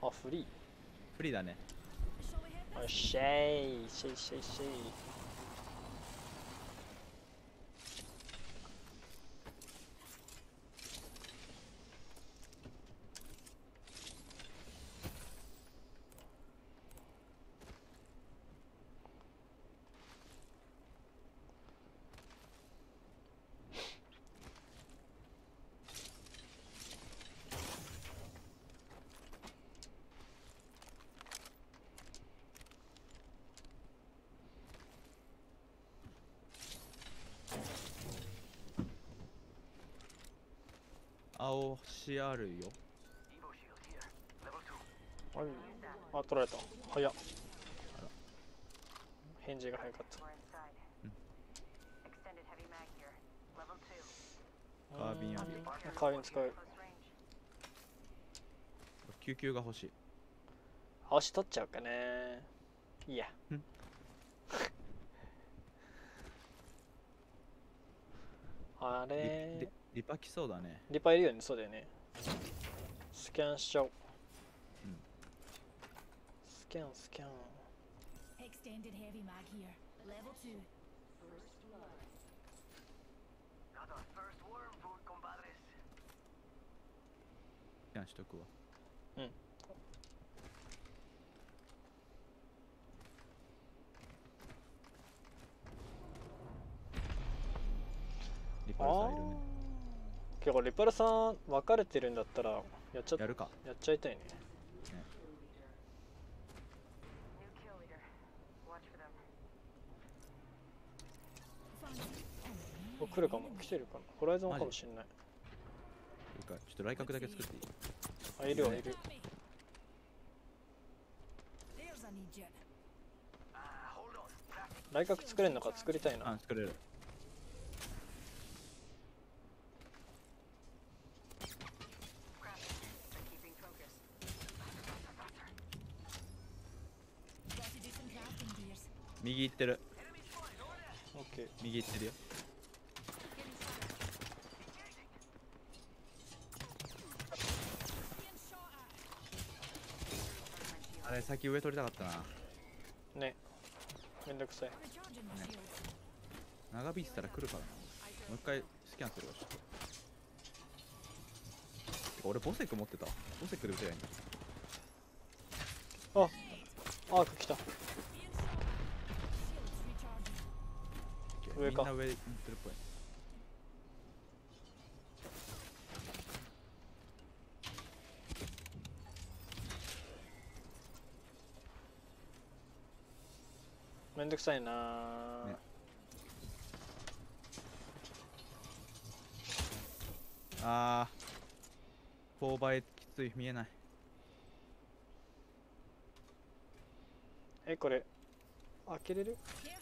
あ、フリー。 フリーだね。 よっしゃい、シェイシェイシェイ。 青星あるよ。 はい。あ、取られた。早っ。返事が早かった。 カービンあるよ。 カービン使う。 救急が欲しい。 足取っちゃうかね。いいや。あれリパ来そうだね。 リパいるよね、そうだよね。スキャンしちゃおう。スキャンスキャン。 Extended heavy mag here. Level 2. Got our first worm food, compadres. スキャンしとくわ。 うん。 リパルさんいるね。 結構リパルさん分かれてるんだったらやっちゃやるか。 やっちゃいたいね。お、来るかも。来てるかな。ホライゾンかもしんない。 いいか、ちょっと来角だけ作っていい？ あ、いるわ、いる。来角作れるのか作りたいな。 あ、作れる。右行ってる。 オッケー。 右行ってるよ。あれ先上取りたかったな。 ね。めんどくさい。 長引いてたら来るからな。もう一回スキャンするわ。ちょっと俺ボセック持ってた。ボセックで撃てばいいんだ。 あ、アーク来た。上か。 みんな上に行ってるっぽい。 めんどくさいなー、 ね、あー勾配きつい。見えない。 これ開けれる？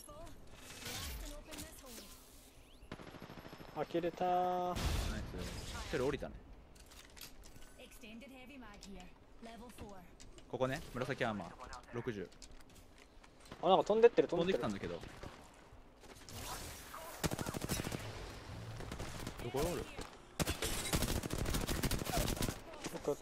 開けれたー。 ナイス。一人降りたね。ここね、紫アーマー60。 あ、なんか飛んでってる飛んできたんだけど。どこおる？ よかった。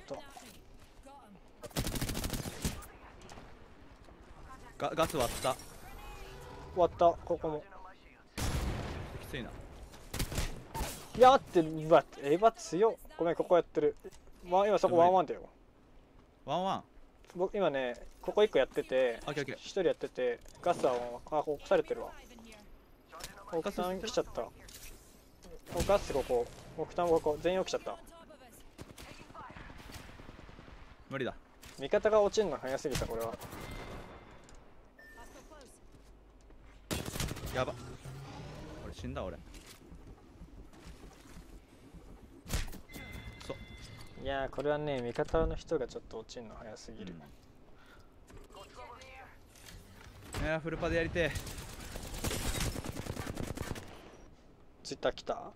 ガス割った。 終わった。ここもきついな。 いやーって、うわ、エヴァ強っ。ごめん、ここやってる。今そこワンワンだよ。 ワンワン。 僕今ね、ここ1個やってて、1人やってて、ガスは起こされてるわ。オクタン来ちゃった。ガスここ、オクタンここ、全員起きちゃった。 無理だ。 味方が落ちるの早すぎた、これは。 やば。俺死んだ俺。 いやー、これはね、味方の人がちょっと落ちるの早すぎる。 いやー、フルパでやりてえ。 ツイッター来た？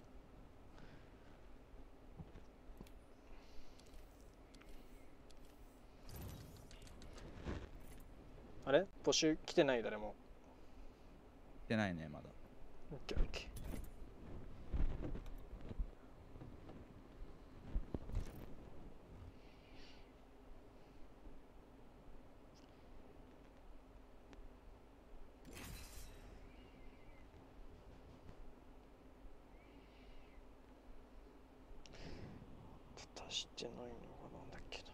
あれ募集来てない？誰も来てないね、まだ。 オッケーオッケー。 してないのがなんだっけな。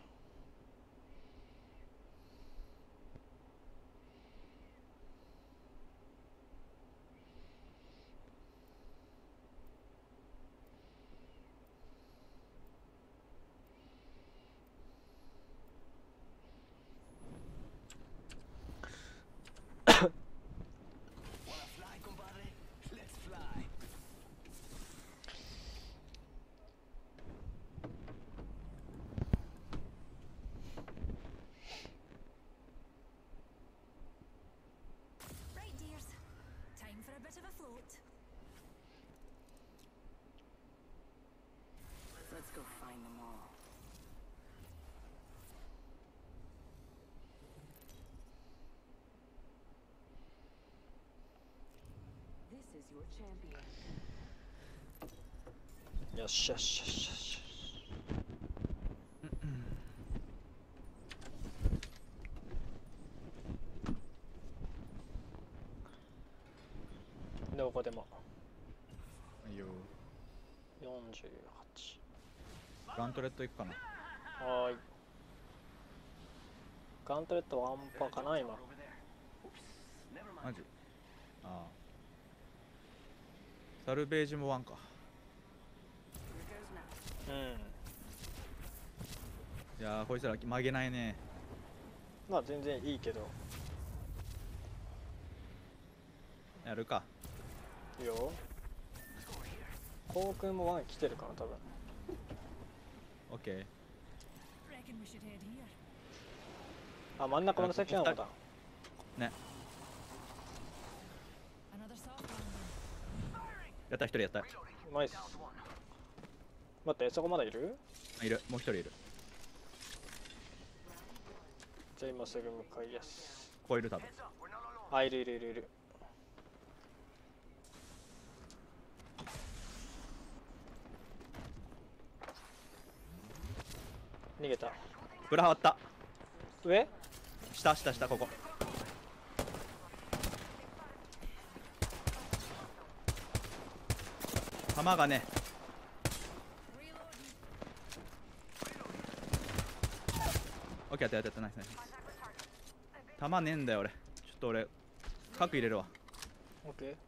Wanna fly, compadre? Let's fly. Right, dears. Time for a bit of a float. Let's go find them all. This is your champion. よしよしよしよし。どこでもいいよ。 48。 ガントレット行くかな。 はーい。ガントレットワンパかな今。 Over there. Oops. Never mind. マジ。ああ。サルベージもワンか。 Here goes now. うん。 いやー、こいつら曲げないね。 まあ全然いいけど。 やるか。 いいよ。コウ君もワン来てるかな多分。 オッケー。 Reckon we should head here. あ、真ん中のセクションだ。 ね。 Another soft landing. やった一人やった。 うまいっす。待って、そこまだいる？ いる。もう一人いる。 じゃあ今すぐ向かいやす。 ここいる多分。 Heads up. We're not alone. あ、いるいるいるいる。逃げた。 ブラ張った。 上？ 下下下ここ。弾がね。 Reloading. オッケーやったやったやったナイスナイス。弾ねえんだよ俺。ちょっと俺核入れるわ。 オッケー。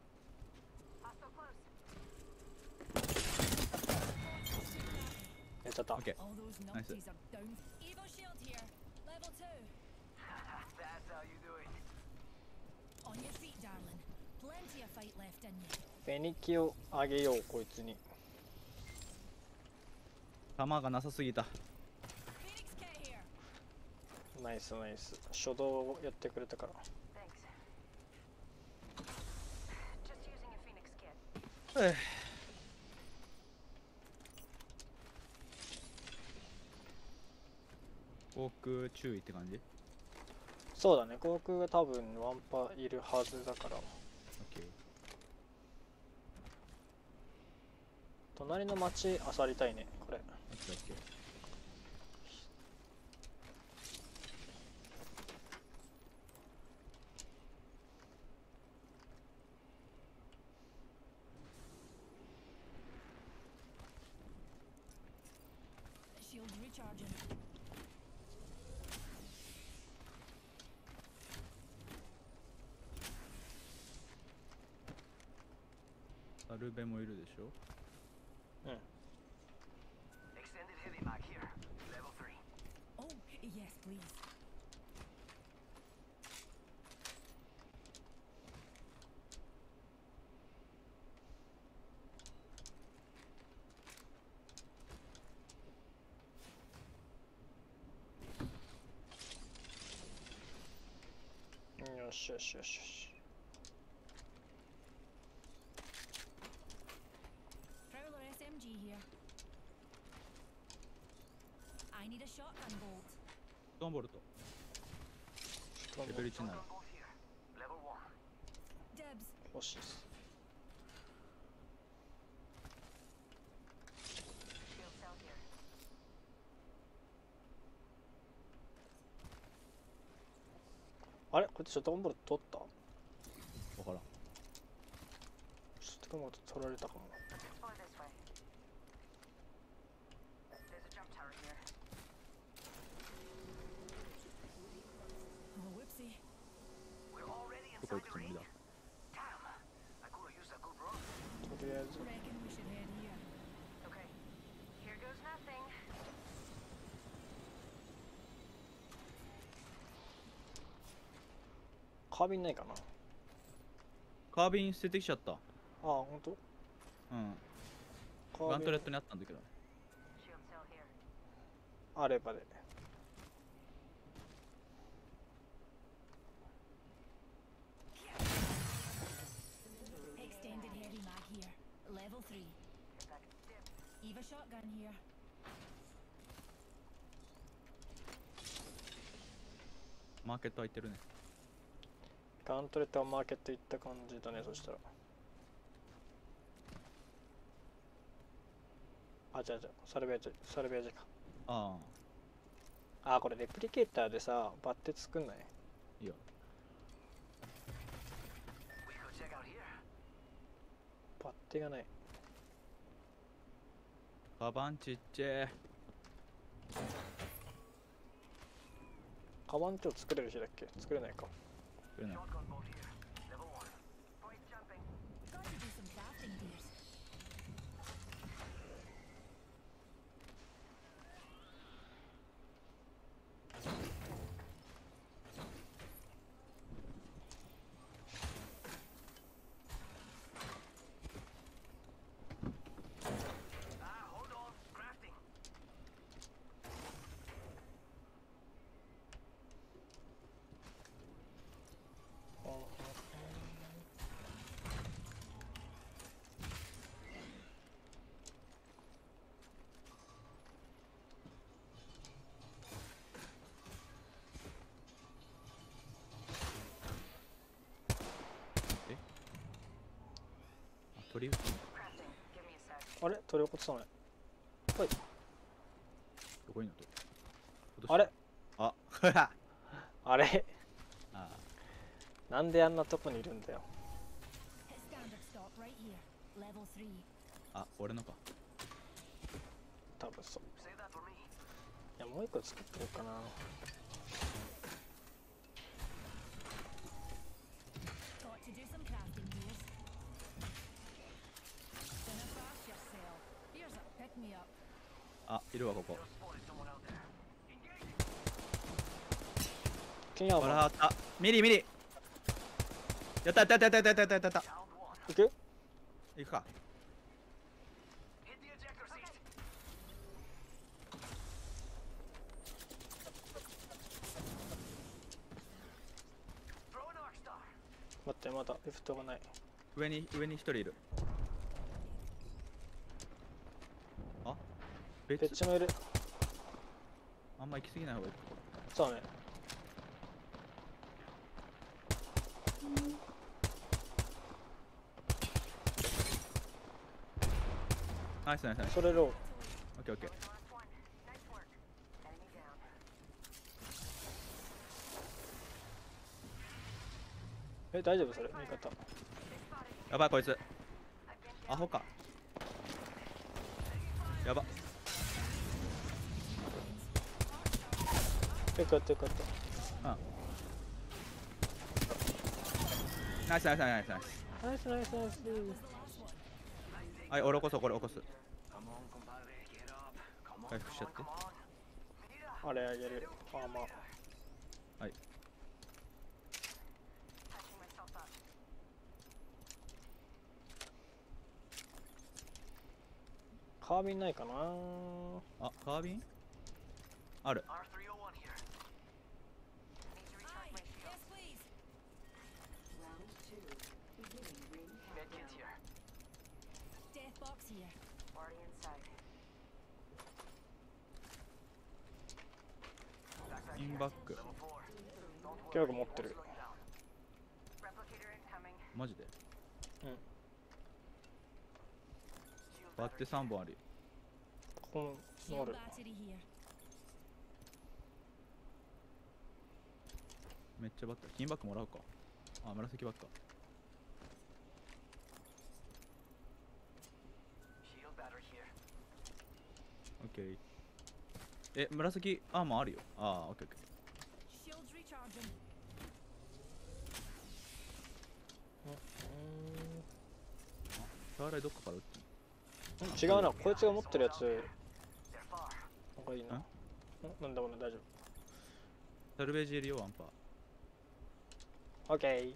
やっちゃった。 オッケー。 All those Nice. numpties are down. Evo shield here. Level 2. That's how you do it. On your feet, darling. Plenty of fight left in you. フェニキをあげようこいつに。 弾がなさすぎた。 Phoenix K here. ナイスナイス。初動をやってくれたから。 Thanks. Just using a Phoenix kit. 航空注意って感じ。 そうだね、航空が多分ワンパいるはずだから。 オッケー。 隣の町あさりたいね、これ。 オッケーオッケー。 Shield recharging. サルベもいるでしょ。 うん。 Extended heavy mag here. Level 3. Oh, yes, please. よしよしよしよし。 Prowler SMG here. I need a shotgun bolt. ストーンボルト。レベル1になる。 Shotgun bolt here. Level 1. Dibs. 欲しいっす。 Shield cell here. あれこいつショットガンボール取った？ わからん。 ショットガンボール取られたかも。 Explore this way. There's a jump tower どこ行くつもりだ。 I could have used a good run. とりあえず Reckon we should head here. Okay. Here goes nothing. カービンないかな。 カービン捨ててきちゃった。 ああ、ほんと。 うんカービンガントレットにあったんだけど。 Shield cell here. あればで。 Extended heavy mag here. Level 3. Eva shotgun here. マーケット空いてるね。 ガントレットはマーケット行った感じだね、そしたら。あ、じゃあサルベージ、サルベージか。 ああ、これレプリケーターでさ、バッテ作んない？ あいいよ。 We could check out here. バッテがない。 カバンちっちゃい。 カバンちょっと作れる日だっけ？作れないか。 これね Shotgun bolt here. Level 1. Point jumping. Got to do some crafting, dears. Hold on. Crafting. あ鳥 Crafting. Give me a sec. あれ取り起こさない。はい。 どこにいんのとあれああれあなんであんなとこにいるんだよ。 Hit standard stock right here. Level 3. あ俺のか。 多分そう。 Save that for me. いや、もう一個作ってるかな。 Got to do some crafting, dears. Gonna fast yourself. Here's a pick me up. あいるわここ。 Spotted someone out there. Engage. ケンヤーマンほらあったミリやったやったやったやったやったやったやった Down 1. 行く？ 行くか。 Hit the ejector seat. Throw an arc star. 待って、まだリフトがない。 上に一人いる。あ別ペッチもいる。 あんま行き過ぎない方がいい。 そうね。 ナイスナイスナイス。 それロー。 オッケーオッケー。 Last one. Nice work. Enemy down. え、大丈夫それ？味方。 やばいこいつ。アホか。やば。 よかったよかった。 うん。ナイスナイスナイスナイス。 ナイスナイスナイス。 はい俺起こそうこれ起こす。 Come on, compadre. Get up. Come on. 回復しちゃって。 Come on. あれあげる。あ、まあ。 はい。 Patching myself up. カービンないかな。 あカービンある。 R301 here. Need to recharge Aye, my shield. yes please. Round 2. Beginning ring Med kit countdown. here. Death box here. Already inside. Backpack イン here. バック。 Level 4. Don't ケロ worry. が持ってる。 Slow you down. Replicator incoming. マジで。 うん。 Shield バッテ3本あるよ。 ここの Shield ある。 battery here. めっちゃバッテ。金バッグもらうか。あ紫バッグか。 Shield battery here. オッケー。え紫アーマーあるよ。ああオッケーオッケ Shields recharging. チャーライどっかから撃って違うな、こいつが持ってるやつ They're far. なんかいいな。なんだもんね、大丈サルベージいるよ、ワンパー。 夫。オッケー。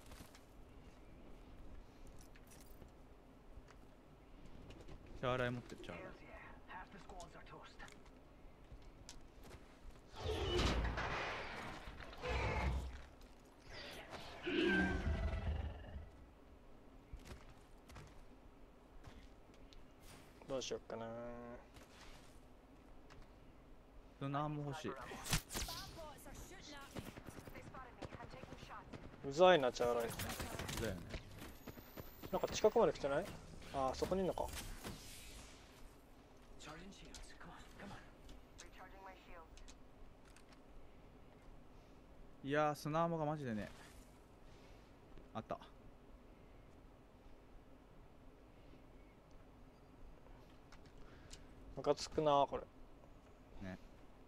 チャーライ持ってる、チャーライ。 Hells yeah. Half the squads are toast. どうしよっかな。 スナーも欲しい。 Bad bots are shooting at me. They spotted me. I'm taking shots. うざいな、チャーライ。 だよね。 なんか近くまで来てない？ああ、そこにいんのか。 Charging shields. Come on, come on. Recharging my shields. いやー、スナーモがマジでね。あった。 ムカつくな、これ。 ね。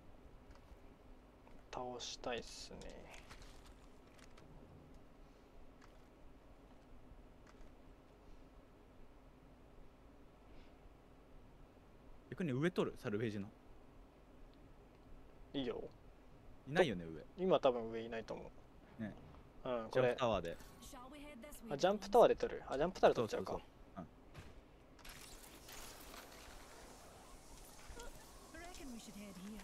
倒したいっすね。 逆に上取る、サルベージの。 いいよ。 いないよね、上。 今多分上いないと思う。 ね。 うん、こジャンれプタワーで。 Shall we head this way? あ、ジャンプタワーで取る。あ、ジャンプタワーで取っちゃうか。 そう。 I reckon we should head here.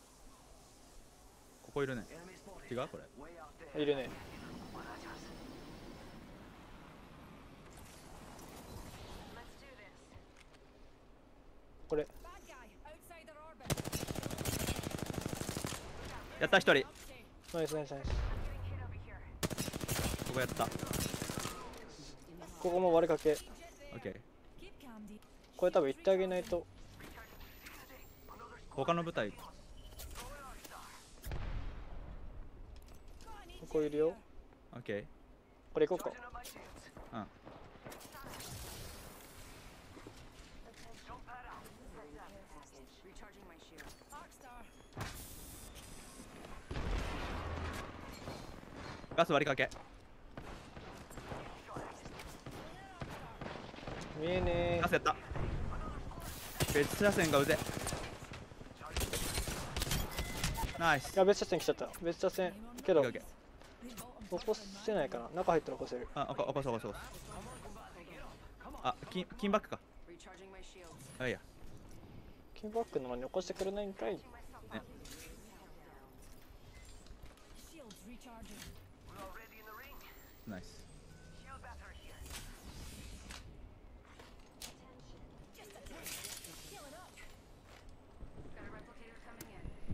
ここいるね。 Enemy spotted. 違うこれ。 Way out there. いるね。 Cucarachas. Let's do this. これ。 Bad guy, outside their orbit. やった一人。 Upstairs. ナイスナイスナイス。 I'm getting hit over here. ここやった。 ここも割れかけ。 Jet there. オッケー。 Keep calm, dear. これ多分行ってあげないと。 他の部隊。 Got an ここいるよ。 オッケー。 これ行こうか。 Charging up my shields. うん。 Jump that out. Heads up. Recharging my shield. Arcstar. ガス割りかけ。 見えねガスやった。別車線がうぜ。ナイス。 いや、別車線来ちゃった。別車線。けどオッケー、オッケー。 起こせないかな。中入ったら起こせる。 あ、起こす起こす起こす。あ、金バックか。 Recharging my shields. あ、いいや。 キンバックなのに起こしてくれないんかい。 Shields recharging. We're already in the ring. ナイス。 Shield battery here. Just a tick. Heal it up. Got a replicator coming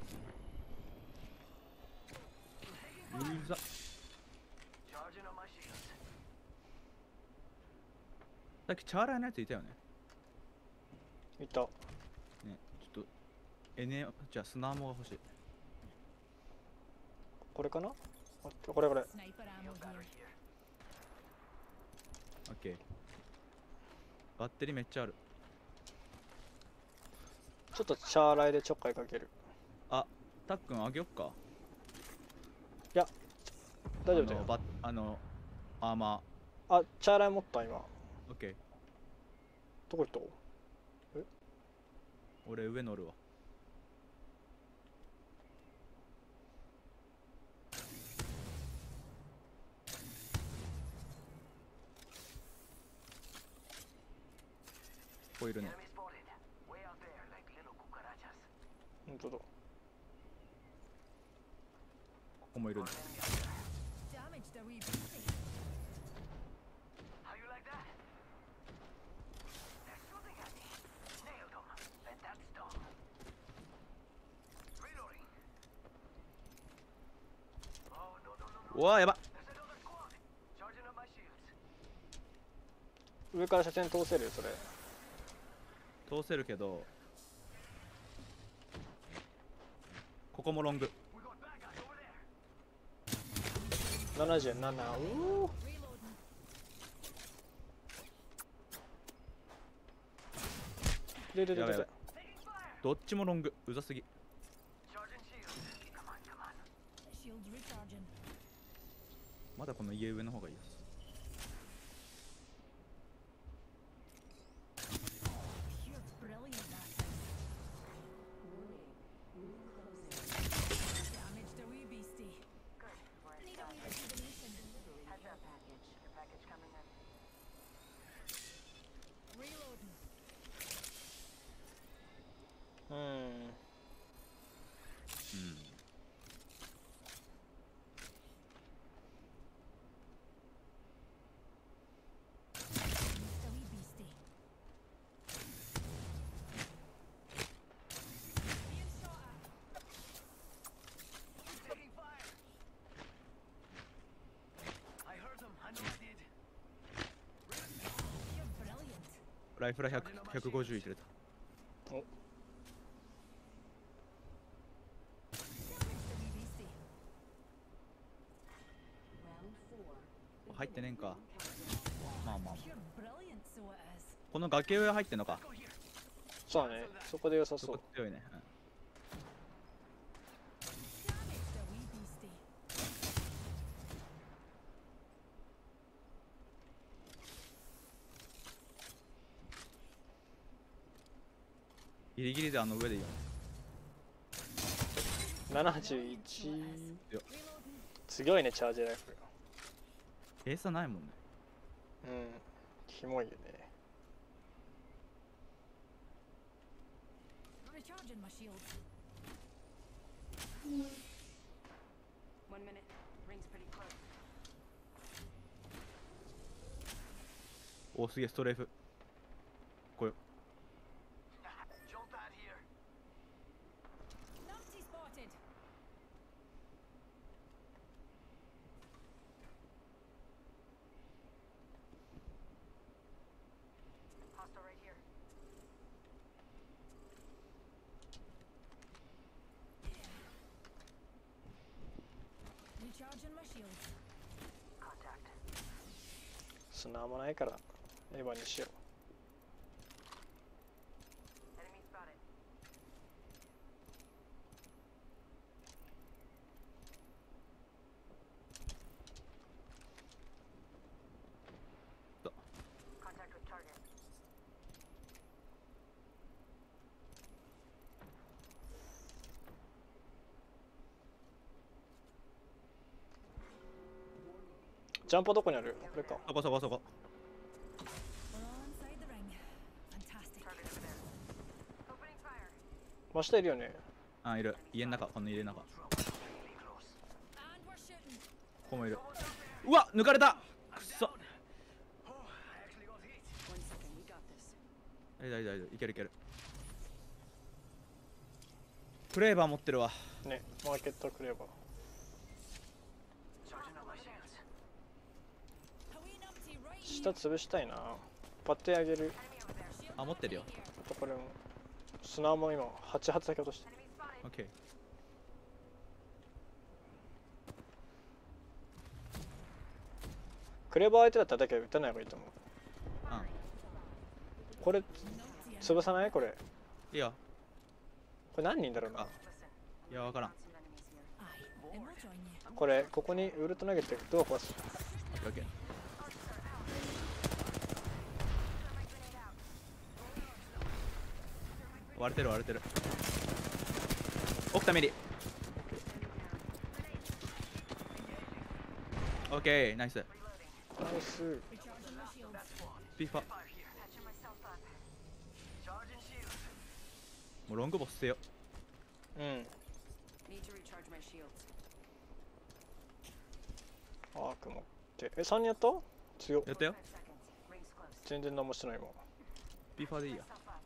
in. うざ。 Charging up my shields. さっきチャーラーのやついたよね。 いた。 ね、ちょっと、じゃあスナーモが欲しい。 これかな？あ、これこれ。 Sniper ammo Battery here. here. オッケー。バッテリーめっちゃある。 ちょっとチャーライでちょっかいかける。 あ、たっくんあげよっか。 大丈夫だよ。 アーマあ、チャーライ持った今。 ー。オッケー。 どこ行った？ 俺上乗るわ。ここいるね。 Enemy spotted. Way out there, like little cucarachas. 本当だ。 ここもいるね。 Enemy out there. Damaged a wee beastie. How you like that? They're shooting at me. Nailed them. And that's done. Reloading. Oh, no, no, no, no. うわー、やば。 There's another squad. Charging up my shields. 上から車線通せるそれ。 通せるけど、ここもロング。 We got bad guys over there. 77。おお。 Reloading. ででででやばいやばい。 Taking fire. どっちもロング。うざすぎ。 Charging shields. Come on, come on. Shields recharging. まだこの家上の方がいいです。 ライフラ100 150入れた。 お、 入ってねえんか。まあまあ Pure brilliant, so it is. この崖上入ってんのか。 そうだね、そこで良さそこそう。 強いね、うん。 Damaged a wee beastie. ギリギリであの上でいいよね。 71。 強っ。 強いね、チャージライフル。 エースはないもんね。 うん、キモいよね。 Recharging my shields. 1 minute. Ring's pretty close. お、すげえストレーフ。これ Jump out here. Numpty spotted. Hostile right here. Recharging my shields. Contact. 砂もないからエヴァにしよ Enemy spotted. と Contact with target. う。ジャンプはどこにある？これか。 そこそこそこ。 We're all inside the ring. Fantastic. Target over there. Opening fire. 真下いるよね。 あ、いる。家の中、この家の中。こ Really close. And we're shooting. こもいる。うわ、抜かれた。くそ。 Oh, I actually got hit. 1 second. We got this. 大丈夫大丈夫、いけるいける。クレーバー持ってるわ。 ね、マーケットクレーバー。 Charging up my shields. A wee numpty right 下 here. 潰したいな。パッてあげる。 Enemy over there. Shield あ、持ってるよ。 here. あとこれも。砂も今8発だけ落として。 Enemy spotted. オッケー。 クレーバー相手だったらだけど撃たない方がいいと思う。 うん。 これ Numpty in. 潰さないこれ。 いいよ。 これ何人だろうな。 あ、いや、わからん。 Some enemies here. Aye, and we'll join you. これここにウルト投げてどう壊す？ オッケー。割れてる割れてる。奥田ミリ。オッケー、ナイス。 ナイス。 Recharging my shields. ピーファ。 Fire here. Patching myself up. Charging shields. もうロングボス捨てよ。 うん。 Need to recharge my shields. アーク持って3人やった？強っ。 やったよ。 5 seconds. Rings close. 全然何もしてないもん。 ピーファでいいや。 Myself up.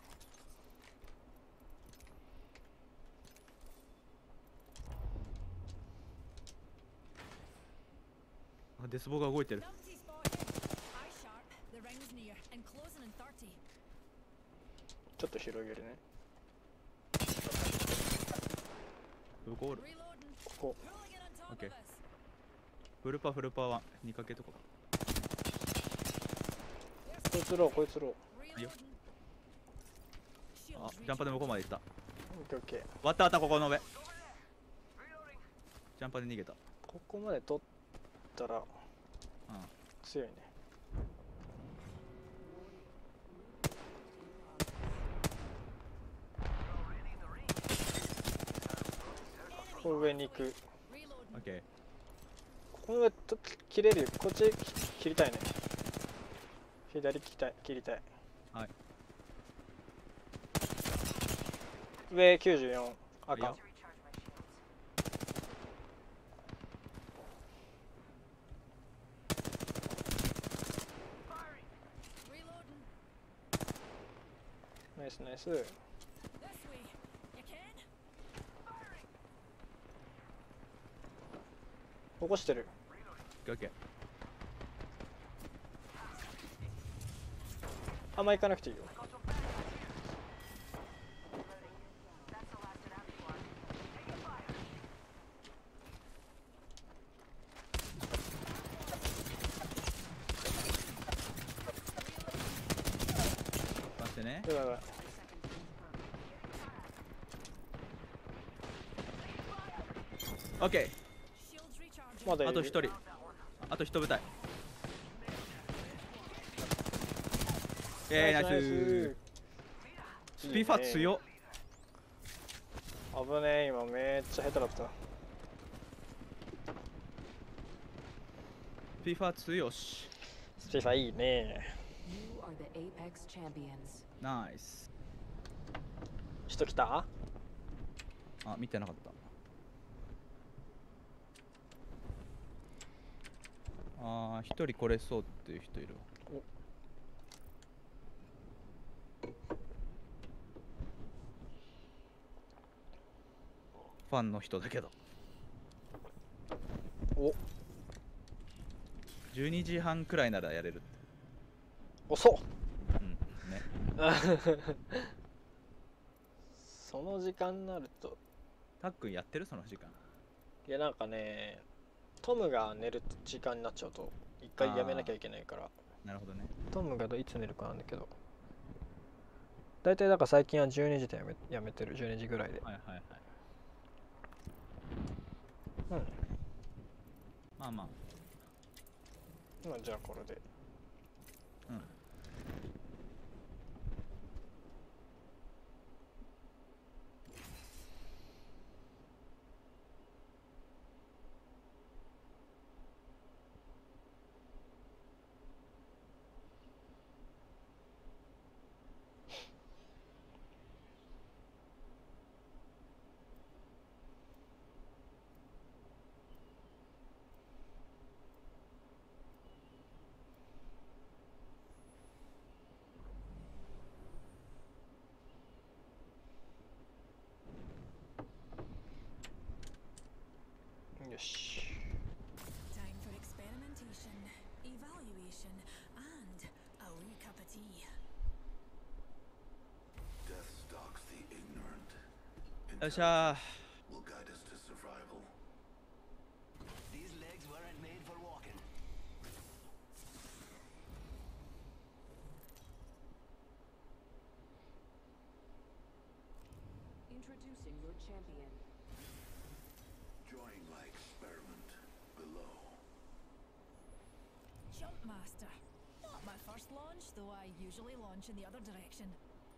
あ、デスボが動いてる。 Numpty spotted. Eye sharp. The ring's near and closing in 30. ちょっと広げるね。 ウゴール。 Reloading. ここ。 Pulling in on top Okay. of us. フルパフルパは2かけとか。 こいつローこいつロー。 Reloading. あ、 Shields ジャンパーで向こうまで行った。 オッケーオッケー。 割った割った、ここの上。 Reloading. ジャンパーで逃げた。 ここまで取ったらうん。 強いね。ここ上に行く。 Reloading. オッケー。 この上と切れるよ。こっち切りたいね。左切りたい。 はい。 上94。 いい赤よ。 Reloading. ナイスナイス。 This way. You can? 起こしてる。 オッケーオッケー。 あんま行かなくていいよ。 That's the last of that squad. Taking fire. 待ってね。 やばいやばい。 オッケ Shields recharging. まだいる。 ー。あと一人。あと一部隊。ナイス。スピファ強っ。 危ねえ、今めっちゃ下手だった。 スピファ強し。 スピファいいね。 You are the Apex champions. ナイス。 人来た？ あ、見てなかった。あー、一人来れそうっていう人いるわ。ファンの人だけど。 お、 12時半くらいならやれるって。 遅っ。 うんね。 その時間になると、 たっくんやってるその時間。 いやなんかね、トムが寝る時間になっちゃうと一回やめなきゃいけないから。 なるほどね。 トムがいつ寝るかなんだけど、だいたいだから最近は12時でやめてる。12時ぐらいで。 はいはいはい。 うん。 まあまあ。 まあじゃあこれで。 うん。 よし。 Time for experimentation, evaluation, and a wee cup of tea. Death stalks the ignorant. よっしゃ Will guide us to survival. These legs weren't made for walking. Introducing your champion. Join my experiment below. Jump Master. Not my first launch, though I usually launch in the other direction.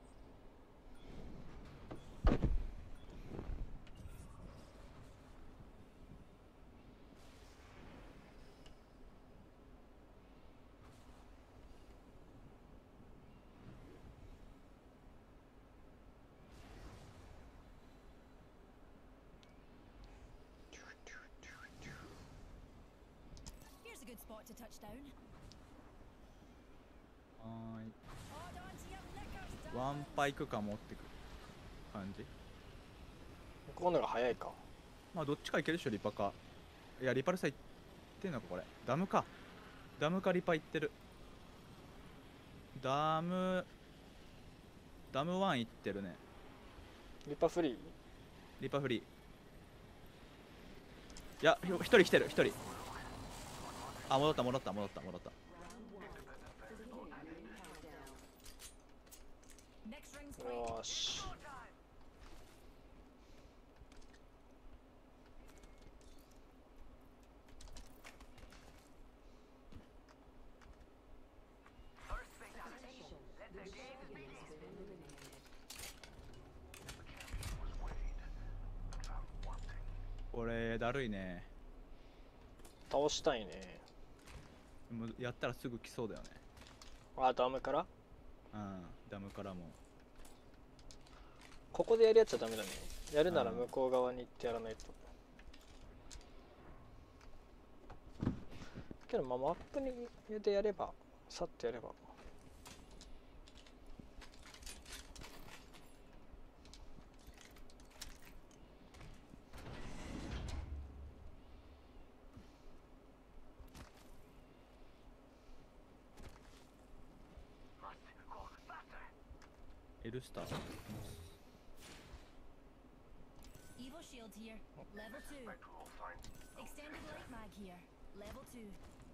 Here's a good spot to touch down. はーい。 Hold on to your knickers, ワンパイクか持ってく感じ。 ここのが早いか。 まあどっちかいけるでしょ、リパか。いや、リパルさ行ってんのか、これ。ダムか。ダムかリパ行ってる。ダム1行ってるね。 リパフリー。 リパフリー。いや、一人来てる、一人。あ、戻った。 Round 1. For the beginning, countdown. Next ring's quick. よーし。 First fatality. Attention. Let The the game champion has been eliminated. これ、だるいね。 倒したいね。 もうやったらすぐ来そうだよね。 あ、ダムから？ うん、ダムからも。 ここでやるやつはダメだね。やるなら向こう側に行ってやらないと。けどまあマップにでやれば、さっとやれば。 Must go エルスター Evo shield here. Level 2. Extended light mag here. Level 2.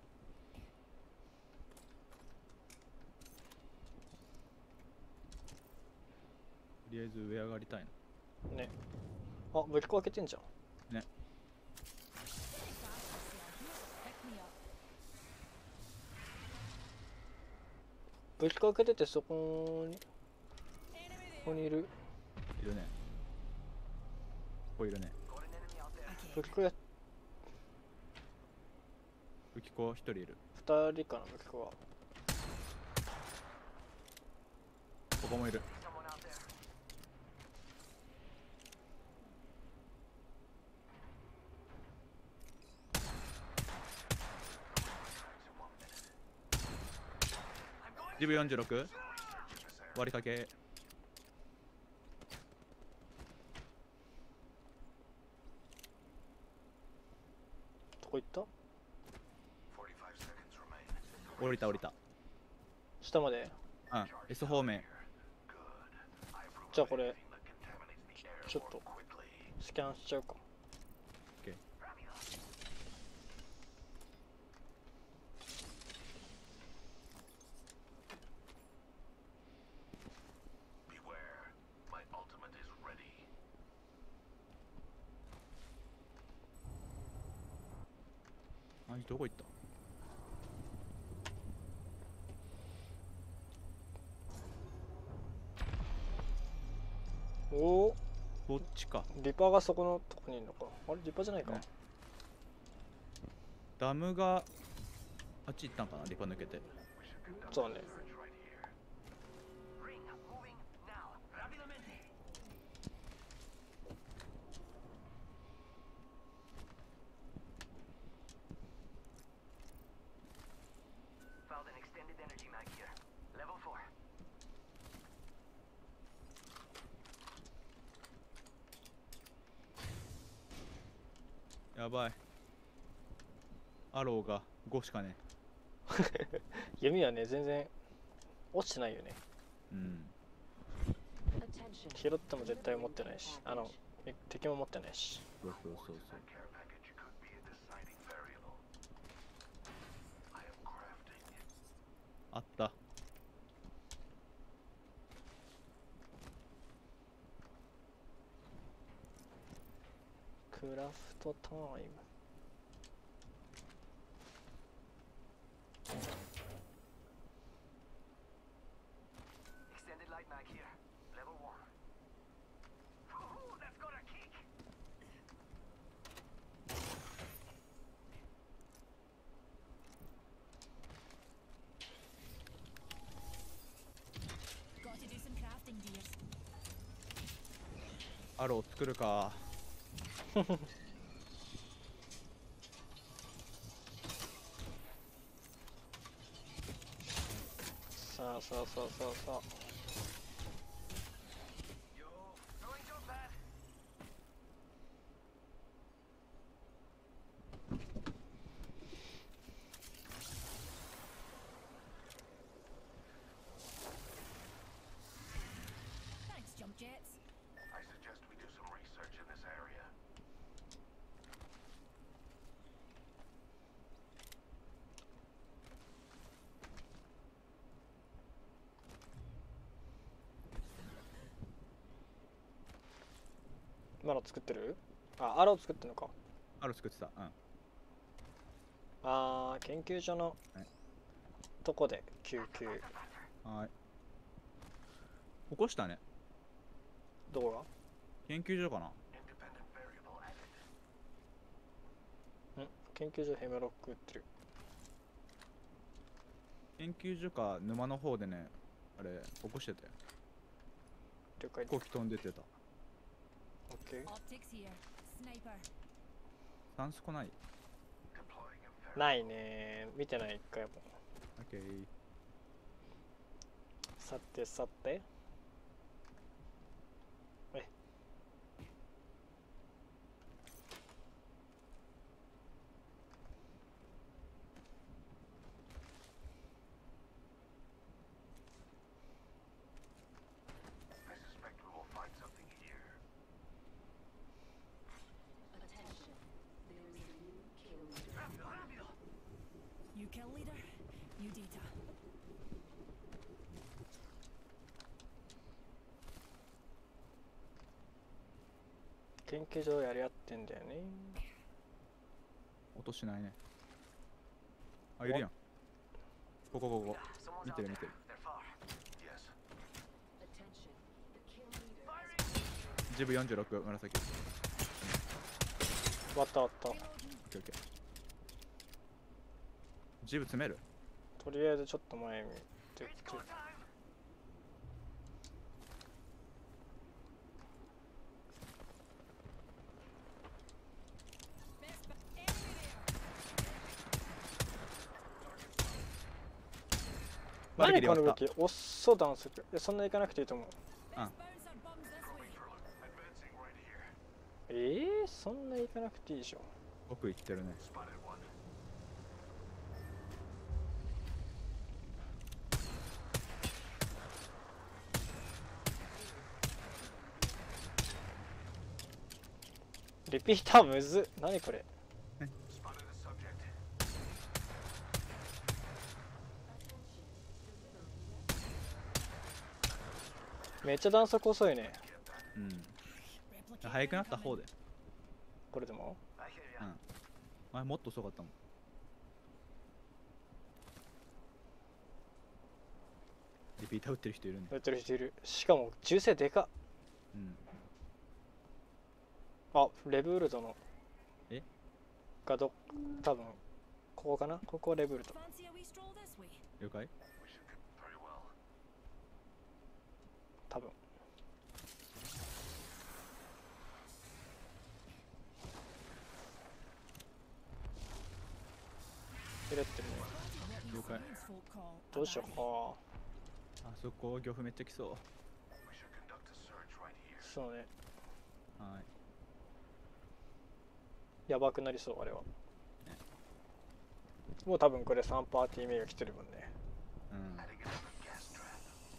とりあえず上上がりたいね。あ、武器庫開けてんじゃん。 なね。 Pick me up. 武器庫開けててそこに、ここにいる。 いるね。ここいるね。 Got an enemy out there. 武器庫や、 武器庫一人いる。 二人かな、武器庫は。 ここもいる。 Someone out there. ジブ46割りかけ。 どこ行った？ 45 seconds remain. 降りた降りた。 下まで。 うん S 方面。 じゃあこれ、 That contaminates the air ちょっ more と quickly. スキャンしちゃうか。 OK。 Beware. My ultimate is ready. あいつどこ行った？ おお、 どっちか。 リパがそこのとこにいるのか。あれ、リパじゃないか。 ねダムがあっち行ったんかな、リパ抜けて。 そうね。 Ring moving now. Rápidamente. Found an extended energy mag here. Level 4. やばい。アローが5しかね。 弓はね、全然落ちてないよね。 うん。 拾っても絶対持ってないし、敵も持ってないし。 そうそうそうそう。 Care package could be a deciding variable. I am crafting. あった。 クラフトタイム。 Extended light mag here. Level 1. Ooh, that's got a kick. Got to do some crafting, dears. アロー作るか。 さあさあさあさあさあ。 Yo, throwing jump pad. Thanks, jump jets. I suggest we do some research in this area. まだ作ってる？あ、アロー作ってんのか。 アロー作ってた。うん。 あー、研究所のはいとこで救急。 はい。起こしたね。 どこが？ 研究所かな。 Independent variable added. ん？研究所ヘメロック売ってる。 研究所か沼の方でね、あれ起こしてたよ。 了解。 飛行機飛んでてた。 オッケー。 Optics here. Sniper. サンスコない。 Deploying a ないねー。見てない一回も。 オッケー。 さてさて。 研究所やり合ってんだよね。 音しないね。あ、いるやん。ここここ。 Someone's 見 out てる there. 見てる。 They're far. Yes. Attention. The kill leader. ジブ46紫。 割った割った。 オッケーオッケー。ジブ詰める。 とりあえずちょっと前見てって。 It's go time. 何この武割った器おっそ弾速。いやそんな行かなくていいと思う。 Bouncer bombs this way. Advancing right here. そんな行かなくていいでしょ。 奥行ってるね。 Spotted one. リピーターむずっ。何これ。 Spotted a subject. めっちゃ弾速遅いね。 うん。 Replicator 早くなった方 incoming. で。 これでも I hear う ya. ん。前もっと遅かったもん。リピーター打ってる人いるんだ。 やってる人いる。しかも銃声でかっ。 うん。 あ、レブールドの。 えが多分ここかな。ここはレブールド。 Fancy a wee stroll this way. 了解。 We should get very well. 多分。入れてるね。 What these Okay. science folk call どうしようか。 あそこ漁夫めっちゃ来そう。 We should conduct a search right here. そうね。 はい。 やばくなりそうあれは。もう多分これ3パーティー目が来てるもんね。 うん。 Heading into the gas trap.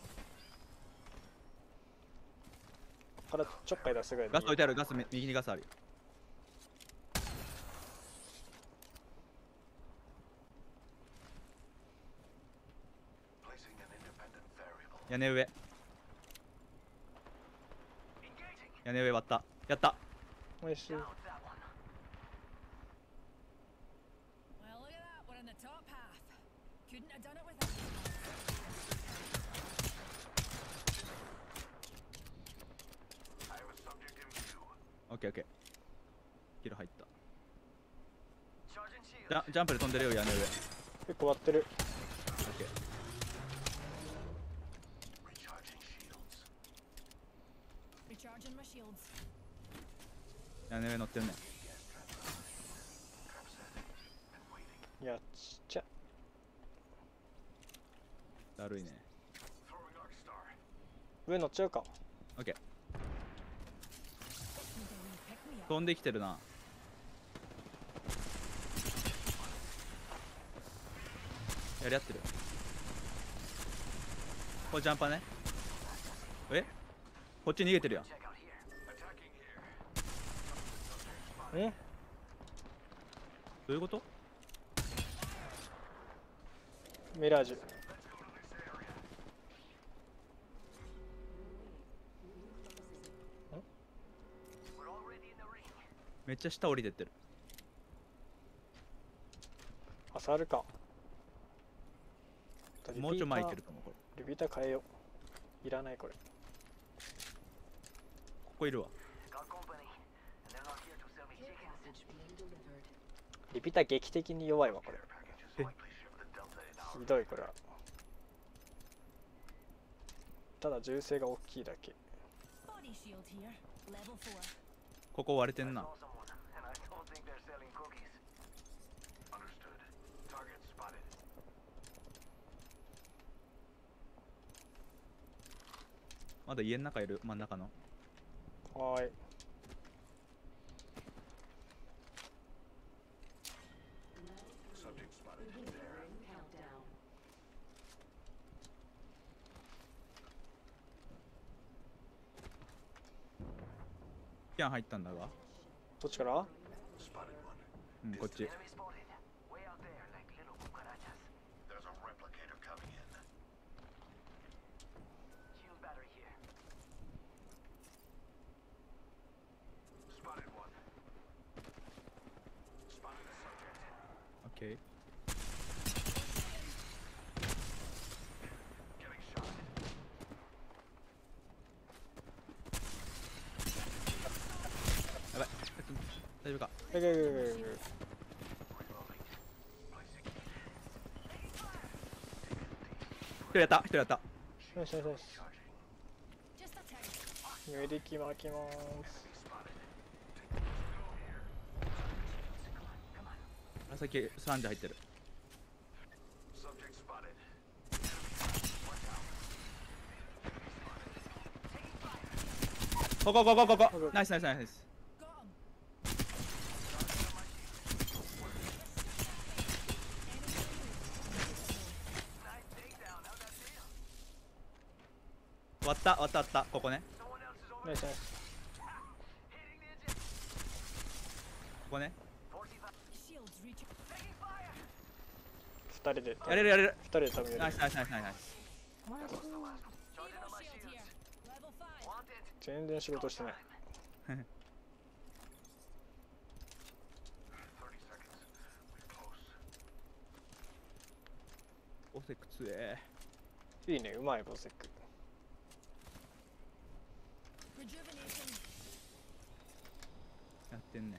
からちょっかい出すぐらいでガス置いてある。ガス右にガスあるよ。 Placing an independent variable. 屋根上。 Engaging. 屋根上割った。やった。 ナイス。 Down that one. Well, look at that. We're in the top half. Couldn't have done it without you. I have a subject in view. オッケーオッケー。キル入った。 Charging shield. ジャンプで飛んでるよ、屋根上。オッ結構割ってる。 ケー。 Recharging shields. Recharging my shields. 屋根上乗ってるね。 Trap set. And waiting. いやちっちゃ。 だるいね。 Throwing arc star. 上乗っちゃうか。 オッケー。 Need a wee pick me up. 飛んできてるな。やり合ってる。これジャンパーね。えこっち逃げてるやん。 Check out here. Attacking here. んどういうこと？ ミラージュ。 Let's go to this area. 'We're already in the ring. めっちゃ下降りてってる。 あさるか。 もうちょい前行ってると思う。これリピーター変えよう。いらないこれ。 ここいるわ。 Got company. And they're not here to sell me Care chickens. package being delivered. リピーター劇的に弱いわこれ。 Packages likely ship the Delta in our ひどいこれは。ただ銃声が大きいだけ。 Body shield here. Level 4. ここ割れてん I な。 saw someone, and I don't think they're selling cookies. Understood. Target spotted. まだ家の中いる。真ん中の。 はーい。 Subject spotted. Beginning ring countdown. キャン入ったんだが。 どっちから？ Spotted one. うん、こっち。 Enemy spotted. Way out there, like little cucarachas. There's a replicator coming in. Shield battery here. Spotted. ケー。やばい、大丈夫か。 一人やった、一人やった。 よしよしよし。 Just a tick. メディキ巻きまーす。 あ、さっき3時入ってる。 Subject spotted. ここここここ。ナイスナイスナイス。 Got him. 終わった終わった終わった。ここね。 ナイスナイス。 ここね。 Shields reach. 二人で。 やれるやれる。 二人で多分やるナイス。ナイスナイスナイスナイス。 Evo shield here. Level 5. 全然仕事してない。 30 seconds. We're close. オセク強え。 いいね、うまいボセック。 Rejuvenation. やってんね。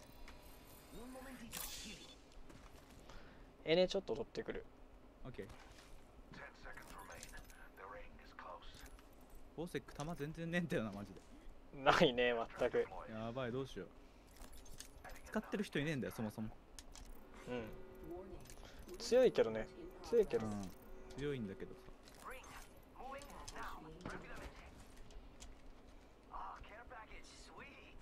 エネちょっと取ってくる。 オッケー。 10 seconds remain. The ring is close. オセック弾全然ねえんだよなマジで。 ないね、全く。 やばい、どうしよう。使ってる人いねえんだよそもそも。 うん。強いけどね。強いけど。 うん。強いんだけどさ。 Ring. Moving now. Revealing. Oh, care package. Sweet.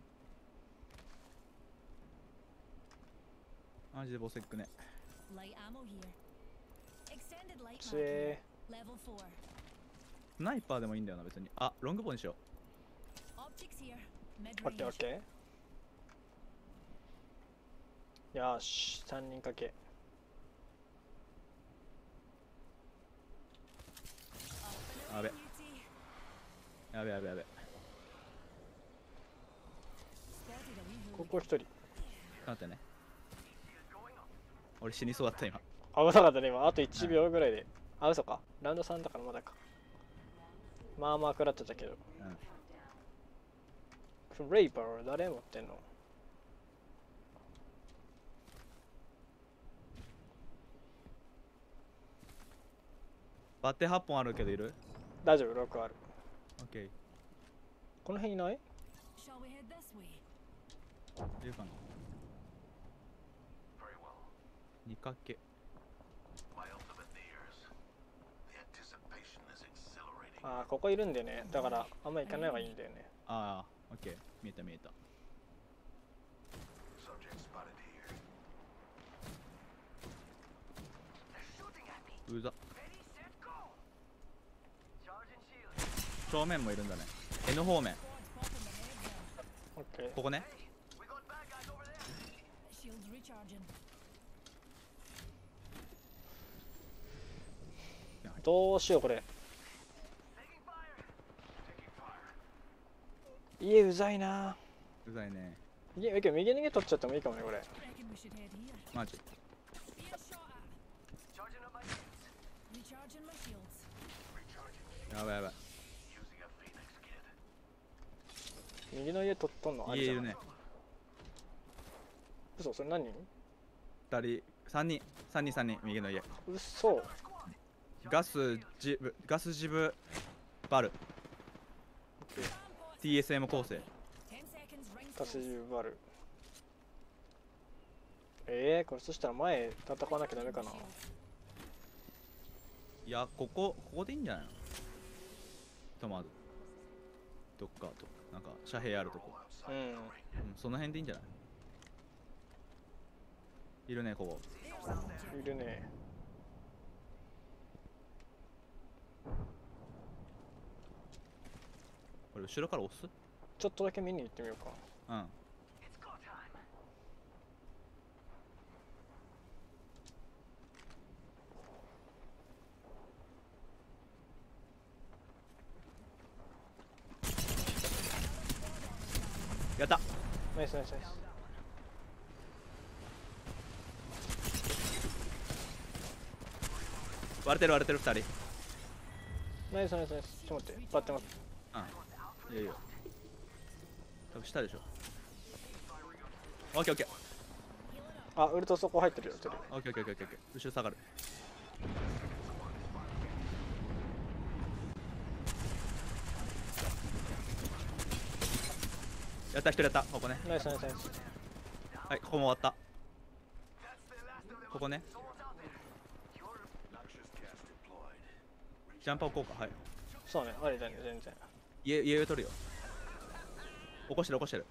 マジでボセックね。 Light ammo here. Extended light 強 mag え here. Level 4. スナイパーでもいいんだよな別に。あ、ロングボウにしよ Optics here. ー。 Mid オッケーオッ range. ケー。よし、3人かけ。 う。やべ Beauty. やべやべやべ。 Spotted a wee こ hood. こ一人。 待ってね。俺死にそうだった今。 危なかったね、今。あと1秒ぐらいで。あ、嘘か。ラウンド3だからまだか。まあまあ食らってたけど。フレイバー誰持ってんの？ バッテ8本あるけどいる？ 大丈夫、6ある。 オッケー。 この辺いない？ Shall we head this way? いるかな？ Very well. 2かけ。 My ultimate nears. The anticipation is exhilarating. ああ、ここいるんだよね。だからあんま行かない方がいいんだよね。 ああ、オッケー。見えた見えた。 Subject spotted here. They're shooting at me. うざ。 Ready, set, go. Charging shield. 正面もいるんだね。N 方面。 Squad's popping the head there. オッケー。 ここね。 We got bad guys over there. Shields recharging. どうしようこれ。 Taking fire. Taking fire. 家うざいな。 うざいね。 右逃げ取っちゃってもいいかもねこれ。 Reckon we should head here. マジ。 Being shot at. Charging up my shields. Recharging my shields. Recharging. やばいやばい。 Using a phoenix kit. 右の家取っとんのあれじゃん。 家いるね。 嘘、それ何人？ 2人、3人、3人、3人、右の家。 嘘。 ガスジブバル。TSM 構成。 10 seconds ring タシ close. バル。これそしたら前戦わなきゃダメかな。 いや、ここでいいんじゃないの？トマト。どっかと。なんか、遮蔽あるとこ。 うん。 うん、その辺でいいんじゃない？いるね、ここ。 いるね。 これ後ろから押す？ ちょっとだけ見に行ってみようか。 うん。 It's go time. やった。 ナイスナイスナイス。 割れてる割れてる2人。 ナイスナイスナイス。ちょっと待って、バッてます。 うん。いやいや。多分下でしょ。オッケーオッケー。 あ、ウルトそこ入ってるよ。 オッケーオッケーオッケーオッケー。後ろ下がる。やった一人やった。ここね。 ナイスナイスナイス。 はい、ここも終わった。ここね。ジャンパー置こうか。はい。 そうね、ありだね、全然。 家取るよ。起こしてる起こしてる。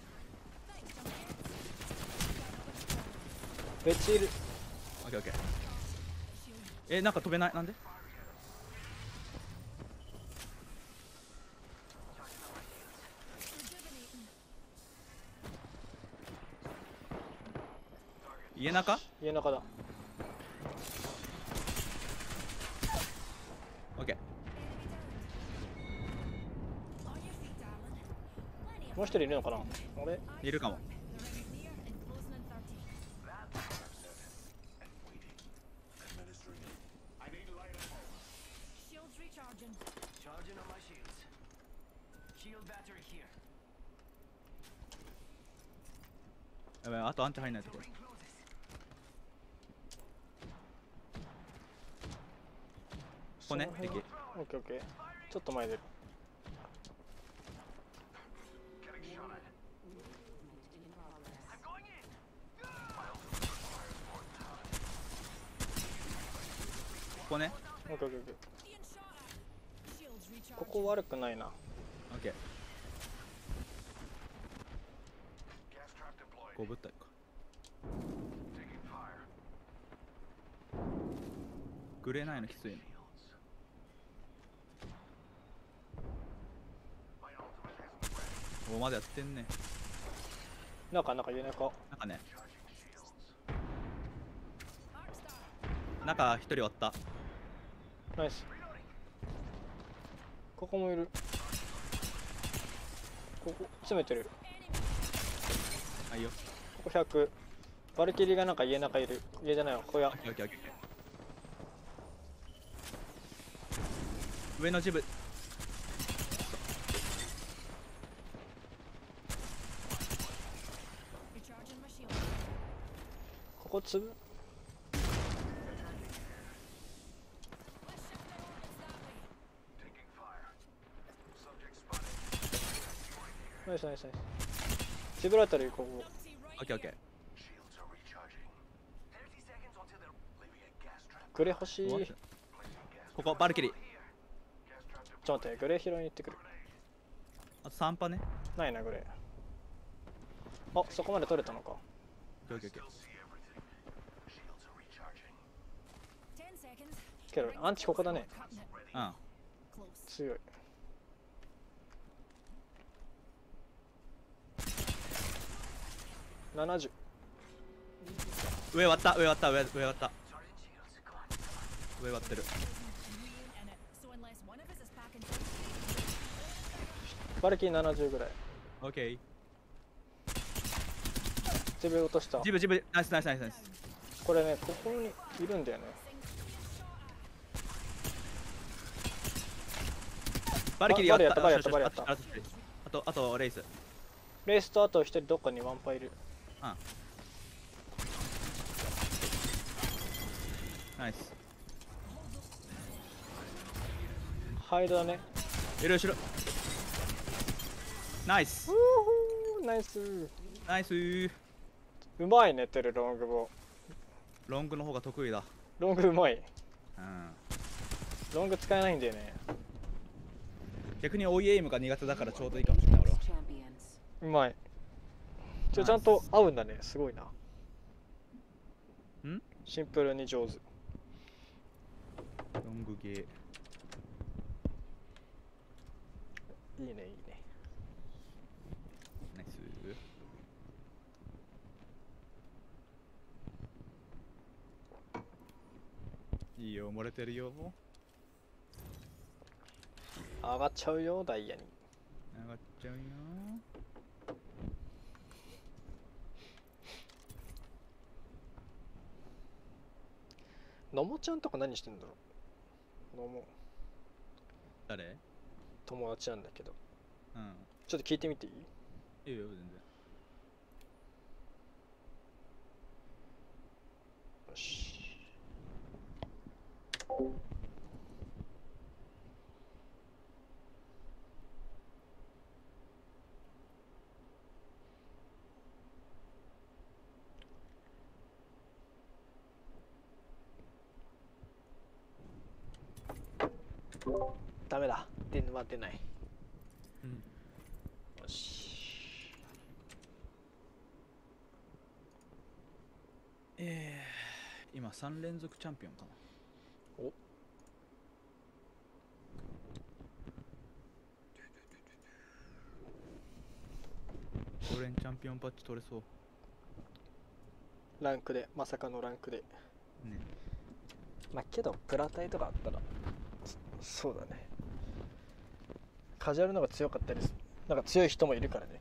ベッチいる。 オッケーオッケー。なんか飛べない。なんで？家中？ 家の中だ。 オッケもう一人いるのかな。俺ー。いるかも。 Shields recharging. Charging on my shields. Shield battery here. やばい、あとアンチ入んないところ。 Ring closes. ここね、敵。 オッケーオッケー。ちょっと前出る。 ここね。 オッケーオッケーオッケ Being shot at. Shields ー。こ recharging. こ悪くないな。 オッケー。 Gas trap deployed. こうぶったいか。 Taking fire. グレーないのきついの。 My ultimate isn't ready. おまでやってんね。 なんか家の中。 なんかね、 Charging shields. 中一人割った。 ナイス。ここもいる。ここ詰めてる。 はいよ。 ここ100。バルキリーがなんか家の中いる。家じゃないわ、小屋。 オッケーオッケーオッケー。上のジブ。 Recharging my shield. ここつぶ。 Taking fire. Subject spotted. ナイスナイスナイス。ジブラタルここ。 オッケーオッケー。 Shields are recharging. 30 seconds until they're Leaving a gas trap. グレ欲しい。 終わっちょた Placing gas. ここバルキリー。 Gas trap っと待って、グレ拾いに行ってくる。 あと3パね。 ないな、グレ。あ、そこまで取れたのか。 オッケーオッケーオッケ Still see everything. Shields are recharging. 10 seconds. けど、アンチここだね。 Cutting it. ー。うん。 Close. 強い。70。 上割った上割った上割った。 charging shields. Come on. 上割ってる。 In it. So unless one of us is packing. バルキリー70ぐらい。 オッケー。 ジブ落とした。 ジブジブ、ナイスナイスナイスナイス。 これね、ここにいるんだよね。 バルキリーやった。 バルやったバルやったあとレイス。 レースとあと一人どっかにワンパいる。 うん。ナイス。 ハイドだね。 いる後ろ。ナイス。 うーナイス。 ナイスー。 うまいね、テルロングボ。 ロングの方が得意だ。 ロングうまい。 うん。 ロング使えないんだよね。 逆に追いエイムが苦手だからちょうどいいかもしれない俺は。 Champions. うまい。ちゃんと合うんだね。すごいな。 ん？ シンプルに上手。 ロングゲー。 いいね、いいね。 ナイスー。いいよ、漏れてるよ。 上がっちゃうよ、ダイヤに。 上がっちゃうよ。 のもちゃんとか何してんだろう。のも誰？ 友達なんだけど、 うん。 ちょっと聞いてみていい？ いいよ、全然。 よし。ダメだ、電話出ない。 うん。 よし。 今3連続チャンピオンかな。 お、 5連チャンピオンパッチ取れそうランクで、まさかのランクで。 ね。 まあけどプラタイとかあったらそうだね。カジュアルの方が強かったりする。なんか強い人もいるからね。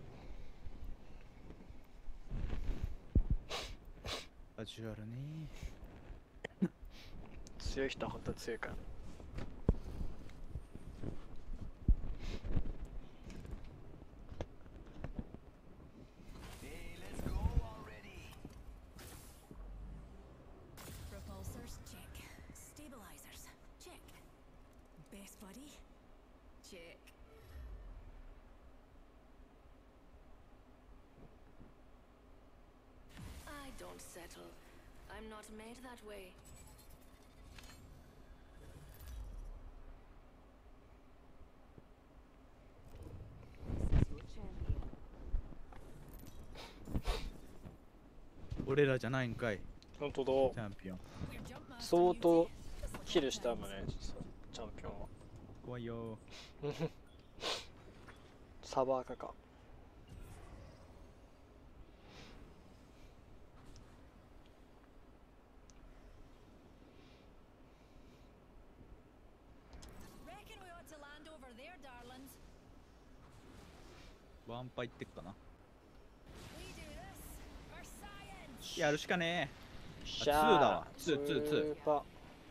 カジュアルね。 強い人は本当に強いから。 Repulsors, check. Stabilizers, check. Best buddy, check. I don't settle. I'm not made that way. This is your champion. 俺らじゃないんかい、 本当だ。 チャンピオン。 We're jump masters, 相 you 当 two. キルしたもんね、チャンピオンは。 怖いよサバーカか。 Reckon we ought to land over there, darlings. ワンパいってっかな。 We do this for science. やるしかねシツーだわツーツーツースーパ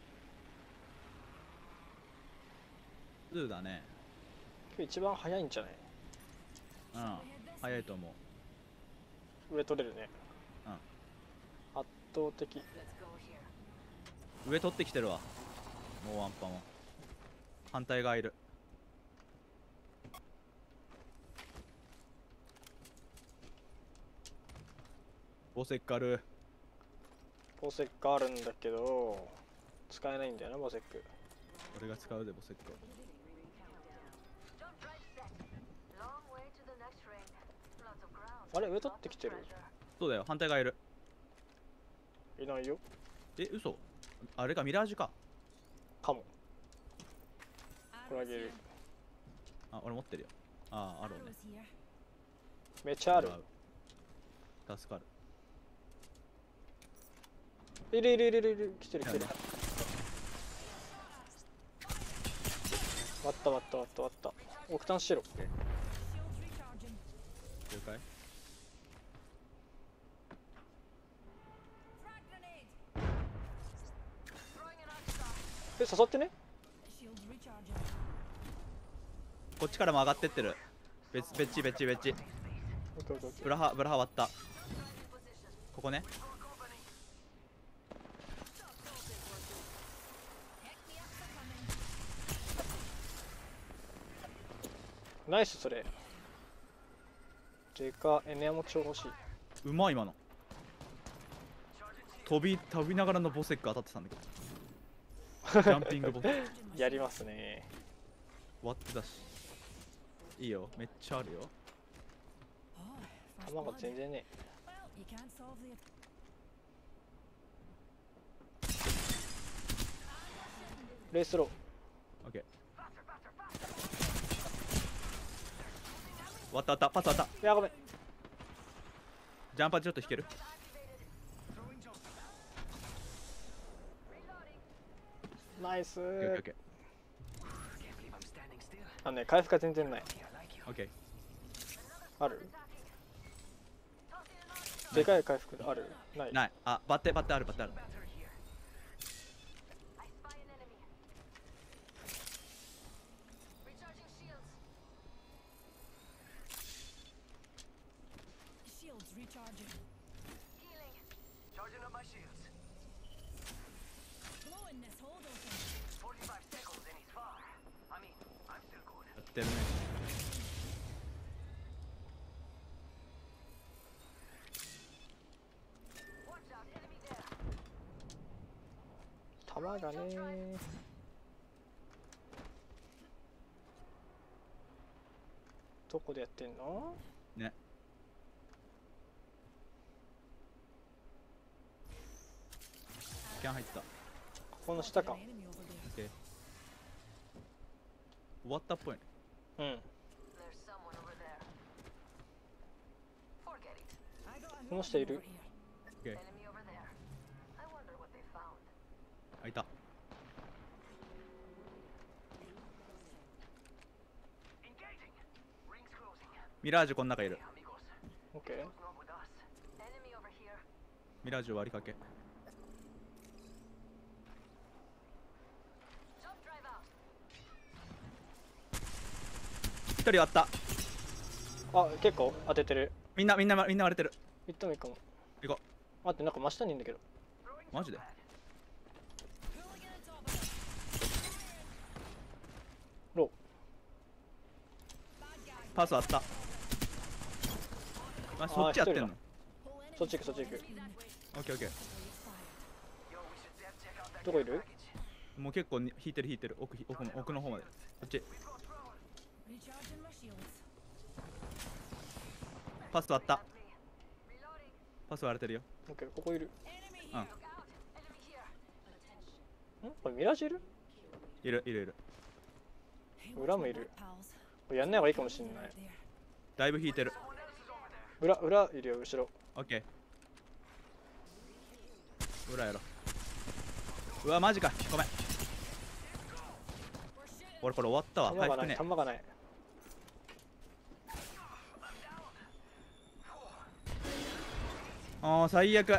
え。2だね。 今日一番早いんじゃない？ うん。早いと思う。 上取れるね。圧倒的。 Let's go here. 上取ってきてるわ。もうワンパも。反対側いる。ボセックある。 ボセックあるんだけど使えないんだよな、ボセック。 俺が使うぜボセック。 Jump drive set. Long way to the next ring. Lots of ground. あれ上取ってきてる？ そうだよ、反対側いる。 いないよ。 え、嘘？あれか、ミラージュか。 かも。これあ Arrows げる。 here. あ、俺持ってるよ。ああ、あるね。 Arrows here. めっちゃある。 助かる。 いるいるいるいるいる。来てる来てる。割った割った割った割った。オクタンしろ。 Shields recharging. 了解。 Frag grenade. Throwing an arc star. え、刺さってね？ Shields recharging. こっちからも上がってってる。ベッチベッチベッチベッチ。 オッケーオッケーオッケー。 ブラハ割った。ここね。 Pick me up for coming. ナイスそれ。でか、エネアも超欲しい。 うまい今の。飛びながらのボセック当たってたんだけど。ジャンピングボセックやりますね。 割ってたし。いいよ、めっちゃあるよ。 Oh, first 弾が blood. 全然ね。 Well, you can't solve the. レースロオッケー。割った割った、パス割った。 ー。いや、ごめん。 ジャンパーちょっと引ける？ ナイスオッケーオッー。 ケー Can't believe I'm standing still. あのね、回復が全然ない。 Yeah, I like you. オッケー。 ある？でかい回復ある？ない。 ない。あ、バッテあるバッテある。 Healing. Charging up my shields. Blowing this hold open. 45 seconds and he's far. I mean, I'm still good. やってるね。 Watch out, enemy there. 弾がね。どこでやってんの？ ね。スキャン入った。 ここの下か。 Enemy over there. オッケー。終わったっぽいね。 うん。 There's someone over there. Forget it. I got a この下い hooligan る over。here. オッケー。 Enemy over there. I wonder what they found. 開いた。 Engaging. Rings closing. ミラージュこの中いる。 Amigos. オッケー。 What's not with us? Enemy over here. ミラージュ割りかけ。 Jump drive out. 一人割った。 あ、結構当ててる。 みんな割れてる。 行ってもいいかも。 行こ待って、なんか真下にいるんだけど。 う。マジで。 Hooligan on top of us. ロー。 Bad guy. パスあった。あ、そっちやってんの。 Whole enemy そっち行く、そっち行く。 オッケーオッケー。 expired. Yo, we should def check out that どこいる？ もう結構引いてる。奥の方まで。こっち。 Recharging my shields. パス割った。 Me. Reloading. パス割れてるよ。 オッケー、ここいる。 Enemy うん。 Look out. Enemy here. ん？これミラージュいる？ いる。 Hey, 裏 watch も my いる。 back, pals. これやんない方がいいかもしんない。 Right there. だいぶ引いてる。 裏いるよ、後ろ。 オッケー。裏やろ。うわ、マジか。ごめん。俺これ終わったわ。 弾がない、 回復ね。 弾がない。 ああ、最悪。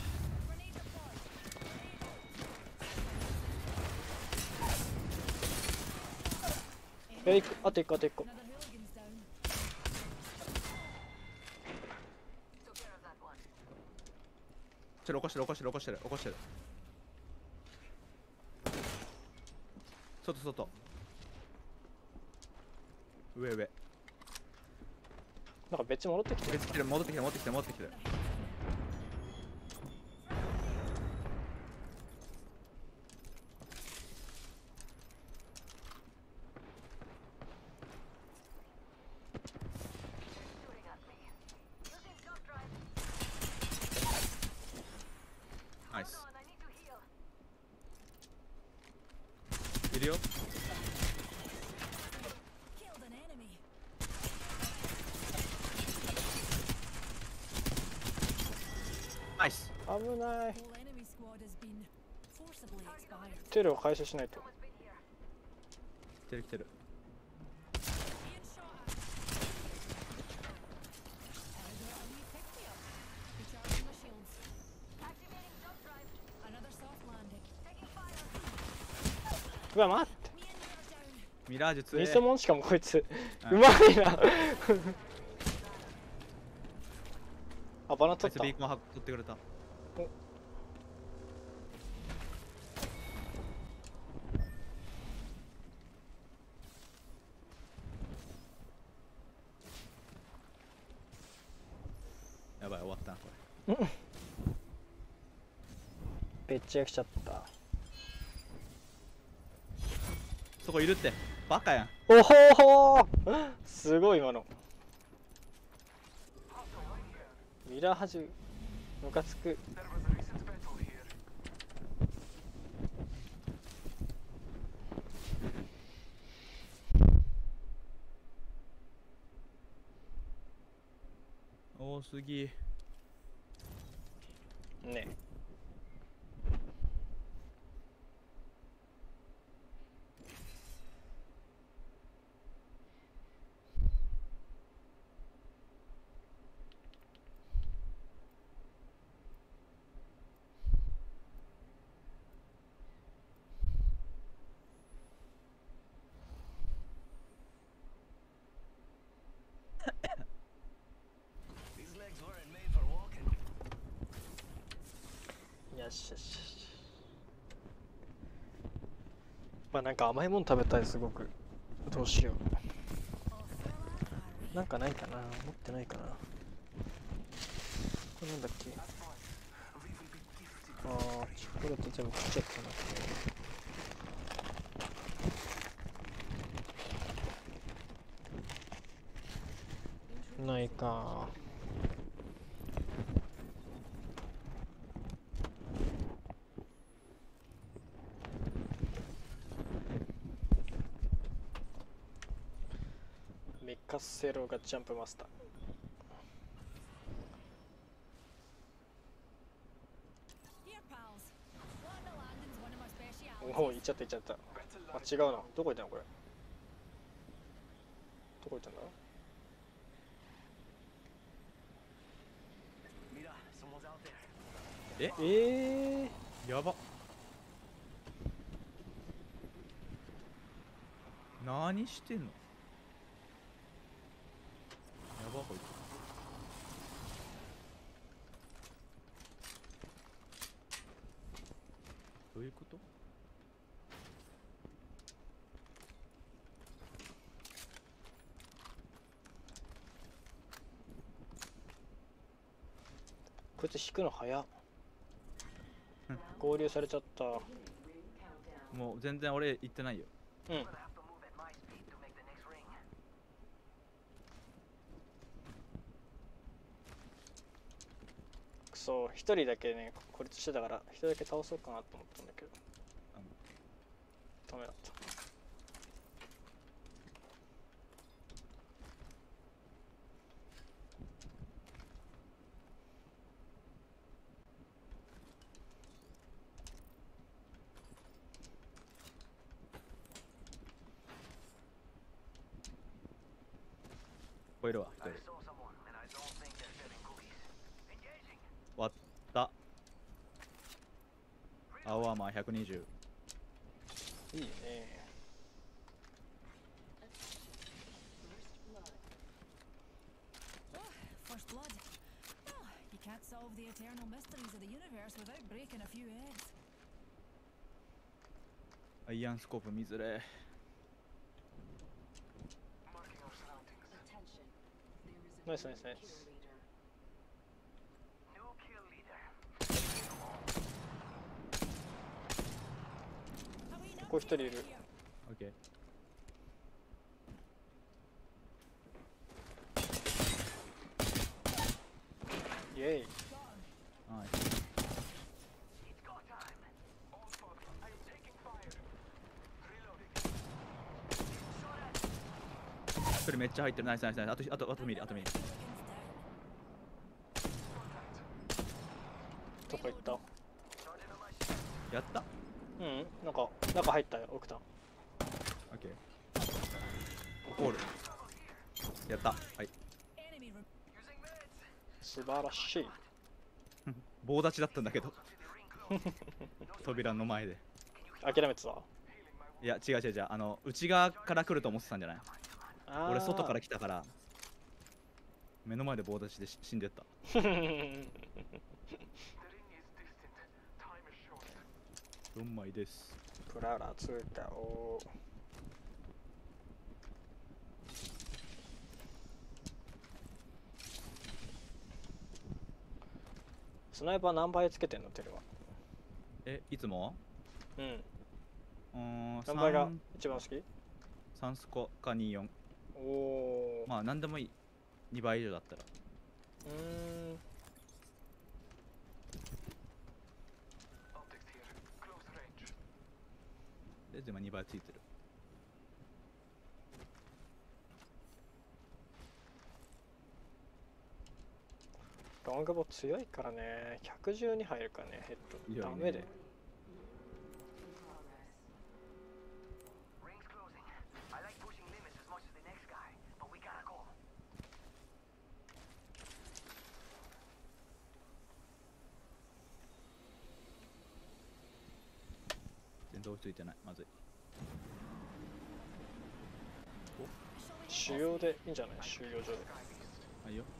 あと1個、あと1個。 Another hooligan's down. Took care of that one. 起こしてる。外。上。 なんか別戻ってきてる。 戻ってきてる。 Shooting at me. Using jump drive. ナイス。 Hold on, I need to heal. いるよ。 Killed an enemy. ナイス。 危ない。 Whole enemy squad has been forcibly expired. テルを回収しないと。 Someone's been here. 来てる。 Being shot at. I got a wee pick up. Recharging my shields. Activating jump drive. Another soft landing. Taking fire. うわ、待って。 Me and you are down. ミラージュ強え。 偽物しかもこいつ。 うんうまいな。あ、バナ取った。 ビーコン取ってくれた。やばい、終わったなこれ。 べっちゃくちゃった。 そこいるってバカやん。 おほほー、すごい今の。ミラーハジムカつく。 There was a recent battle here. 多すぎ。 ね。 These legs weren't made for walking. よしよしよし。まあなんか甘いもの食べたい、すごく。どうしよう。なんかないかな、持ってないかな。これなんだっけ。ああ、チョコレート全部食っちゃったな。ないか。メカセロがジャンプマスター。おお、行っちゃった行っちゃった。あ、違うな。どこ行ったのこれ。どこ行ったんだ。 やば。何してんの。やばこいつ。どういうこと。 こいつ引くの早っ。合流されちゃった。 もう全然俺行ってないよ。 うん。くそ、一人だけね孤立してたから一人だけ倒そうかなと思ったんだけどダメだった。 超えるわ一人。割った。青アーマー120。 いいね。 First blood. Oh, you can't solve the eternal mysteries of the universe without breaking a few eggs. アイアンスコープ見ずれ。 ナイスナイスナイス。ここ一人いる。 オッケー。 イエイ。 はい。それめっちゃ入ってる。ナイスナイスナイス。あと見る。 どこ行った。 やった。 うん、なんか中入ったよ、奥田。 オッケー。ゴール。やった。はい。 素晴らしい。 棒立ちだったんだけど。扉の前で。 諦めてた。 いや違う。内側から来ると思ってたんじゃない。俺外から来たから目の前で棒立ちで死んでった。4枚です。 プララ通過を。スナイパー何倍つけてんのテルは。 いつも何倍が一番好き。 3スコか24。 おお。 まあ何でもいい。2倍以上だったら。で今2倍ついてる。 ロングボ強いからね。112入るからね、ヘッド。ダメで。 全然追いついてない。まずい。 収容でいいんじゃない。収容所で。 はいよ。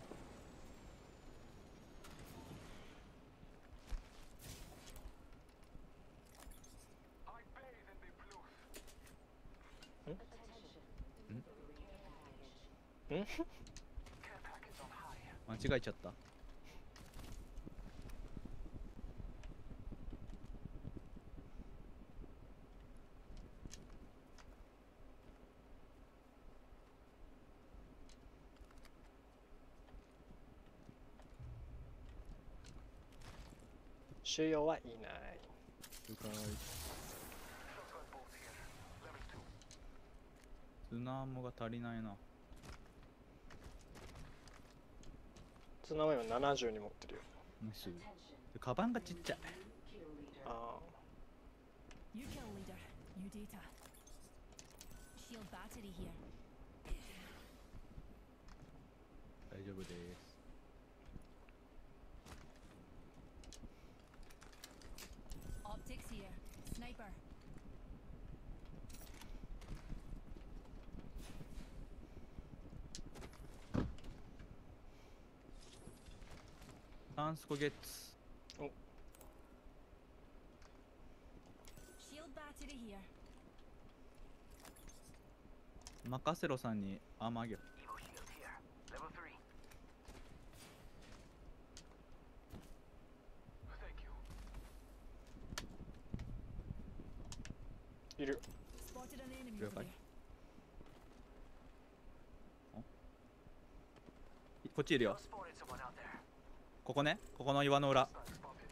Care package on high. 間違えちゃった。 収容はいない。 了解。 Shotgun bolt here. Level 2. ツナモが足りないな。 ツナも今70に持ってるよ。 ナイス。でカバンがちっちゃい。 あ New kill leader. New data. Shield battery here. 大丈夫です。 Optics here. Sniper. タンスコゲッツ。 Shield battery here. 任せろさんにアーマーあげよ Evo shield here. Level 3. Thank you. いる。 Spotted an enemy Real over quick. there. こっちいるよ。 Spotted someone out there. ここね。ここの岩の裏。 Stun spotted.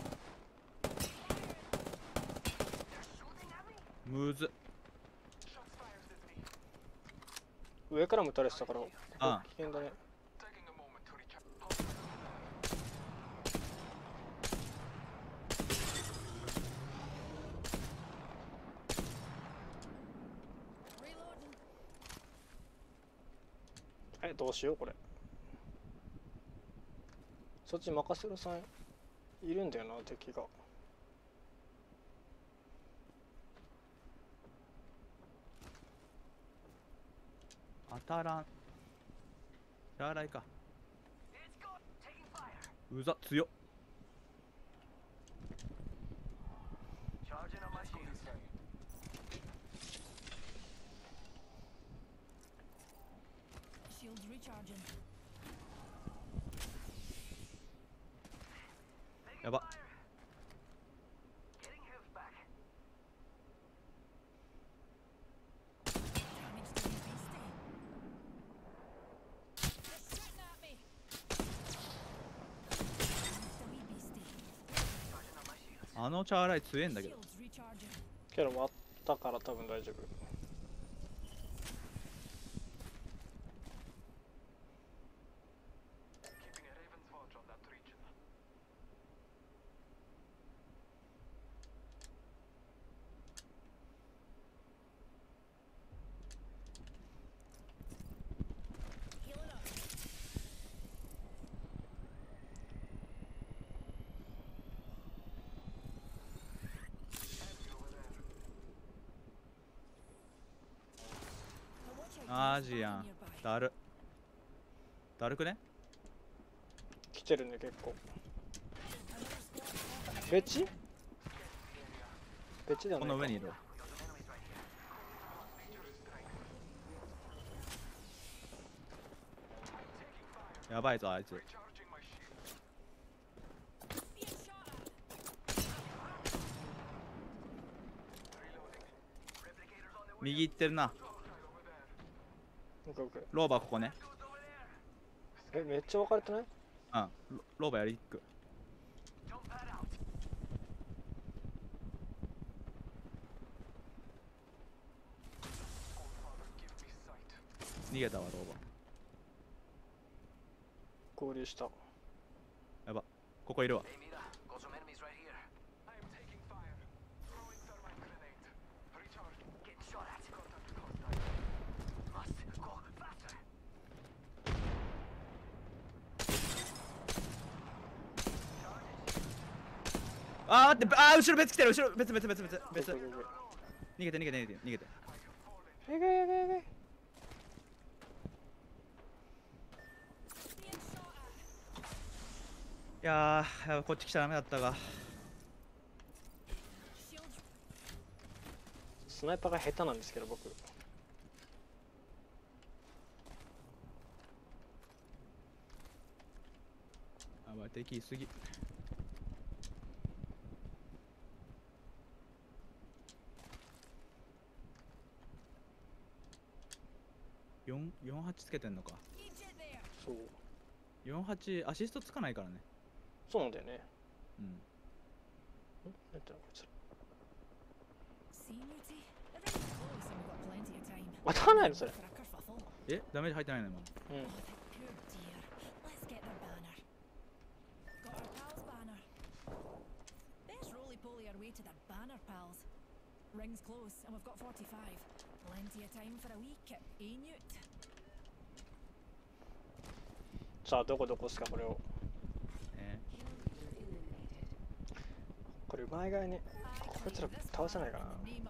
むずっ。 Shots fired at me. 上からも撃たれてたから、 あ危険だね。 Taking a moment to recap. Reloading. どうしようこれ。そっち任せろさんいるんだよな敵が。 当たらん。シャーライか。 It's got taking fire. うざ強っ。 Charging on my shield. Shields recharging. やば。 Getting health back. Damage to me, beastie. They're shooting at me. Damage to me, beastie. Charging on my shield. あのチャーライ強えんだけど。 Shields recharging. けど割ったから多分大丈夫。 Keeping a Raven's watch on that region. Healing up. Enemy over there. マジやん。だる。だるくね。 来てるね結構。ベチ？ベチではないか。 この上にいる。やばいぞあいつ。 Recharging my shield. Being shot at. Reloading. Replicators on the way. 右行ってるな。 Over there. オッケーオッケローバーここね。 ー。めっちゃ分かれてない？ うん。ローバーやりっく。 Jump pad out. 逃げたわローバ合流した。 ー。やば。ここいるわ。 Hey Mira, got some enemies right here. I am taking fire. Throwing thermite grenade. Recharge. Getting shot at. Contact with hostile. Must go faster. あーって後ろ別来てる後ろ別オッケーオッケー逃げて逃げて逃げて逃げて。 やべえやべえやべえ。 Being shot at. いやーこっち来ちゃダメだったが。 Shields. スナイパーが下手なんですけど僕。 ばい、敵いすぎ。48つけてんのか。 そう 48アシストつかないからね。 そうなんだよね。 うん。 なんていうのこいつら。 See, Newty? The ring's close and we've got plenty of time. 当たらないのそれ。 For a kerfuffle. え、ダメージ入ってないの今。 うん。 Oh, the poor dear. Let's get their banner. Got our pals' banner. Best roly-poly our way to their banner, pals. Ring's close and we've got 45. Plenty of time for a wee kip, eh, Newt? さあどこっすかこれを。 えこれうまいがいね。こいつら倒せないかな。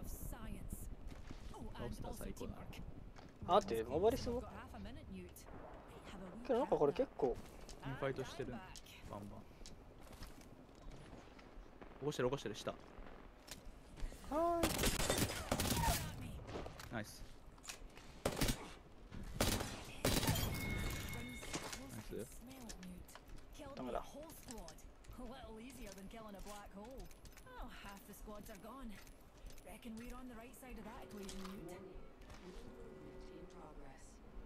倒したら最高だ。 あってモバリスも。けどなんかこれ結構インファイトしてる。バンバン。起こしてる起こしてる下。 はーい。 ナイス。 ダメだ。 A little easier than killing a black hole. Oh, half the squads are gone. Reckon we're on the right side of that equation, Newt. In progress.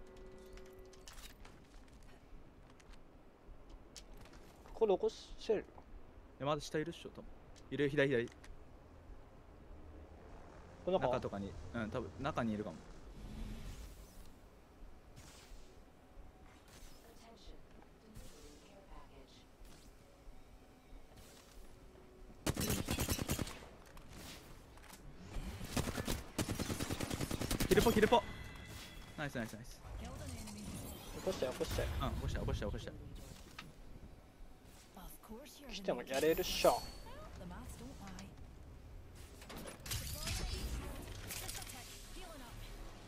ここで起こせる。 まだ下いるっしょ、多分。いる、左。 この中中とかに、うん、多分中にいるかも。ヒルポ。ナイス。 Killed an enemy. 起こしてうん、起こした Of course you're 来 the ても Newt. やれるっしょ。 The maths don't lie. Just a tick. Healing up.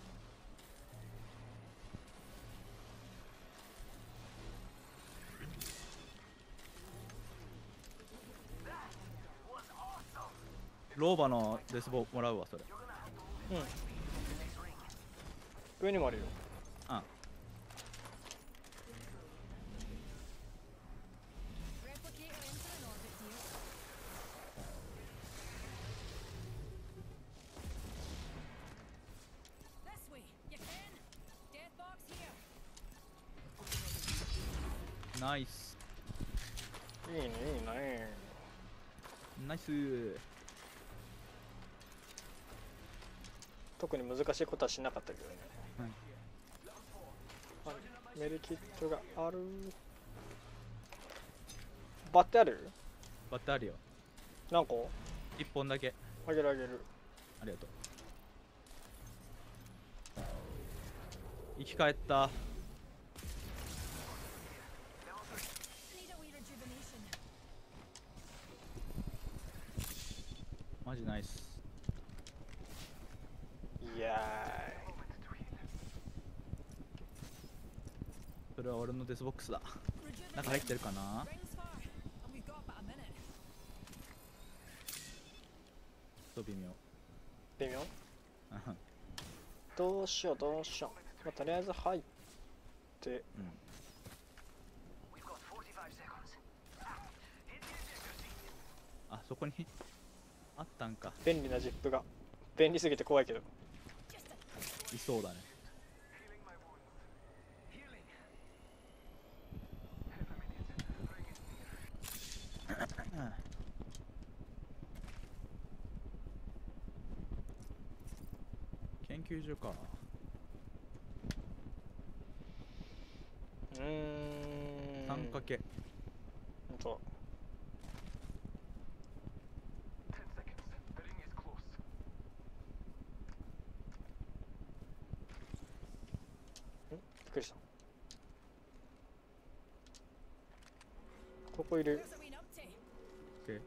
ローバのデスボもらうわ、それ。 うん。上にもあるよ。 うん。 Replicator entering orbit, dear. This way. You can. Death box here. ナイス。 いいね。 ナイス。 特に難しいことはしなかったけどね。はい、メルキットがある。バッテある？ バッテあるよ。 何個？ 1本だけ。 あげる。 ありがとう。生き返った。 Need a wee rejuvenation. マジナイス。 いやそれは俺のデスボックスだ。 Rejuvenation. 中入ってるかな。 Rings far. And we've got about a minute. ちょっと微妙。 微妙。どうしよう。まあ、とりあえず入って。 うん。 We've got 45 seconds. Hit the ejector seat. あそこにあったんか。 便利なジップが。便利すぎて怖いけど。 いそうだね。 Healing my wounds. Healing. Half a minute. Ring is near. 研究所か。3かけ。 ほんと。 10 seconds. The ring is close. びっくりした。ここいる。 There's a wee numpty. オッケー。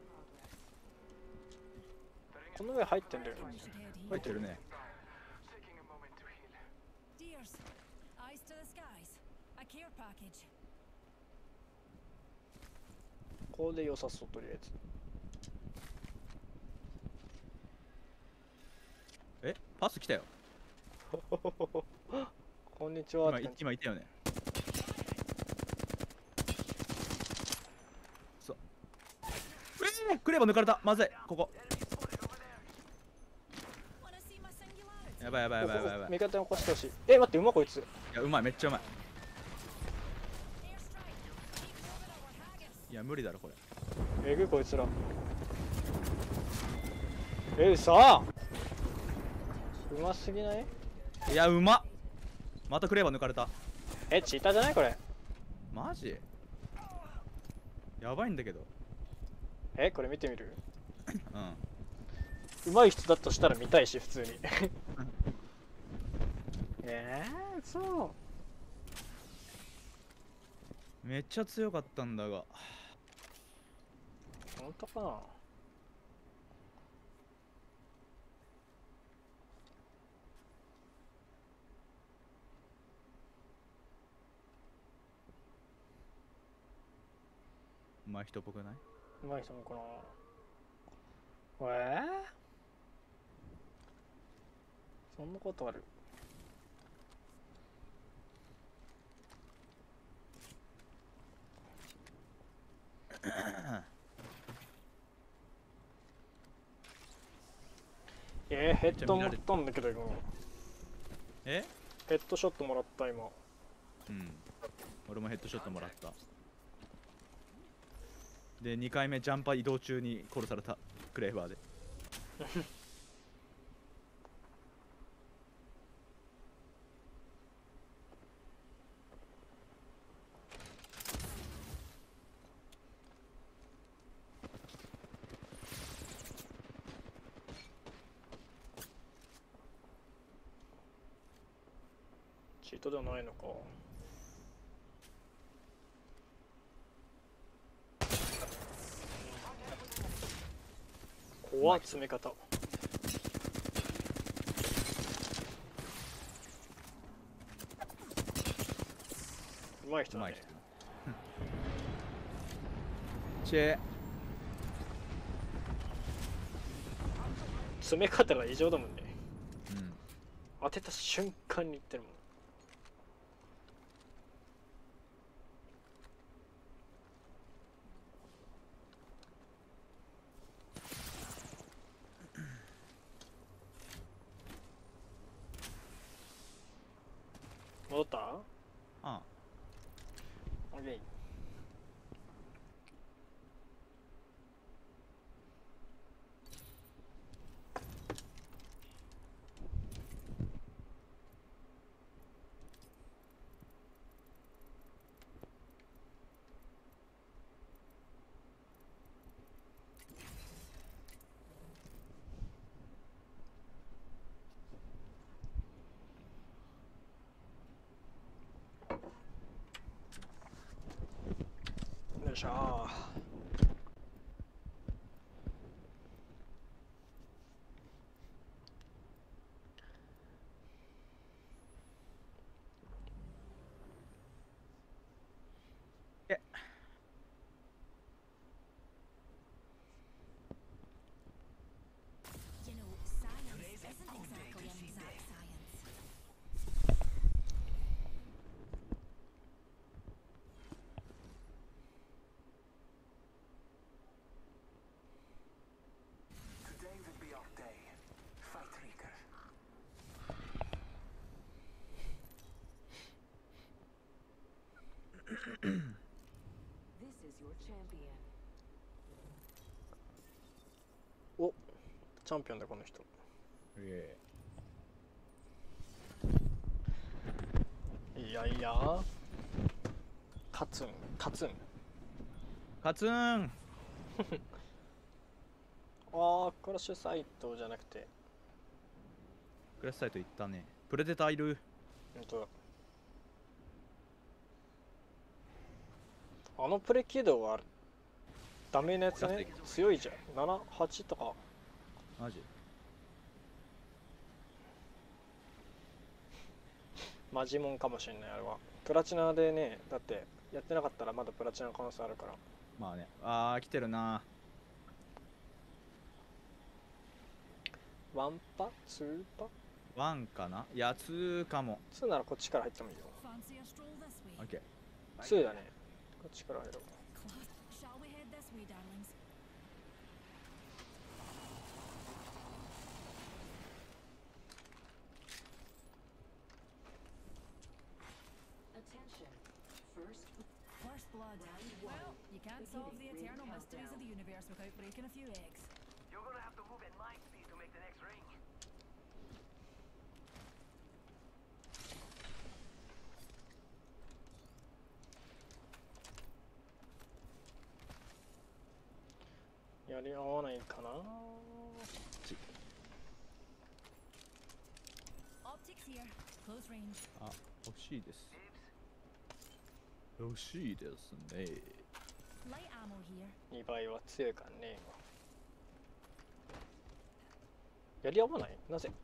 The ring この上入ってんだよ。 We should head 入 here. ってるね。 taking a moment to heal. Dears, eyes to the skies. A care package. ここで良さそうとりあえず。 え、パス来たよ。 こんにちはって感じ。 今いたよね。 クレーバー抜かれた。まずい。ここ Wanna see my singularity? やばいやばいやばいやばいやばい。 味方に起こしてほしい。え、待って、うまこいつ。 いや、うまい、めっちゃうまい。 Airstrike. Keep moving our haggis. いや、無理だろこれ。 えぐいこいつら。え、さあうますぎない？ いや、うまっ。またクレーバー抜かれた。 え、チーターじゃないこれ。 マジやばいんだけど。 え、これ見てみる？ うん。 うまい人だとしたら見たいし、普通に。そう。 めっちゃ強かったんだが。 本当かな。 うまい人っぽくない？ うまい人もこのそんなことある？ヘッドもらったんだけど今。 え？ ヘッドショットもらった今。 うん。俺もヘッドショットもらった。で、2回目ジャンパー移動中に殺された。クレーバーで。 チートではないのか。怖っ詰め方。うまい人だね。 チェ詰め方が異常だもんね。 うん。 当てた瞬間にいってるもん。戻った？ ああ。 オッケー。よいしょー。え。 You know, science isn't exactly exact science. Today will be our day. Fight Reaker. This is your champion. お、チャンピオンだこの人。いやいや勝つんカツーン。 ああ、クラッシュサイトじゃなくて、 クラスサイト行ったね。プレデターいる。 ほんとだ。あのプレ起動はダメなやつね。強いじゃん。7、8とか。 マジ？ マジモンかもしれない、あれは。プラチナでね、だってやってなかったらまだプラチナの可能性あるから。 まあね。あー、来てるな。 ワンパツーパワンかな。いや、ツーかも。 ツーならこっちから入ってもいいよ。 Fancy a stroll this way? オッケー。 ツーだね。こっちから入ろう。 Shall we head this way, darlings? the eternal mysteries of the universe without breaking a few eggs. You're gonna have to move at light speed to make the next ring. やり合わないかな。 Optics here. Close range. あ、欲しいです。欲しいですね。 Light ammo here. 2倍は強いからね。やり合わない？なぜ？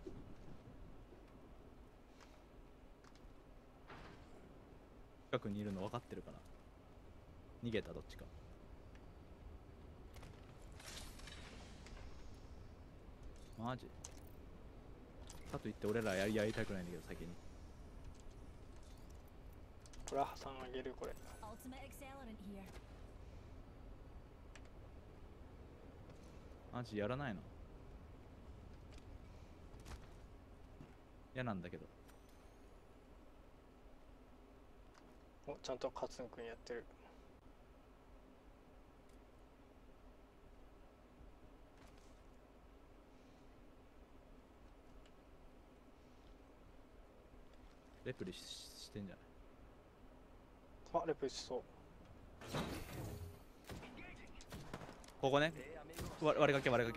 近くにいるの分かってるから。逃げた、どっちか。マジかといって俺らやりたくないんだけど、先に。 これは挟んあげる、これ。 Ultimate accelerant here. マジやらないの？嫌なんだけど。 お、ちゃんとカツンくんやってる。 レプリしてんじゃない？ あ、レプしそう。 ここね。割りかけ。割った。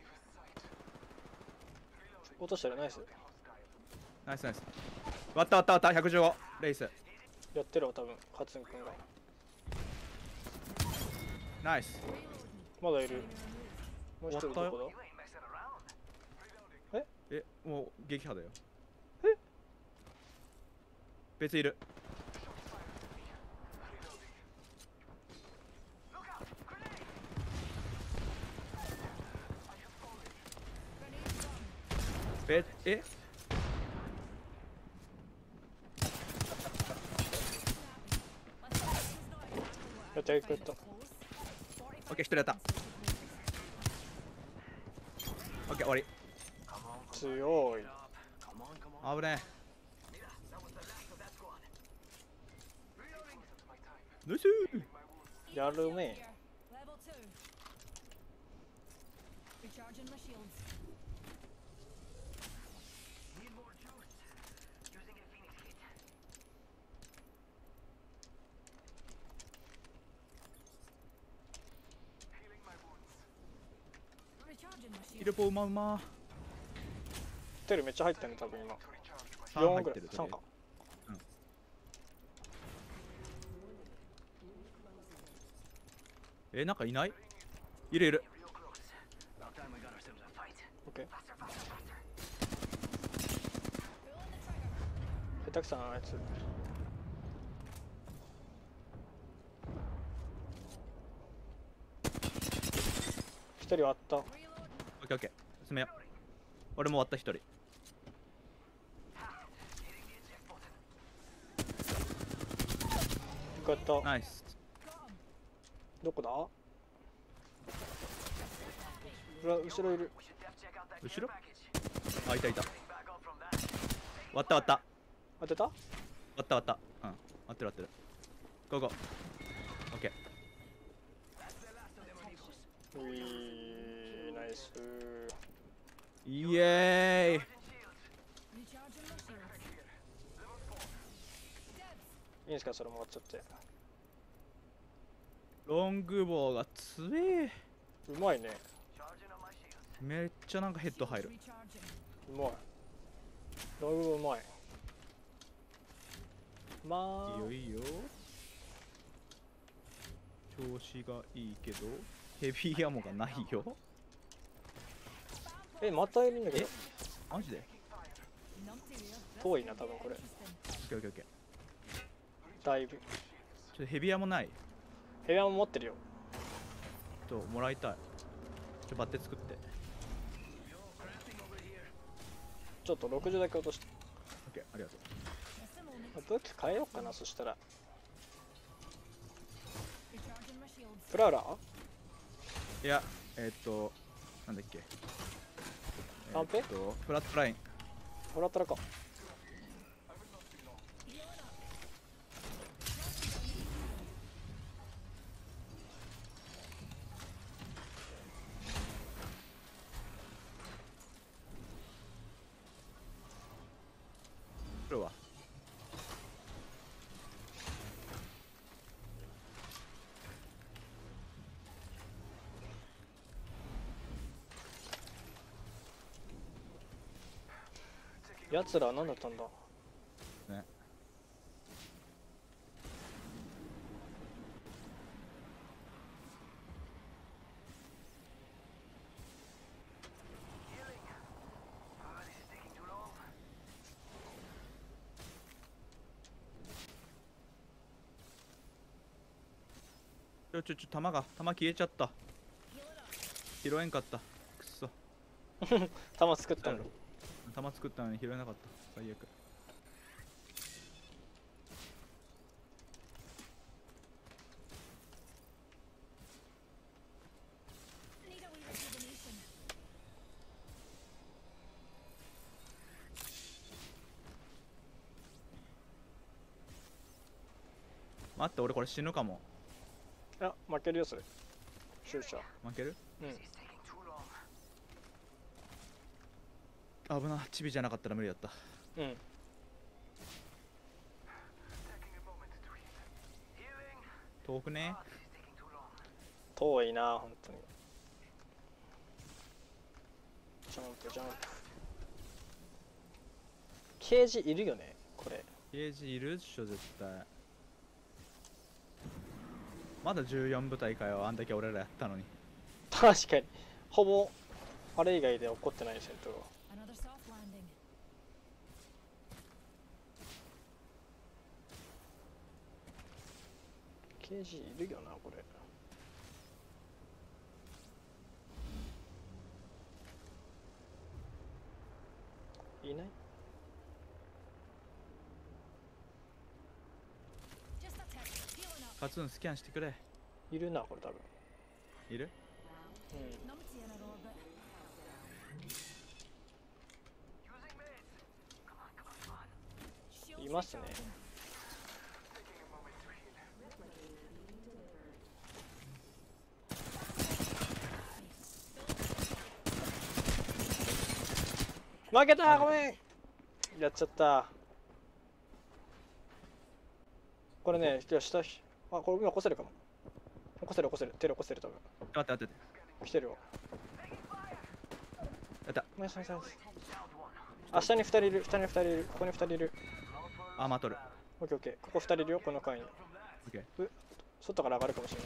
落としたらナイス。 ナイス。割った。115。レイス。 やってるわ、多分、カツンくんが。 ナイス。 まだいる。もう一人どこだ？ え、もう撃破だよ。 え？ 別いる。え？ やったやった。 オッケー、一人やった。オッケー、終わり。 強い。 危ねえ。ナイスー。 やるね。 Level 2. Recharging my shields. Need more juice. Using a Phoenix kit. Healing my wounds. Recharging my イ shields. ルポうま。 テルめっちゃ入ってんね、多分今。 3 4ぐらい。 入ってる。 3か。 なんかいない？いる。 Real close. About time we got ourselves a fight. オッケー。 Faster. 下手くそなやつ。一人割った。 オッケー。進めよう。俺も終わった一人。 よかった。 ナイス。 どこだ？後ろいる。 後ろ？あ、いた。割った。 当てた？ 割った。うん。割ってる。ゴーゴー。オッケー。 ういー、ナイス。 イエーイ。 Recharging my shields. いいんですか、それもらっちゃって。 ロングボウが強え。 うまいね。 めっちゃなんかヘッド入る。 Recharging. うまい。ログうまい。まあ。 いいよ。調子がいいけど、ヘビーアモがないよ。 またいるんだけど。 マジで？ Numpty there. 遠いな、多分これ。 オッケー。 だいぶ。 ちょっとヘビーアモない？ 部屋も持ってるよ。 もらいたい。バッテ作って。 ちょっと60だけ落として。 オッケー、ありがとう。 武器変えようかな、そしたら。 Recharging my shields. プラウラー？ いや、なんだっけ。 カンペ？ フラットライン。 もらったらか。 やつらは何だったんだ。 ね。弾消えちゃった。拾えんかった。くっそ。 弾作ったのに。 弾作ったのに拾えなかった。最悪。待って、俺これ死ぬかも。 あ、負けるよそれ。終者。 負ける？ うん。 危な、チビじゃなかったら無理だった。 うん。 遠くね。 遠いな、本当に。ジャンプジャンプ。ケージいるよね、これ。 ケージいるっしょ、絶対。まだ14部隊かよ、あんだけ俺らやったのに。 確かに。ほぼ、あれ以外で起こってない戦闘が。 Another soft landing. ケージいるよな、これ。いない？ Just a tick. Healing up. カツンスキャンしてくれ。 いるな、これ多分。 いる？ う Numpty in our orbit. ん。いますね。負けた、ごめん。やっちゃった。これね、下、あ、これ今起こせるかも。起こせる、起こせる、手で起こせる、多分。 待って。 来てるよ。 やった。 ナイスナイスナイス。あ、下に2人いる、下に2人いる、ここに2人いる。 あ、待っとる。 オッケーオッケー。ここ2人いるよ、この階に。 オッケー。 外から上がるかもしれない。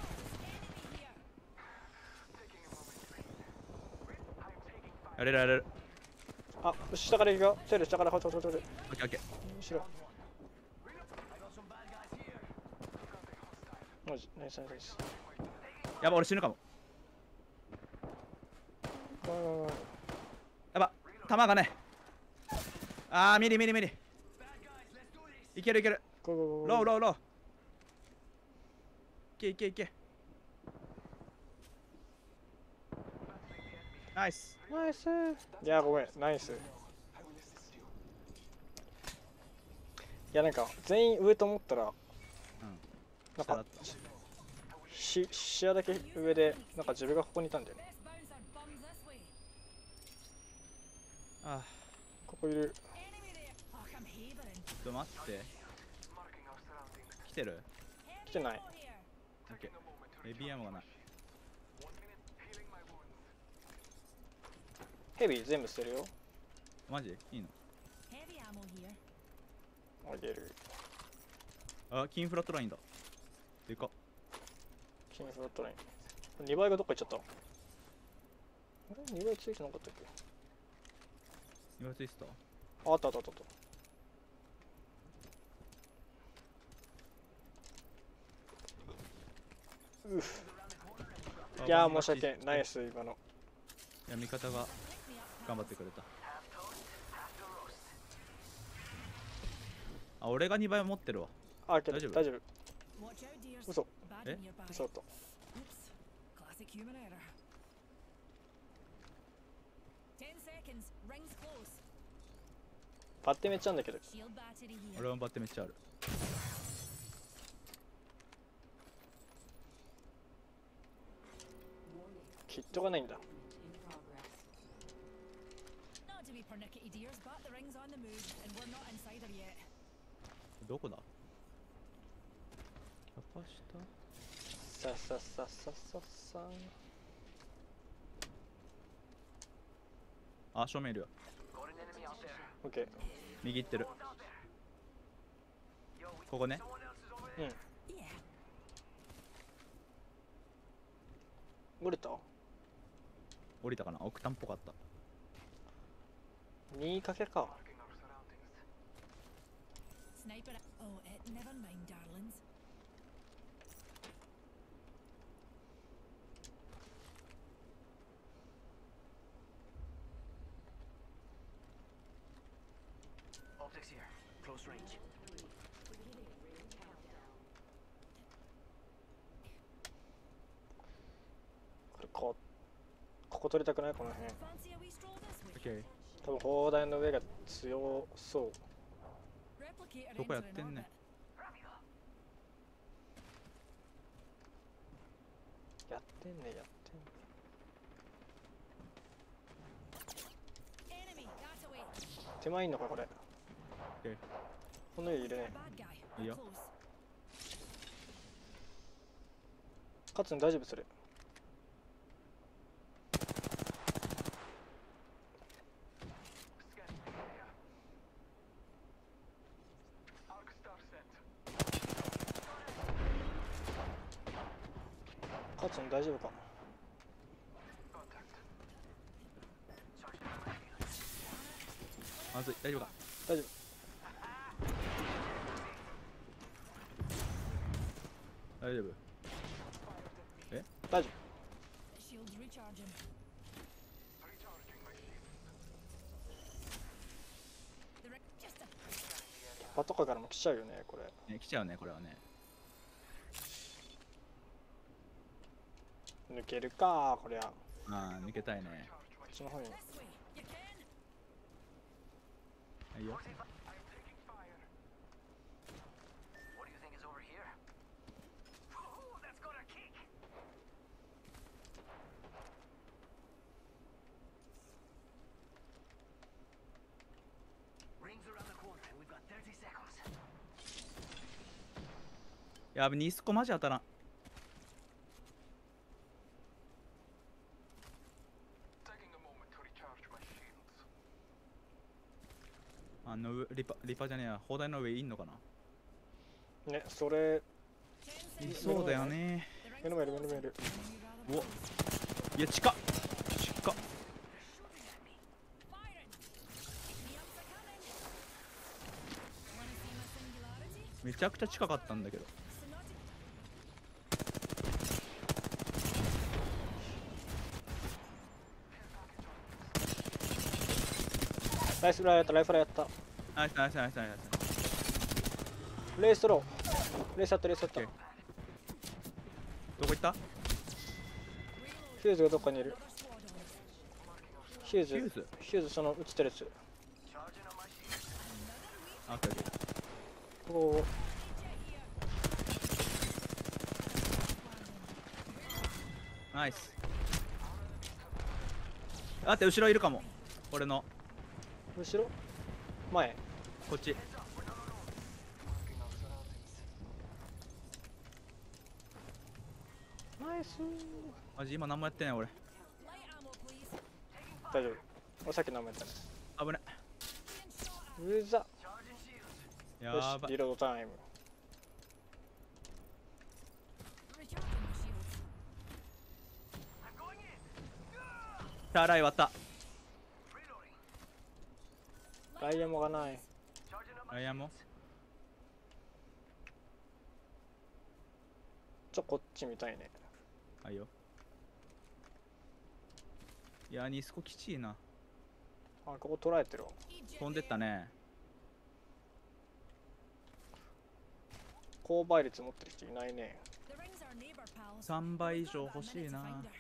やれるやれる。 あ、下から行くよ。手で下から、ほと。 オッケーオッケー。 後ろ。マジ、ナイスナイスナイス。 やば、俺死ぬかも。やば、弾がね。あー、ミリ。いける。ロー。いけ。ナイス。 いや、ごめん、ナイス。いや、なんか、全員上と思ったら、なんか、視野だけ上で、なんか自分がここにいたんだよね。 Best bouncer bums this way. あここいる。 Enemy there. Oh, I'm havering. ちょっと待って。来てる？ 来てない。 Heavy ammo here. オッケー。エビアムがない。 ヘビー全部捨てるよ。 マジ？いいの？ Heavy ammo here. あげる。 あ、キンフラットラインだ。でかっ。 キンフラットライン。2倍がどっか行っちゃった。あれ ?2 倍ついてなかったっけ？ 言われていた？ あった。うふ。いやー、申し訳ない。ナイス、今の。 いや、味方が頑張ってくれた。あ、俺が2倍持ってるわ。 あ、けど大丈夫。 Watch out, dears. 嘘。 Bad Eh? in your bag. 嘘と。 Oops. Classic human error. 10 seconds. Rings close. バッテめっちゃあんだけど。 Shield battery here. 俺もバッテめっちゃある。 キットがないんだ。 Not to be pernickety, dears, but the ring's on the move, and we're not inside her yet. どこだ？キャパ下？ さ。 あ、正面いるよ。 enemy out there. オッケー。 右行ってる。 Out there. Yo, we ここね。 someone else is over う there. ん。 Yeah. 折れた降りたかな。奥タンっぽかった。 ?2 かけか。 Marking our surroundings. Sniper. Oh, never mind, darlings. Optics here. Close range. ここ取りたくないこの辺。 Fancy a wee stroll this way? オッケー。 多分砲台の上が強そう。 Replicator どこやっ entering てんねん。 orbit. やってんねやってんね。 Enemy, that away. 手前いんのかこれ。 オッケー。 この家いるね。 Bad guy. いいよ。 Close. 勝つの大丈夫それ。 Scanning the area. Arc star set. 勝つの大丈夫か。 Contact. Charging on my shield. まずい。大丈夫か。 大丈夫。 大丈夫。 大丈 Shields recharging. Recharging my shield. Just a 夫。パトカーからも来ちゃうよねこれ。 ね、来ちゃうね、これはね。 抜けるかこりゃ。こああ、抜けたいね。 っちの方に。 this way. You can. はいよ。 I'm taking fire. What do you think is over here? Oh, that's got a kick. Rings around the corner, and we've got 30 seconds. やべ、ニスコマジ当たらん。 Taking a moment to recharge my shields. あの上リパじゃねえや。砲台の上いんのかな。 ねそれ 10 い seconds. そうだよね。 The 目の前いる ring's 目の前いる。 close. Enemy rather お close. いや、近っ近っ。 Firing. Me up for coming. Wanna see my singularity? めちゃくちゃ近かったんだけど。 Synodic. ライフラーやったライフラーやった。 ナイスナイスナイスナイス。 レースロー。レースやったレースやった。 オッケどこ行った？ ヒューズがどっかにいる。 Another squad on us. ヒューズ。 ヒューズヒューズその映ってるやつ。 Charging on my shield. あ、オッケーオッケー。 ここ。 ナイス。あって後ろいるかも。俺の後ろ前こっち。 Marking our surroundings. ナイス。 マジ今何もやってない俺。 Light ammo, please. 大丈夫。おさっきの名前やったね。 危ね。 Being shot at. うざ。 Charging shields. よしやばい。 リロードタイム。 Recharging my shields. I'm going in. ターライ割った。 Reloading. ダイヤモがない。 Charging on ダ my イヤモちょこっちみたいね。 はいよ。いや、ニスコきちいな。 あ、ここ捉えてるわ。 Eject 飛んでったね。 購買率持ってる人いないね。 The rings are neighbor pals. 3倍以 We've 上 got 欲 about し a い minute な。 to は find い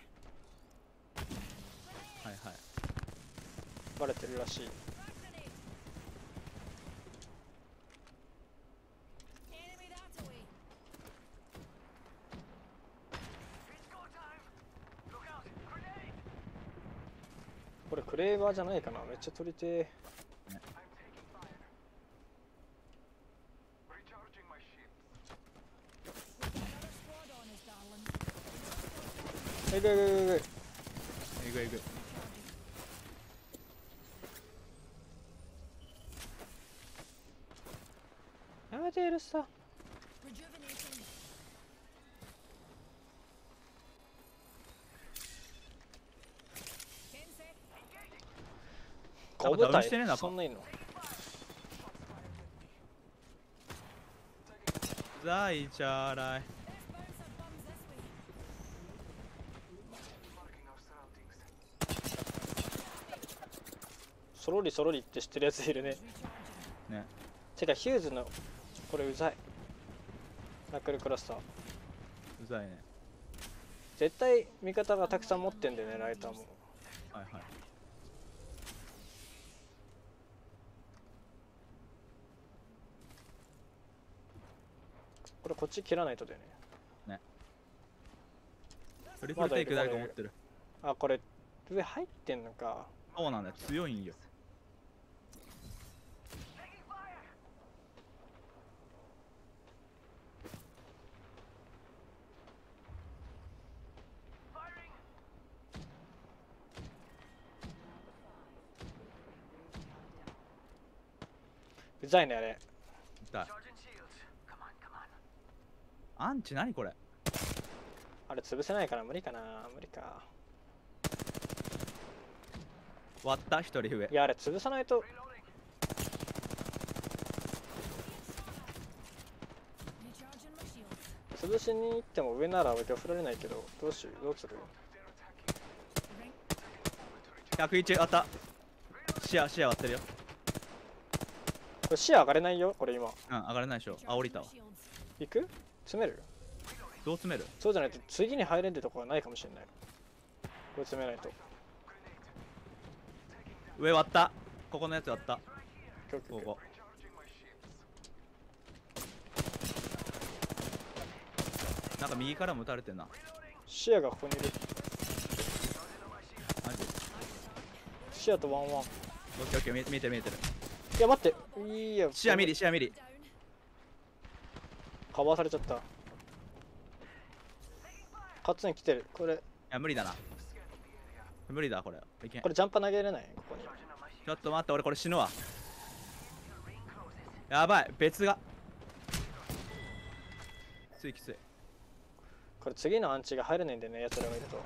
her. はい。 バレてるらしい。 Frag grenade. Enemy that away. It's go time. Look out. Grenade. これクレーバーじゃないかな。めっちゃ取りてー。 I'm taking fire. Recharging my shields. Another squad on us, darling. えぐいぐいぐいぐい。 えぐいえぐい。 てるさ。 Rejuvenating. 小部隊してねえなそんないいの？ ザイチャーライ。 Let's bounce our bums this way. Marking our surroundings. そろりそろりって知ってるやついるね。 Recharging. ね。 てかヒューズのこれうざい。ナックルクラスター。 うざいね。 絶対味方がたくさん持ってんだよね、ライターも。 はいはい。 これこっち切らないとだよね。 トリプルテイク誰か持ってる。 あ、これ上入ってんのか。 そうなんだよ、強いんよ。 うざいねあれ。 痛い。 Charging shields. Come on, come on. アンチ何これ。 あれ潰せないから無理かな。無理か。 割った一人上い。やあれ潰さないと Reloading. Recharging my shields. 潰しに行っても上なら俺が振られないけど、どうする？ Ring. 101あった。視野割ってるよ。 これ視野上がれないよこれ今。 うん上がれないでしょ。あ降りたわ。 My shields. 行く？詰める？ どう詰める？ そうじゃないと次に入れんってとこはないかもしれない。これ詰めないと。 上割った。ここのやつ割った。 今日ここ。なんか右からも撃たれてんな。 視野がここにいる。 マジ。 視野とワンワン。 オッケーオッケー見えてる見えてる。 いや待って。いいや。 視野見り視野見り。 Down. カバーされちゃった。カツン来てる。これいや無理だな。無理だこれ。いけん。 これジャンパー投げれないここに。 ちょっと待って俺これ死ぬわ。やばい別が。きついきつい。 これ次のアンチが入れないんだよね、奴らがいると。 も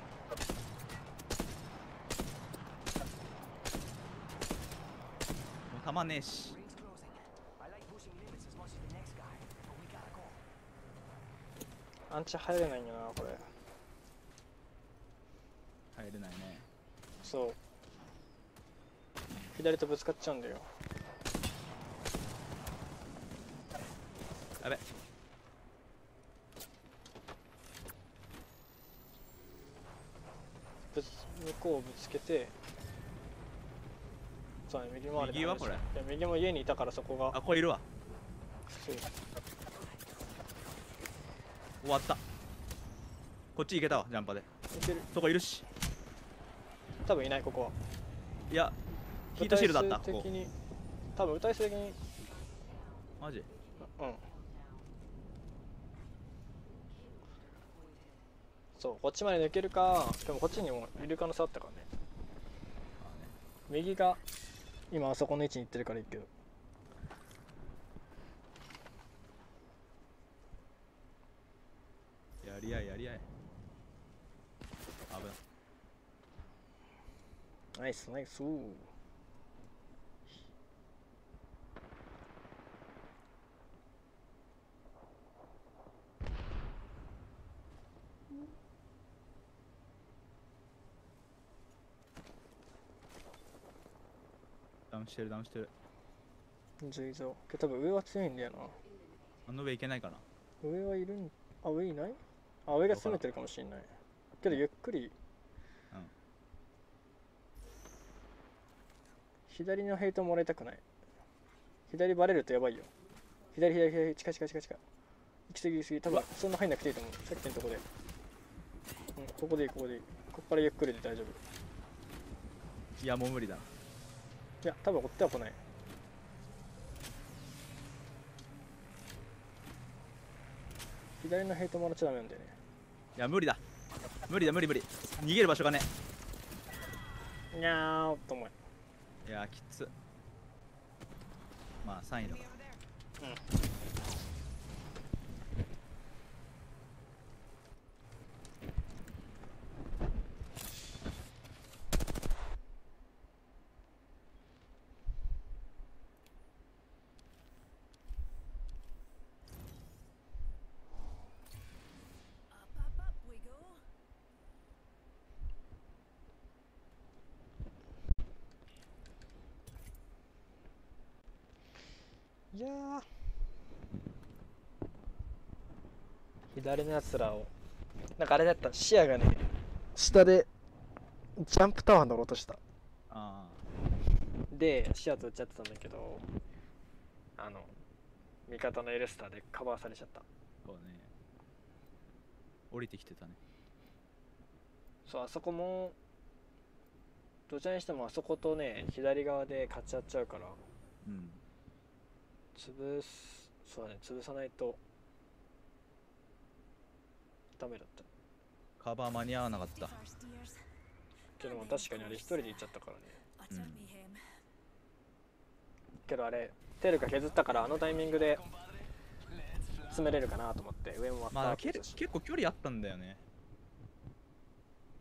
うたまんねえし。 Ring's closing. I like pushing limits as much as the next guy, but we gotta go. アンチ入れないんよな、これ。 入れないね。 そう。左とぶつかっちゃうんだよ。 やべ。 向こうをぶつけて。そうね、右回り。 右はこれ。 いや、右も家にいたからそこが。 あこれいるわ。 そう終わった。こっち行けたわジャンパーで。 いける。 そこいるし。 多分いない、ここは。 いやヒートシールドだったここ。 歌い数的に多分歌い数的にマジ。 うん。そう、こっちまで抜けるか、でもこっちにもいる可能性あったからね。右が今あそこの位置に行ってるからいいけど。 やり合いやり合い。危ない。 ナイスナイス。 ダウンしてるダウンしてる。 随蔵。けど多分上は強いんだよな。 あの上行けないかな。 上はいるん、あ、上いない？あ、上が攻めてるかもしれない。けどゆっくり。左のヘイトもらいたくない。左バレるとやばいよ。左近い。行き過ぎ行き過ぎ。多分そんな入んなくていいと思う。さっきのとこで。うん、ここでいい。ここからゆっくりで大丈夫。 いやもう無理だ。 いや、多分追っては来ない。左のヘイトもらっちゃダメなんだよね。 いや無理だ。無理。逃げる場所がね。 にゃーと思う。 いやきつ。まあ3位だ。 うん。 いやー、左のやつらをなんかあれだった、視野がね下でジャンプタワー乗ろうとした。 あで視野とっちゃってたんだけど、味方のエルスターでカバーされちゃった。 そうね、降りてきてたね。 そう、あそこもどちらにしてもあそことね左側で勝ち合っちゃうから、 うん、 そうだね、潰さないとダメだった。 カバー間に合わなかった。 けども確かにあれ一人で行っちゃったからね。 うん、 けどあれテルが削ったからあのタイミングで詰めれるかなと思って上も割った。 まあ結構距離あったんだよね。 うん、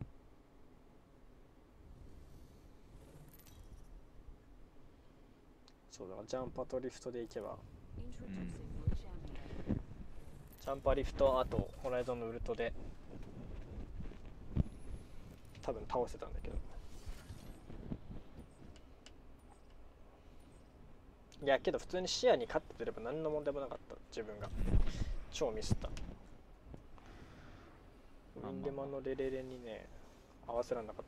そうだからジャンパとリフトで行けば、ジャンパリフト、あとホライゾンのウルトで多分倒せたんだけど、いやけど普通に視野に勝っててれば何の問題もなかった。自分が超ミスった。ウィンデマンのレレレにね合わせらんなかった。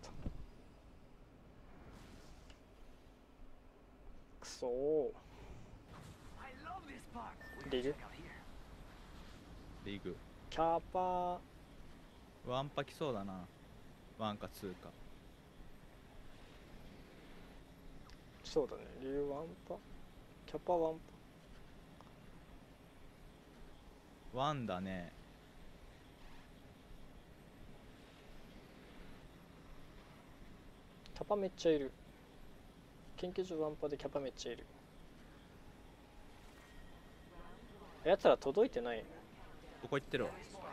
くそー。リグキャーパーワンパ来そうだな。ワンかツーか。 そうだね、リグワンパキャパワンパワンだね。 キャパめっちゃいる。研究所ワンパでキャパめっちゃいる。やつら届いてない。 ここ行ってるわ。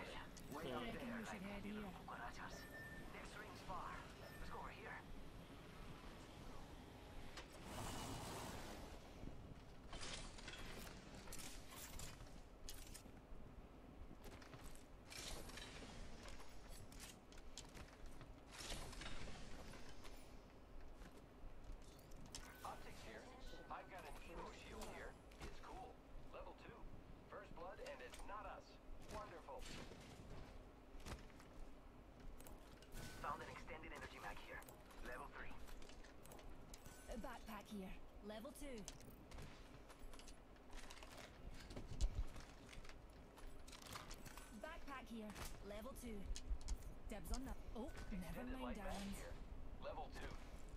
Backpack here. Level 2. Backpack here. Level 2. Dibs on that. Oh, never mind, darlings. Level 2.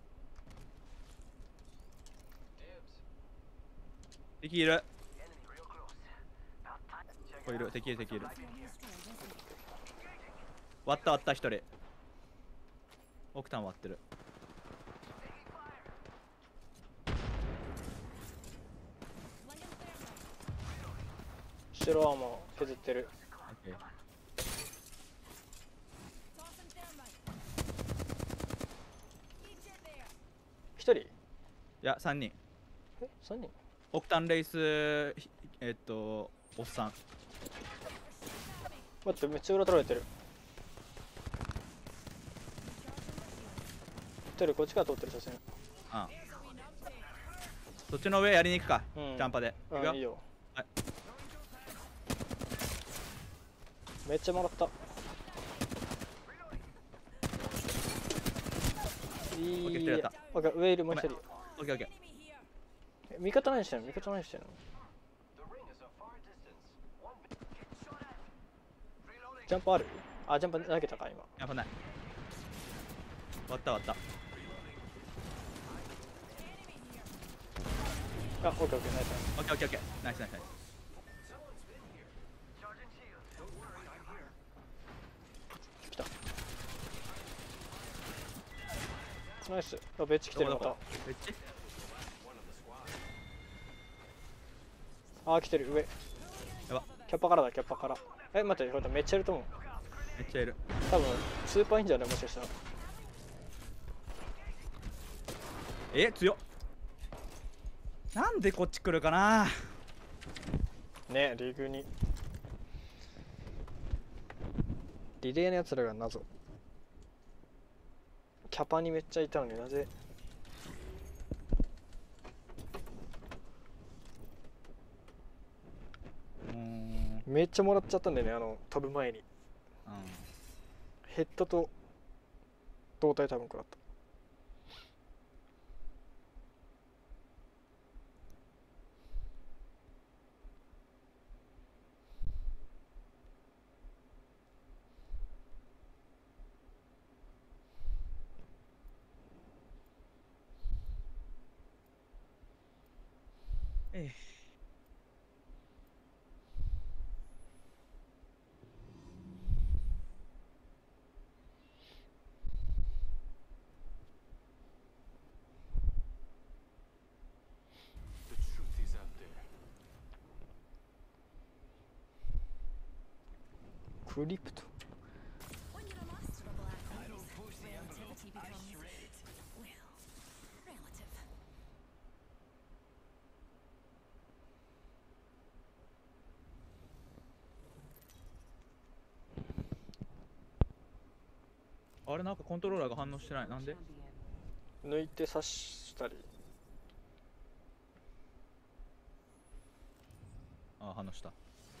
Dibs. 敵いる。 Enemy real close. About time. Check ここいる。敵いる敵いる。 It's on your stride, isn't it? 割った一人。オクタン割ってる。 白アーマー削ってる。 オッケー。 Tossing thermite. Eat it there. 一人？ いや3人。 え、三人？ オクタンレイスおっさん。 待って、めっちゃ裏取られてる。テルこっちから撮ってる写真。 ああ、そっちの上やりに行くか、 うん、 ジャンパで。 うん、いいよ。 はい、 めっちゃもらった。いいや。上いる、もう一人。 オッケーオッケー。 味方何してんの？味方何してんの？ジャンプある？あ、ジャンプ投げたか今。 やっぱない。割った割った。 あ、オッケーオッケー、ナイス。 オッケーオッケーオッケー。ナイスナイスナイス。 来た。ナイス。あ、ベッチ来てるまた。 ベッチ？ あ、来てる上。 やば。 キャッパからだ、キャッパから。え、待って、めっちゃいると思う。 めっちゃいる。 多分スーパーいいんじゃないもしかしたら。 強っ。なんでこっち来るかな。 ね、リグにリレーのやつらが謎。キャパにめっちゃいたのになぜ。 めっちゃもらっちゃったんだよね、飛ぶ前に。ヘッドと胴体多分食らった。 ええ。 クリプト。 When you're a master of black holes, relativity becomes, well, relative. あれなんかコントローラーが反応してない。なんで？ 抜いて刺したり。 あ、反応した。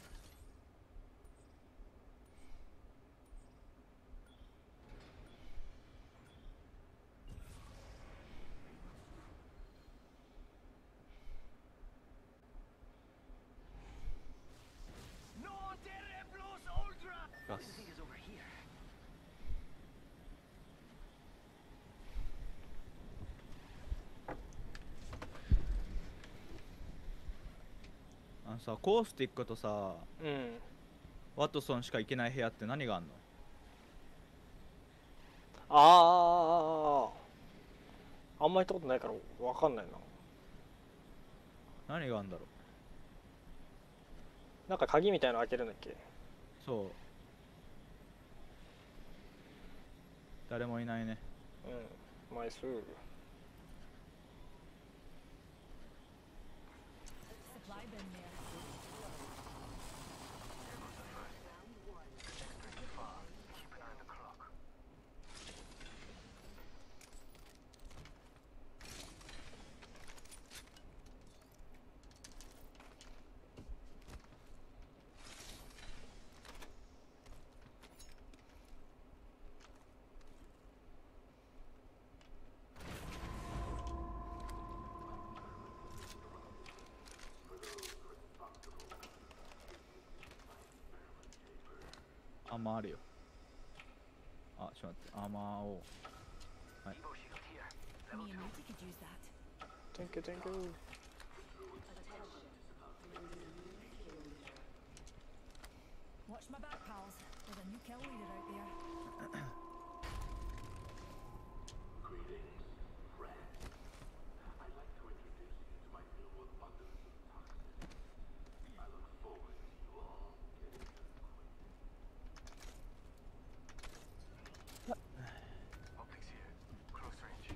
ガス。あのさ、コースティックとさ、 うん。 ワトソンしか行けない部屋って何があんの？ あんまり行ったことないから分かんないな。 何があんだろう。 なんか鍵みたいの開けるんだっけ？ そう。誰もいないね。 うん。枚数。 Supply bin there. アーマーあるよ。あ、ちょっと待って、アーマーを。はい。 Me and Newty could use that. Thank you, thank you. Watch my back, pals. There's a new kill leader out there. Optics here. Close range.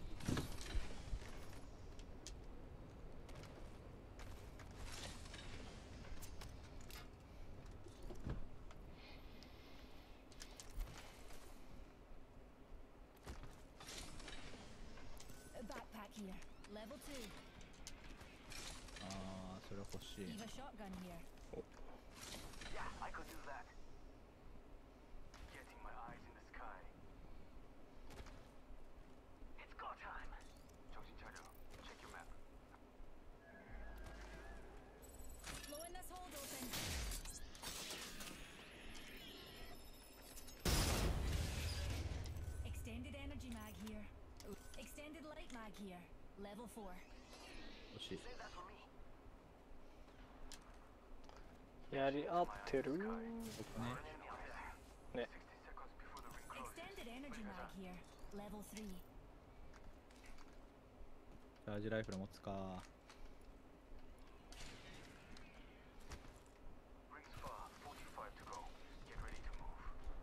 A backpack here. Level 2. あー、それ欲しい。 Eva shotgun here. Yeah, I could do that. Getting my eyes in the sky. It's go time. 정신 차려. Check your map. Blowing this hold open. Extended energy mag here. Extended light mag here. Level 4. 欲しい。 Save that for me. やり合ってる。 ね。 An enemy out there. ね。 60 seconds before the ring closes. Extended energy mag here. Level 3. チャージライフル持つか。 Rings far. 45 to go. Get ready to move.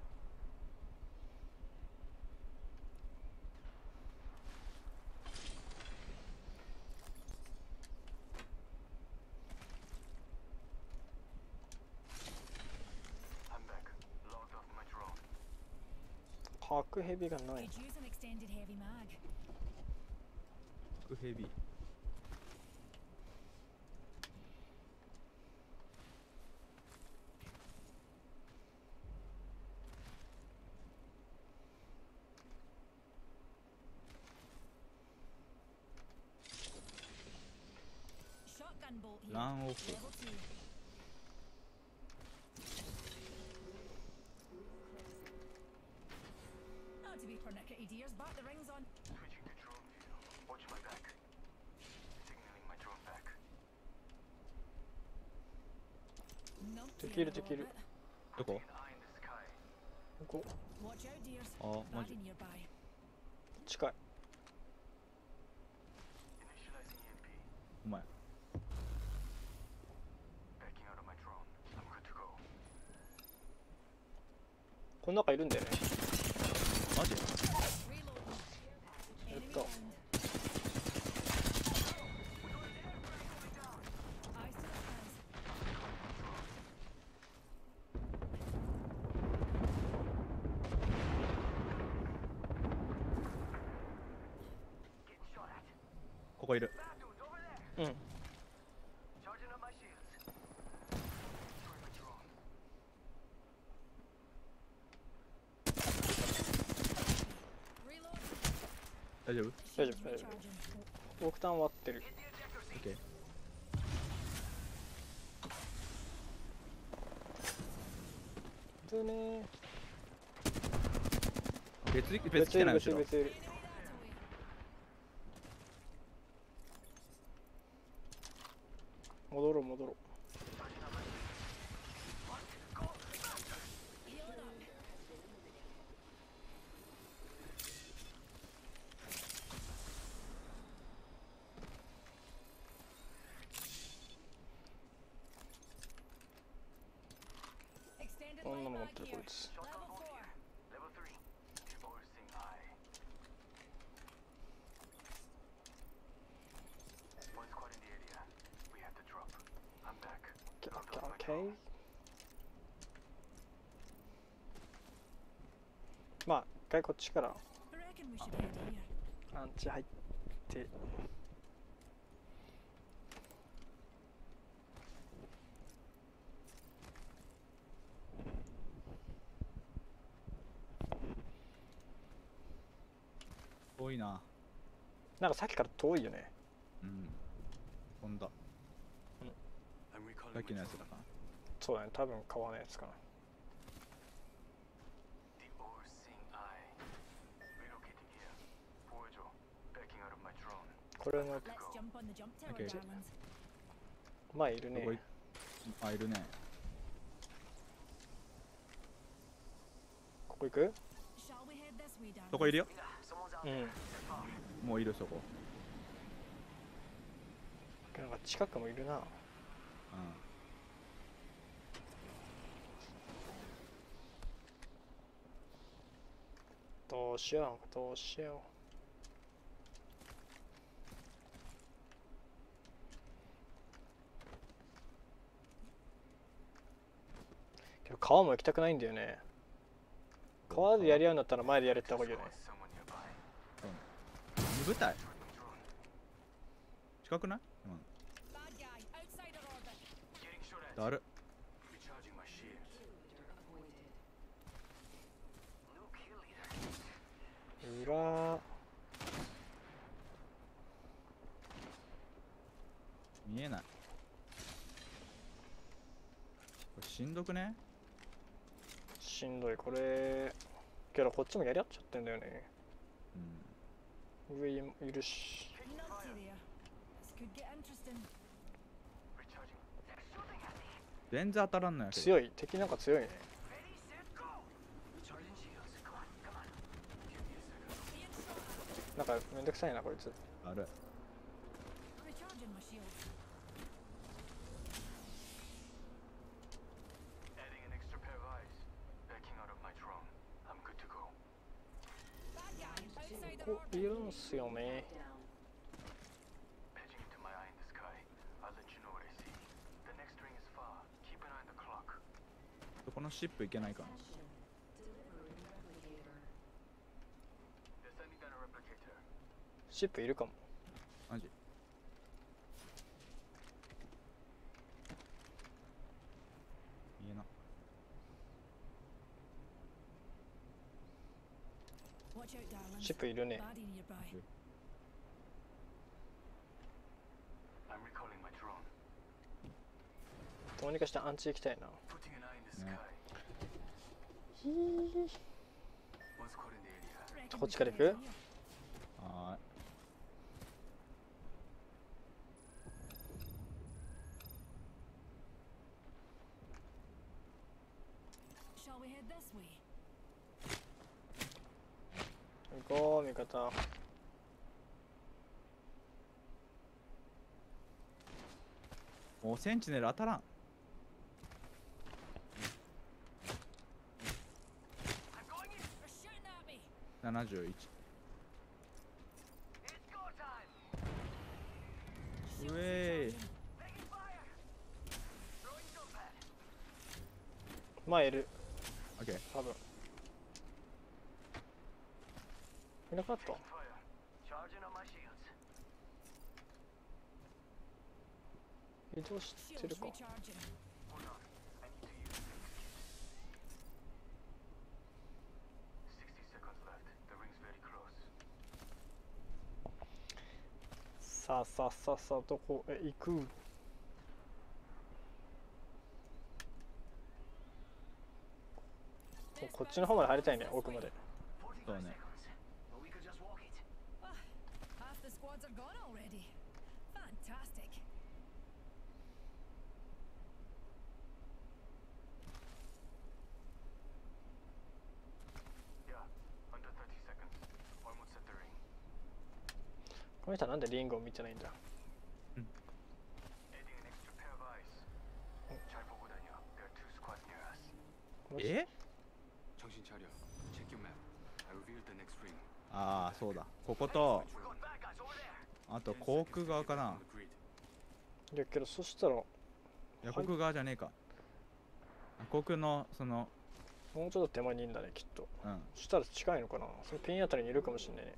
I'm back. Logged off my drone. 核ヘビがない。 Could use an extended heavy mag. ヘビー。 here. ランオフ。 Level 2. Not to be pernickety dears, but the ring's on. Switching to drone view. Watch my back. Signaling my drone back. Numpty できる in で the きる。 orbit. どこ？ An eye in the sky. ここ Watch out, dears. あ、マジ Baddie。nearby. 近い。 Initializing EMP. お前。 Backing out of my drone. I'm good to go. この中いるんだよね。 マジ？ Reloading. Enemy Let's go. downed. Eyes to the prize. Getting shot at. ここいる。 Bad dudes over there. うん。 Charging up my shields. Destroying my drone. Reload. 大丈夫？ 大丈 Shields 夫大丈 recharging. 夫。オクタン割ってる。 Hit the ejector オッ seat. ケー。 普通ね。 別来てない後ろ。 別いる。 Enemy that away. 戻ろう戻ろう。 Healing up. Extended こんな light もん持っ mag てる here. こいつ。 Level 4. Level 3. Overseeing eye. One squad in the area. We have to drop. I'm back. オッケーオッケーオッケー。まあ一回こっちから I reckon we should head here. アンチ入って。 遠いな。 なんかさっきから遠いよね。 うん。飛んだ。 I'm recalling さっきの my やつ drone. だかな。 そうだね。多分買わないやつかな。 The overseeing eye. Relocating here. Forward, backing out of my drone. これの Let's jump on the jump tower, Okay. darlings. 前いるどこいね。 あ、いるね。 ここ行く？ Shall we head this way, darlings? そこいるよ。 Someone's out うん。 there. They're far. もういるそこ。 なんか近くもいるな。 うん。 どうしようどうしよう。けど川も行きたくないんだよね。川でやり合うんだったら前でやれた方がいいよね。 Someone nearby. 二部隊 Drone. 近くない？ Bad guy, outside our orbit. Getting shot at. だる。 Recharging my shields. New kill leader. 裏見えない。これしんどくね？ しんどいこれ。けどこっちもやり合っちゃってんだよね。 うん。 上もいるし。 Numpty there. This could get interesting. Recharging. They're shooting at me. 全然当たらんのやけど。 強い敵なんか強いね。 Ready, set, go. Recharging shields. Come on, come on. Give me a second. Being shot at. なんかめんどくさいなこいつ。 ある。 Recharging my shields. Adding an extra pair of eyes. Backing out of my drone. I'm good to go. Bad guy, outside our ここい orbit. るんすよね。 Patching into my eye in the sky. I'll let you know what I see. The next ring is far. Keep an eye on the clock. そこのシップ行けないかな。 They're sending down a replicator. シップいるかも。 マジ。見えな。 Watch out, darlings. シップいるね。 Baddie nearby. I'm recalling my drone. うにかしてアンチ行きたいな。 Putting an eye in the sky. ひー Once caught in the area. こっちから行く？ は Shall we head this way? 行こう味方。 い。もうセンチネル当たらん。 I'm going in. They're shooting at me. 71。 It's go time. うえーい。 Taking fire. Throwing jump pad. 前いる。 オッケー。 多分。いなかった？ Fire. Charging on my shields. 移動してる Shields か。 recharging. Hold on. I need to use. 60 seconds left. The ring's very close. さあさあさあさあどこへ行く？こっちの方まで入りたいね、奥まで。 45 そうね。 seconds. But we could just walk it. Ah, half the squads are gone already. Fantastic. Yeah. Under 30 seconds. Almost at the ring. この人はなんでリングを見てないんだ？ Adding an extra pair of eyes. 잘 보고 다녀. There are 2 squads near us. え 정신 차려. Check your map. I revealed the next ring. ああ、そうだ。ここと、 We got bad guys over there. あと航空側かな。 On the grid. いやけどそしたらもいや、航空側じゃねえか。航空の、その、 うちょっと手前にいるんだねきっと。 うん、うん。 そしたら近いのかな。そのピンあたりにいるかもしれないね。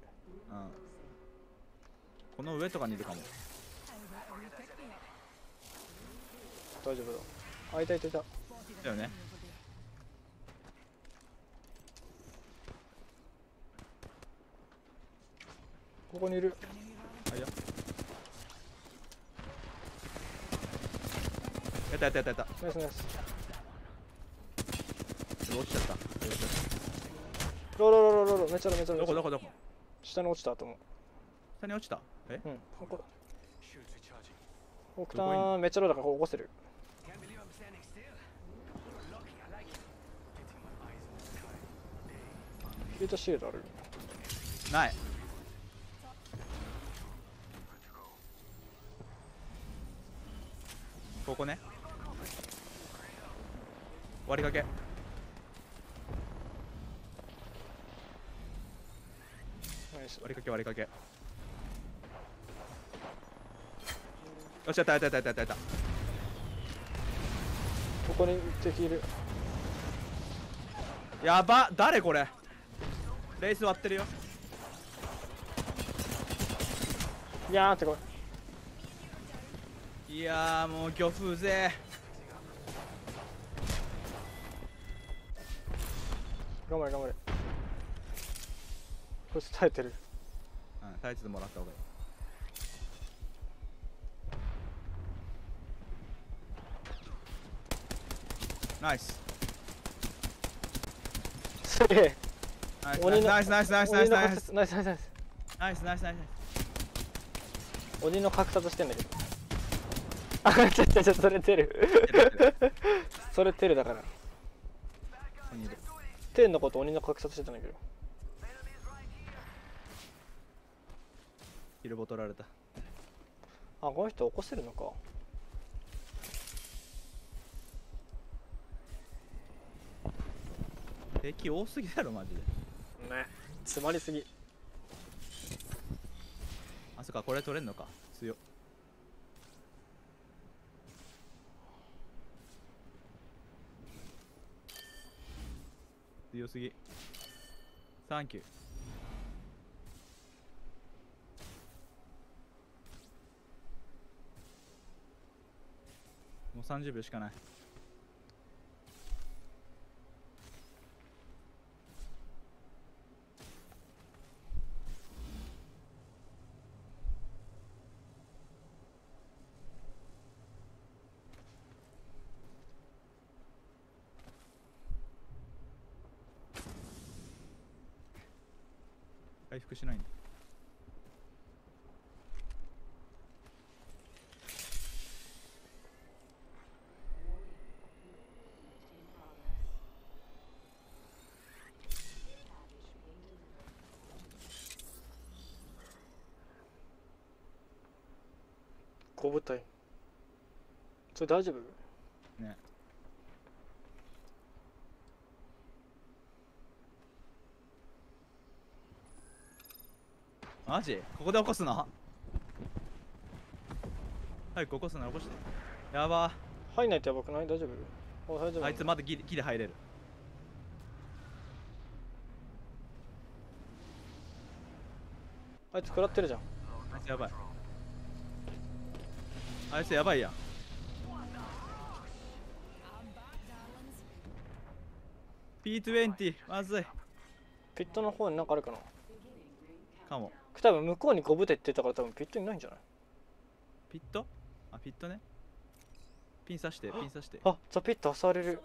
この上とかにいるかも。 How about a wee pick me up? 大丈夫だ。あ、いたいたいた。 Spotted だよ an ね。 enemy over there. ここにいる。 Enemy running. はいよ。やったやったやったやった。 ナイスナイス。 落ちちゃった。 ロロロロロロめちゃめちゃめちゃ。 どこどこどこ下に落ちたと思う。 下に落ちた。えうん。ここ Shields recharging. オクタンめっちゃローだからここ起こせる。 Can't believe I'm standing still. You're lucky. I like it. Getting my eyes in the sky. ヒートシールドある。 ない。 Good to go. ここね。終わりかけ。 ナイス終わりかけ終わりかけ。よしやったやったやったやったやった。 ここに敵いる。 やば誰これ。レース割ってるよ。 いやーってこいやーもう漁夫ぜ。 頑張れ頑張れ。こいつ耐えてる。 うんタイツでもらった方がいい。ナイスすげえ。 ナイス鬼のナイスナイスナイスナイスナイスナイスナイスナイス。 ナイスナイスナイス。 鬼の格殺してんだけど。あ、ちょそれテル。それテルだから。 鬼いる。 テルのこと鬼の格殺してたんだけど。 ヒルボ取られた。 あ、この人起こせるのか。 敵多すぎだろマジで。 ね。詰まりすぎ。 あそっかこれ取れんのか。強っ。強すぎ。サンキュー。もう30秒しかない。 回復しないんだ。 小部隊。それ大丈夫？ ね。マジ？ここで起こすの？早く起こすの起こして。やば入んないとやばくない？大丈夫？大丈夫。 あいつまだギリ入れる。 あいつ食らってるじゃん。 あいつやばい。あいつやばいやん。P20 まずい。 ピットの方になんかあるかな？ かも。 多分向こうに5部隊って言ったから多分ピットにないんじゃない？ ピット？あ、ピットね。ピン刺して、ピン刺して。 あ、ザピット挟れる。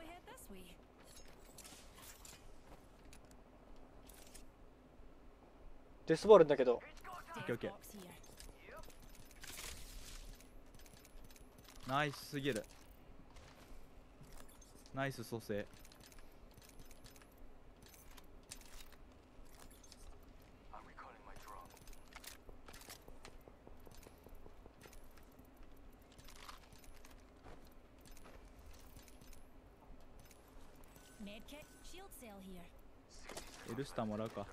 デスボールんだけど。 オッケーオッケー。ナイスすぎる。ナイス蘇生。エルスターもらうか。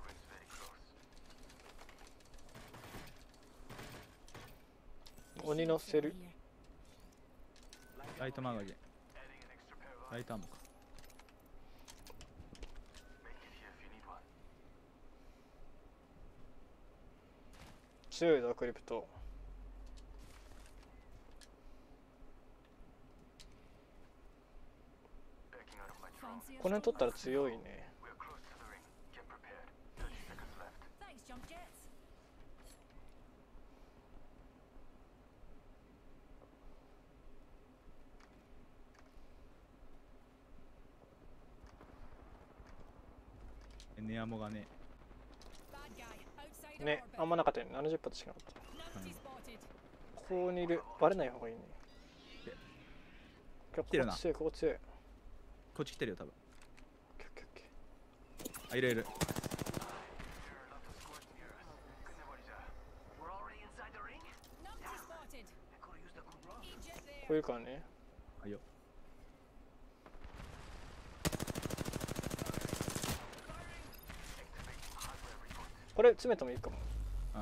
鬼のセル。 ライトマガジン。ライトアーモか。 強いだクリプト。この辺取ったら強いね。 ネアモがね。 ね、あんまなかったよね。70発しかなかった。ここにいる。バレない方がいいね。 来てるな。 ここ強い、ここ強い。 こっち来てるよ、多分。あ、いるいる。 こういうからね。 はいよ。 これ詰めてもいいかも。 うん。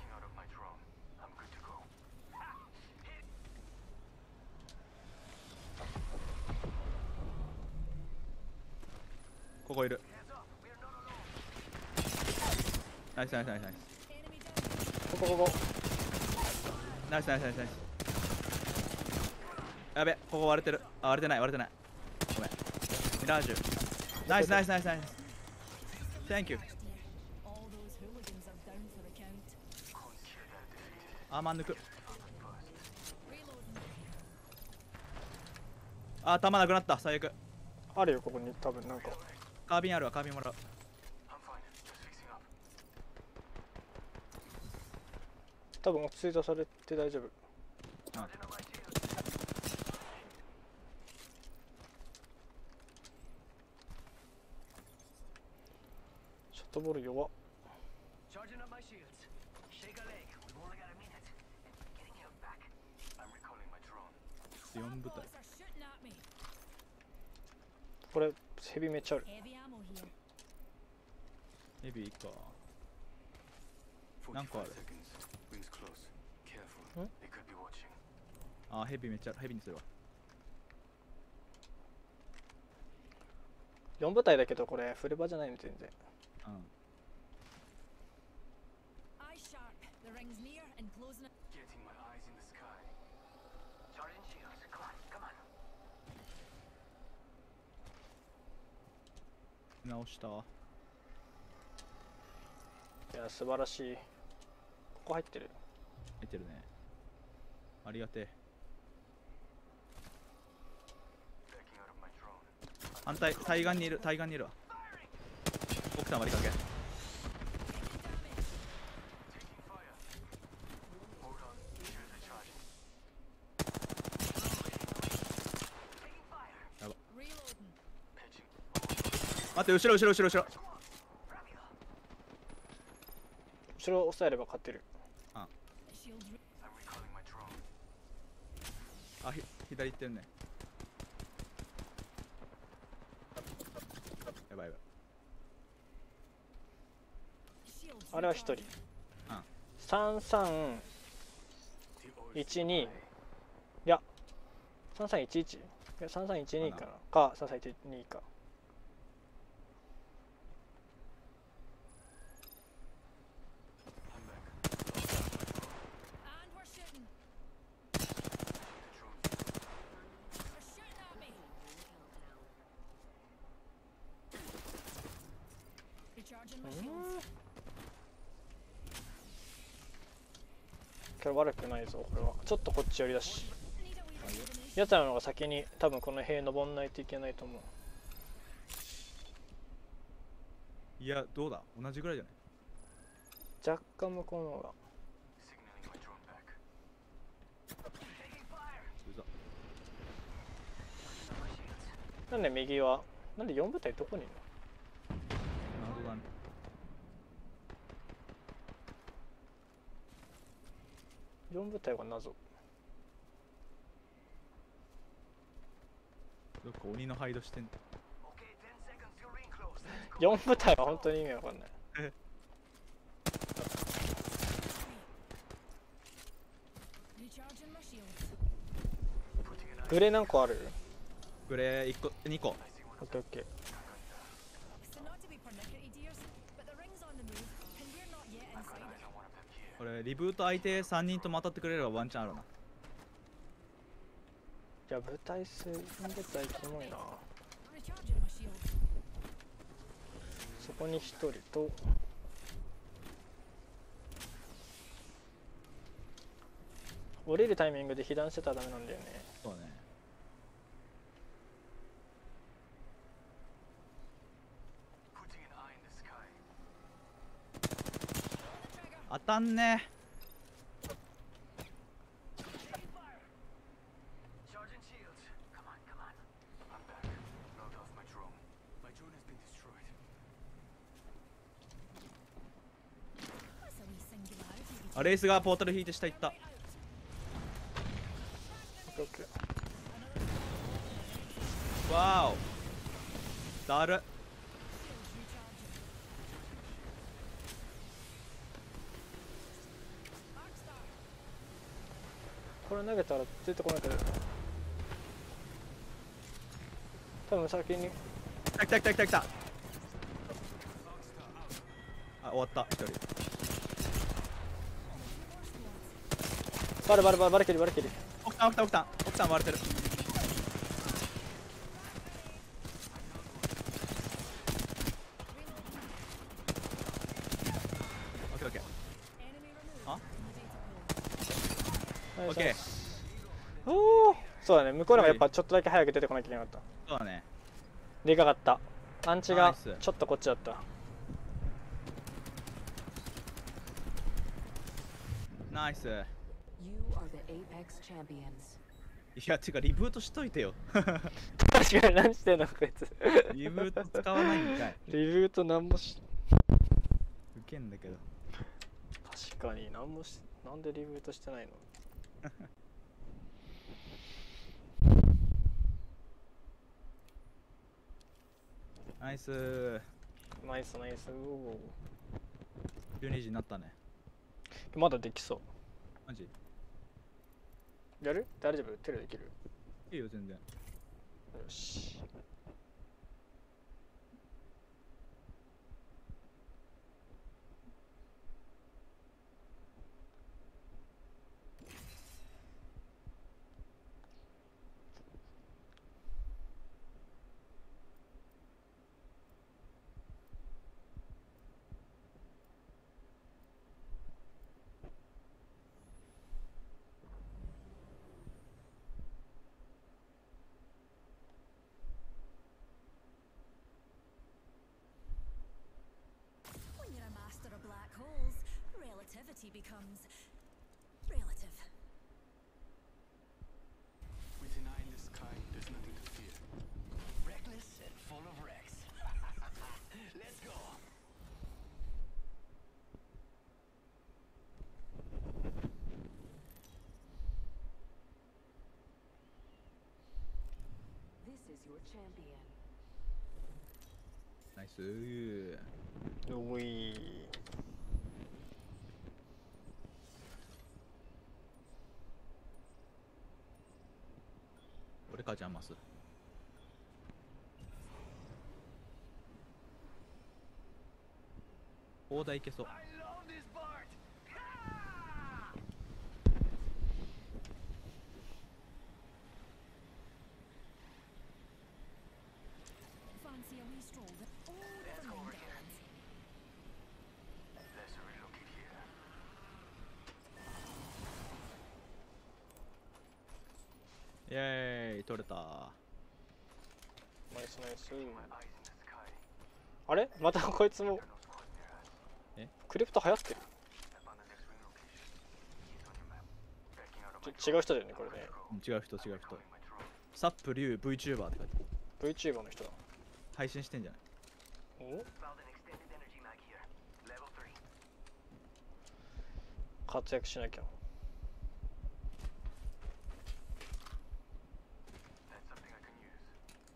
ここいる。ナイスナイスナイスナイス。 ここ。 ナイスナイスナイスナイス。やべ、ここ割れてる。あ、割れてない割れてない。ごめん。ミラージュ。ナイスナイスナイスナイス。Thank you。アーマン抜く。あ、弾なくなった。最悪。 あるよ、ここに多分なんか。 カービンあるわ、カービンもらう。 多分落ち着いたされて大丈夫。うん。ショットボール弱っ。 4部隊。 これヘビめっちゃある。 ヘビか。何個ある？あ、ヘビめっちゃある。ヘビにするわ。 4部隊だけどこれフルバじゃないの全然。 うん。直した。 いや素晴らしい。ここ入ってる。 入ってるね。ありがてえ。反対、対岸にいるわ。奥さん割りかけ。 待って、後ろ後ろ後ろ後ろ。 後ろ押さえれば勝てる。 あ、 Shield re- I'm recalling my drone. あ、左行ってんね。やばいやばい。 shields あれは1人。 recharging. 3312。いや、3311。いや、3312かな。か、3312か。 I'm back. And we're shooting. Drone. They're shooting at me. Recharging my shields. けど悪くないぞ、これは。ちょっとこっち寄りだし。 Need a wee rejuvenation. やつらの方が先に多分この塀登んないといけないと思う。 いや、どうだ、同じぐらいじゃない。 若干向こうの方が。 Signaling my drone back. うざ。 なんで右はなんで4部隊どこにいる謎だね。 の ?4 部隊は謎。 どっか鬼のハイドしてんの。 Okay, 10 seconds till ring close. Let's go. 4部隊は本当に意味わかんない。 Recharging my shields. Putting an eye. グレ何個ある？ グレー1個、2個。 オッケーオッケー。 So not to be pernickety, dears, but the ring's on the move, and we're not yet inside it. I want to pep here. これ、リブート相手3人とも当たってくれればワンチャンあるな。 いや部隊数4部隊キモいな。 Recharging my shields. そこに1人と降りるタイミングで被弾してたらダメなんだよね。 そうね。 Putting an eye in the sky. 当たんね。 Charging shields. Come on, come on. I'm back. Load off my drone. My drone has been destroyed. That's a wee singularity. あ、レイスがポータル引いて下行った。 オッケーオッケー。 わーお。だる。 これ投げたら出てこないけど多分先に。 来た来た来た来た来た。あ、終わった1人。 バレバレ切りバレ切り。 奥さん割れてる。オッケーオッケー。あ、オッケー。 おお。そうだね、向こうの方がやっぱちょっとだけ早く出てこなきゃいけなかった。 そうだね。 でかかった。アンチがナイスちょっとこっちだった。 ナイス。 You are the Apex champions. いや、てかリブートしといてよ。 確かに何してんのこいつ。 リブート使わないんかい。 リブートなんもし。 ウケんだけど。 確かになんもし。なんでリブートしてないの？ ナイス。 ナイスナイス。 12時になったね。 まだできそマジ？ う。やる？大丈夫？手でできる？ いいよ全然。 よし。 When you're a master of black holes, relativity becomes relative. With an eye in the sky, there's nothing to fear. Reckless and full of wrecks. your champion. ナイスー。 うい俺かジャンマス。大台いけそう。 Fancy a wee stroll? Oh, never mind, darlings. Let's relocate here. イエーイ取れた。 ナイスナイス。 Eyes in the sky. あれまたこいつも No squad near us. クリプト流行ってる。 Step on the next ring location. Keys on your map. Backing out of my 違う人だよねこれね。 違う人違う人。 my drone. サップリュウ VTuber って書いてある。 VTuber の人だ。 配信してんじゃない。 お Found an extended energy mag here. Level 3. 活躍しなきゃ。 That's something I can use.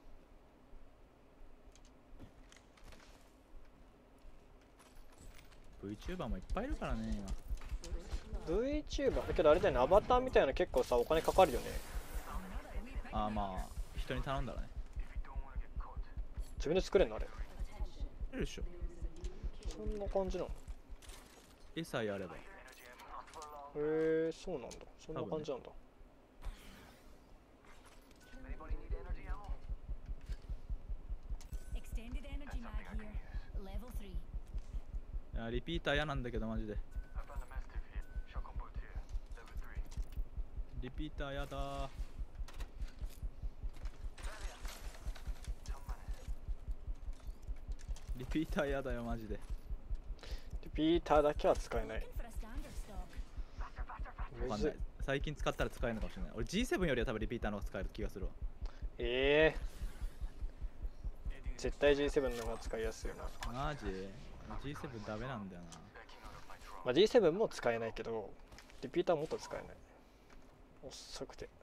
VTuber もいっぱいいるからね今。 VTuber だけどあれだよね、アバターみたいなの結構さお金かかるよね。 ああまあ人に頼んだらね。 If you don't want to get caught. 自分で作れんのあれ。 いるでしょ。 そんな感じなの。 絵さえあれば。 Energy ammo. Not for long. へえ、そうなんだ。そんな感じなんだ。 Anybody need energy ammo? Extended energy mag here. Level 3. いやリピーター嫌なんだけどマジで。 I found a mastiff here. Shotgun bolt here. Level 3. リピーターやだー。 Some money. リピーターやだよマジで。 リピーターだけは使えない。 Looking for a standard stock. わかんない。最近使ったら使えるのかもしれない。俺 G7 よりは多分リピーターの方が使える気がするわ。 ええー、絶対 G7 の方が使いやすいよな。 マジ ?G7 ダメなんだよな。 Backing out of my drone. まあ、G7 も使えないけど、リピーターはもっと使えない。遅くて。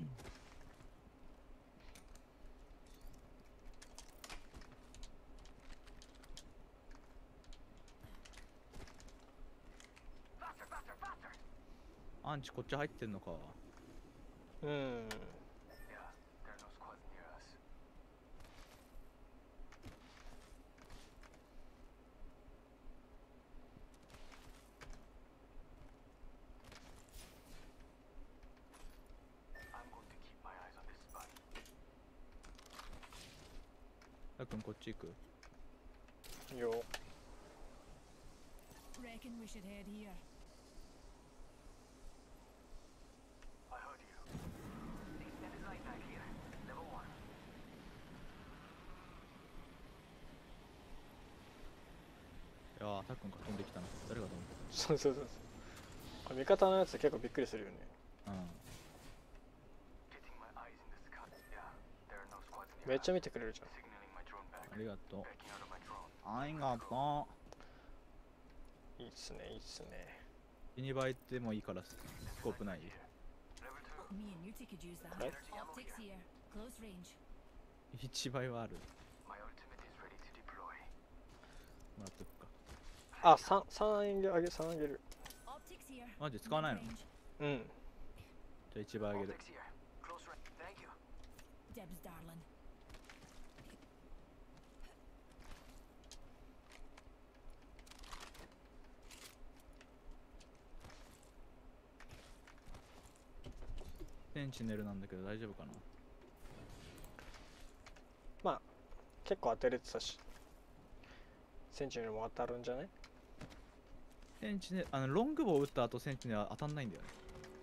アンチこっち入ってんのか。 うん。 Yeah, there are no squads near us. たっくんこっち行く。 いいよ。 Reckon we should head here. I heard you. Extended light mag here. Level 1. いやーたっくんが飛んできたな。誰が飛んでそうそうそうそう。これ味方のやつ結構びっくりするよね。 た。うん。 Getting my eyes in the sky. Yeah, there are no squads near めっ us. ちゃ見てくれるじゃん。 Signaling my drone back. ありがとう。 Backing out of my drone. あいがとう。 いいっすね、いいっすね。 ユニバ行ってもいいからスコープない。 Level 2. Me and Muti could use that. Right. Optics here. Close range. 1倍はある。 My ultimate is ready to deploy. もらっとくか。 あ、3あげる、3あげる。 Optics here. マジ使わないの？ Range. うん。 じゃあ1倍あげる。 Optics here. Close range. Thank you. Dibs, darling. センチネルなんだけど大丈夫かな。 まあ、結構当てれてたし。センチネルも当たるんじゃない？ センチネルロングボウ打った後センチネルは当たんないんだよね。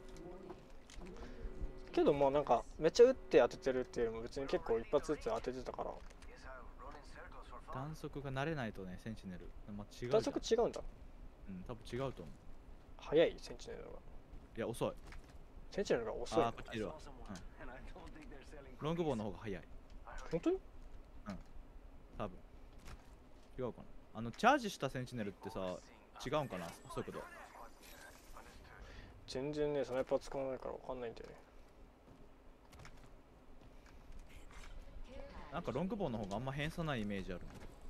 けどもうなんか、めっちゃ打って当ててるっていうよりも別に結構一発ずつ当ててたから。 Yes, I'll run in circles for fun. 弾速が慣れないとねセンチネル。まあ、違うじゃん。 弾速違うんだ。 うん多分違うと思う。 速い、センチネルが。 いや遅い。 センチネルが遅いの。 あーこっちいるわ。 Someone, and I don't think they're selling ロングボウの方が速い。 I heard 本当に？ 多分。違うかな。チャージしたセンチネルってさ違うんかな速度。 squads near. Understood. 全然ね、スナイパー使わないからわかんないんだよね。 なんかロングボウの方があんま変さないイメージある。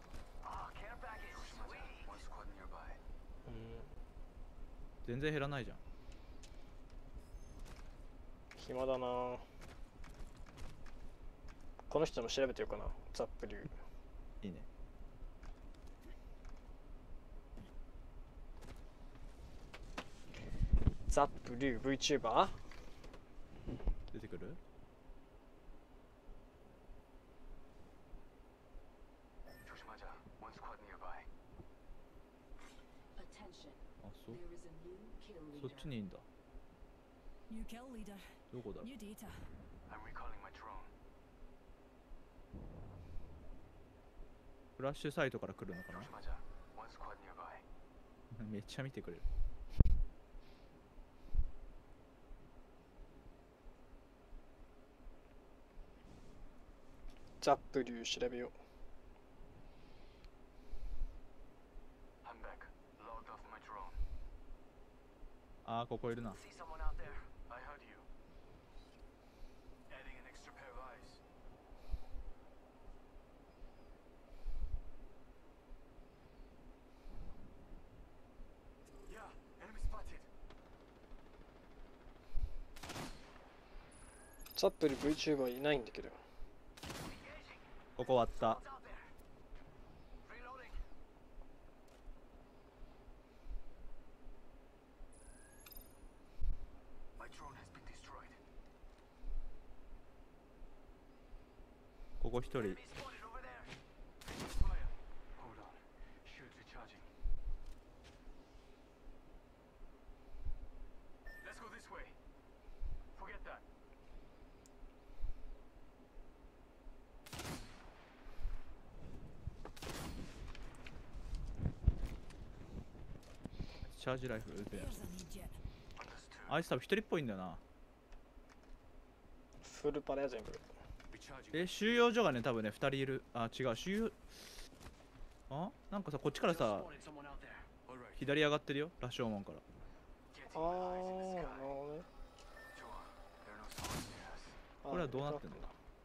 One squad nearby. 全然減らないじゃん。 暇だな。この人も調べてようかな。ザップ流。 いいね。 ザップ流 VTuber？ 出てくる？ 조심하자. One squad nearby. あ、そう。そっちにいいんだ。 New kill leader. どこだろう。 New data. I'm recalling my drone. フラッシュサイトから来るのかな。 조심하자. One squad nearby. めっちゃ見てくれる。 ザップ流調べよう。 I'm back. Logged off my drone. あー、ここいるな。 See someone out there? I heard you. Adding an extra pair of eyes. Yeah, enemy spotted. ザップ流 VTuber いないんだけど。 ここ終わった。 Out there. Reloading. My drone has been destroyed. ここ一人。 Enemy spotted over there. Fire. Hold on. Shields recharging. Let's go this way. Forget that. チャージライフル撃て。 There's a need yet. Understood. あいつ多分一人っぽいんだよな。 フルパレや全部。 Recharging. 収容所がね、多分ね、2人いる。あ、違う、収容。あ、なんかさ、こっちからさ、 Spotted someone out there. All right. 左上がってるよ、羅生門から。 あー、なるほどね。 Joel, there are no spawns near us. これはどうなってんの？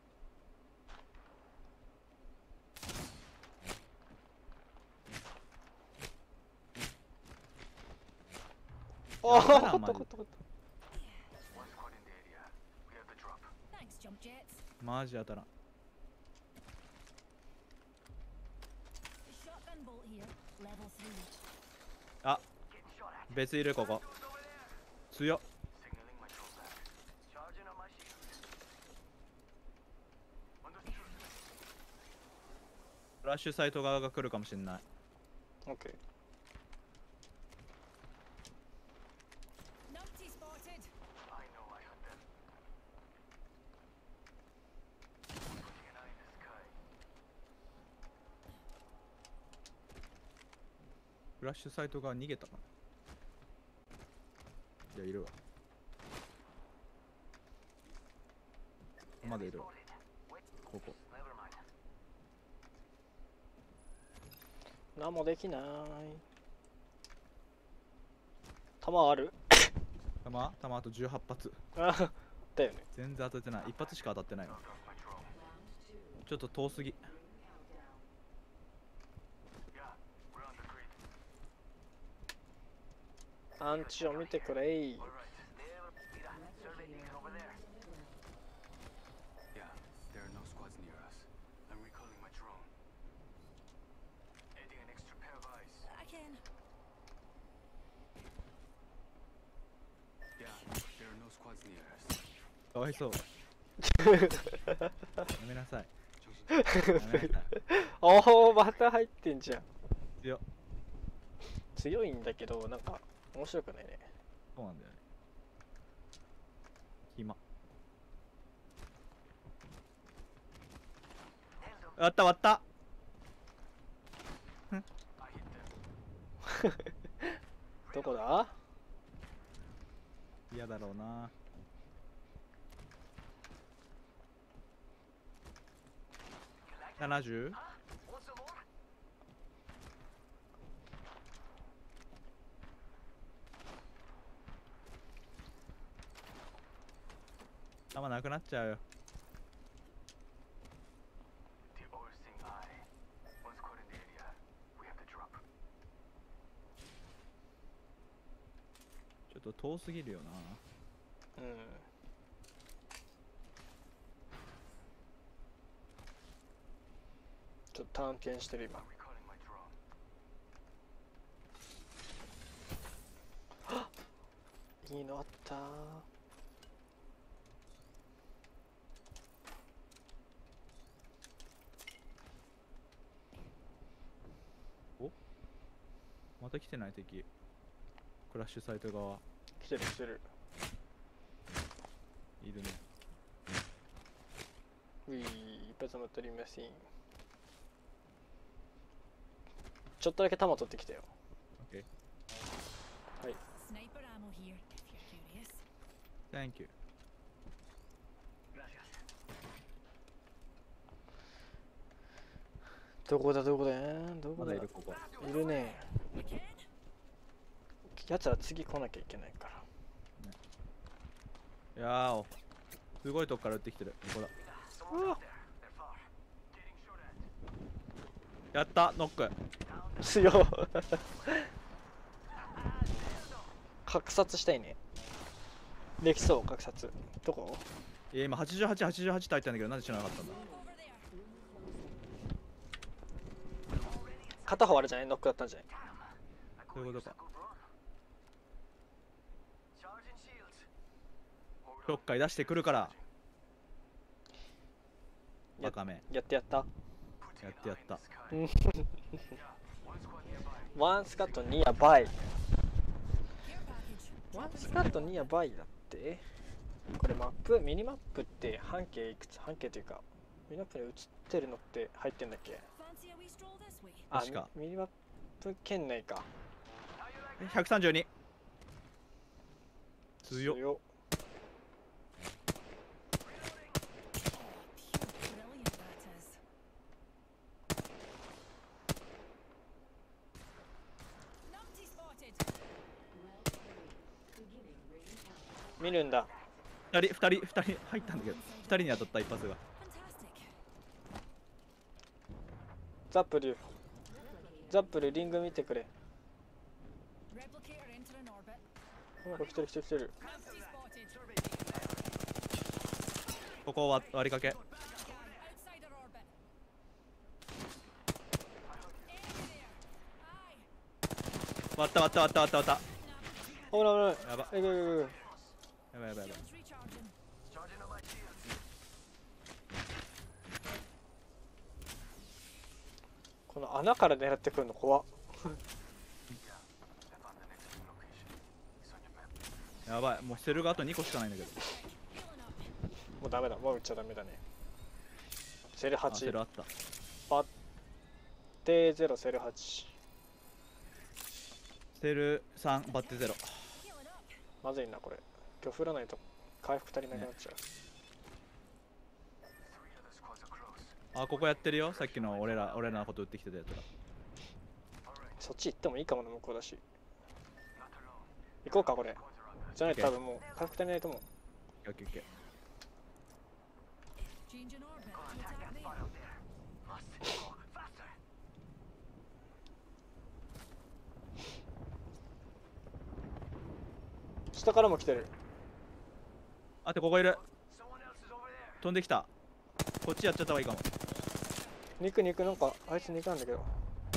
ああ、 やばいなこったこったこっ One squad in the area. We have the drop. Thanks, jump jets. マジ当たらん。 Shotgun bolt here. Level 3. あ、別いるここ。強っ。 Signaling my drone back. Charging on my shield. Understood. フラッシュサイト側が来るかもしんない。 た。オッケー。 Numpty spotted. I know I heard them. Putting an eye in the sky. フラッシュサイト側逃げたかな。いや、いるわ。まだいるわ。ここ。 Never mind. 何もできない。弾ある？ 弾あと18発。 あ、だよね。 全然当たってない。一発しか当たってないわ。 Logged off my drone. ちょっと遠すぎ。 Yeah, we're on the grid. アンチを見てくれ。 All right. Mira, survey beacon over there. Yeah, there are no squads near us. I'm recalling my drone. Adding an extra pair of eyes. I can. Yeah, there are no squads near us. かわいそう。やめなさい。 정신 やめなさい。 おお、また入ってんじゃん。 強っ。 強いんだけど、なんか面白くないね。 そうなんだよね。暇。割った割った。 I hit them. どこだ？ 嫌だろうな。70？ Want some more? 弾なくなっちゃうよ。 と遠すぎるよな。 うん。ちょっと探検してる今。いいのあったー。 お、また来てない敵。クラッシュサイト側来てる来てる。 いるね。 うい、一発も取りません。ちょっとだけ弾取ってきたよ。 オッケー。 はい。 Sniper ammo here, if you're curious. Thank you。 どこだどこだどこだ。 まだいるここ。 いるね。やつら次来なきゃいけないから。 いやー、すごいとこから撃ってきてる。ここだ。やった、ノック。 強っ。格殺したいね。できそう、格殺。どこ？ いや、今88、88って入ったんだけど、なんで知らなかったんだ。 片方あれじゃない？ノックだったんじゃない？ そういうことか。ちょっかい出してくるから。バカめ。 やってやった。 やってやった。 ワンスカットニアバイ。ワンスカットニアバイだって。これマップ、ミニマップって半径いくつ、半径というかミニマップに映ってるのって入ってんだっけ？あ、 確かミニマップ圏内か。 132。強っ。 強っ。見るんだ。 2人入ったんだけど、2人に当たった一発が。 ザップル、ザップルリング見てくれ。なんか来てる来てる来てる。 ここは割りかけ。割った割った割った割った割った。 ほらほら。 やば。 えぐぐぐ。 やばいやばいやばい。 この穴から狙ってくるの怖っ。 やばい、もうセルがあと2個しかないんだけど。 もうダメだ、もう撃っちゃダメだね。セル8。 セルあった。 バッテー0、セル8。 セル3、バッテ0。 まずいな、これ。今日降らないと回復足りなくなっちゃう。 あ、ここやってるよ。さっきの俺らのこと撃ってきてたやつら。 そっち行ってもいいかもな、向こうだし。行こうか、これ。じゃないと多分もう回復足りないと思う。 オッケーオッケー。 下からも来てる。 あとここいる。飛んできた。こっちやっちゃった方がいいかも。 肉なんかあいつ肉なんだけど。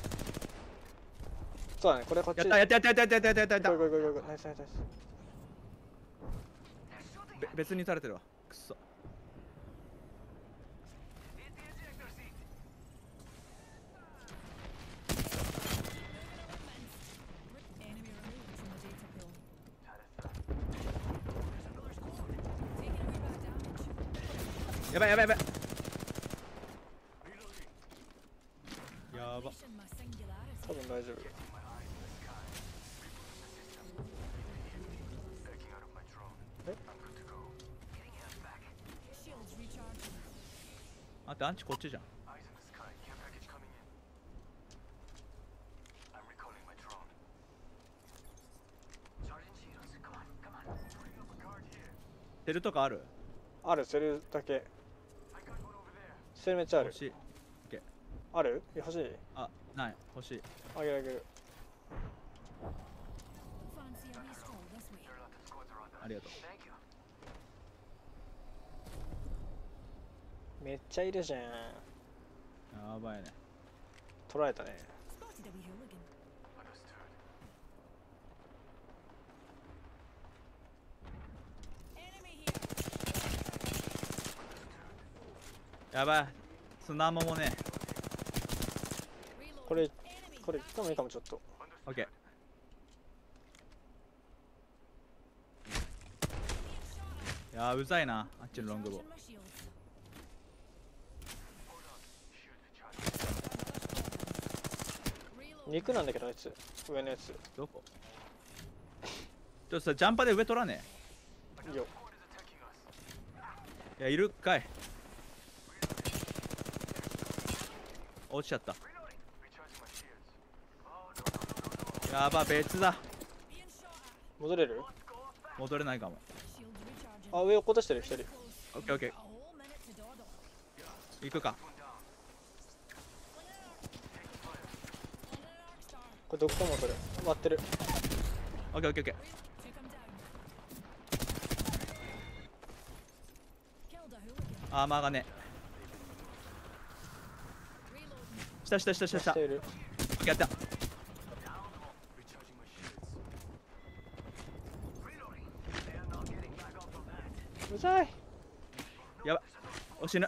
そうだね、これこっち。 やったやったやったやったやったやったやったやった。 ごいごいごいごい、ナイスナイスナイス。 別に撃たれてるわ。くっそ。やばいやばいやばい。やば。 多分大丈夫。え？ あってアンチこっちじゃん。セルとかある？ ある、セルだけ。セルめっちゃある。 欲しい。 ある？いや、欲しい。 あ、ない。欲しい。 あげるあげる。 りがとう。 めっちゃいるじゃん。 やばいね。 取られたね。 Spotted a wee hooligan. Enemy here. やばい。砂ももね。 これこれ行ってもいいかもちょっと。 オッケー。いやーうざいな、あっちのロングボウ。 Recharging my shields. 肉なんだけどあいつ上のやつ。 どこちょっとさ、ジャンパーで上取らねいいよ。 え。いや、いるかい。落ちちゃった。やば、別だ。 Being shot at. 戻れる？ 戻れないかも。 Shields recharging. あ、上落っことしてる一人。 Close. オッケーオッケ A whole minute to dawdle. ー。行くか。 Flinging an arc star. これどこかもそれ。待ってる。 オッケーオッケーオッケー。 Took him down. Killed a hooligan. アーマーがね。 Reloading. 下下下下下。 している。 オッケーやった。 うざい。 やばい。お死ぬ。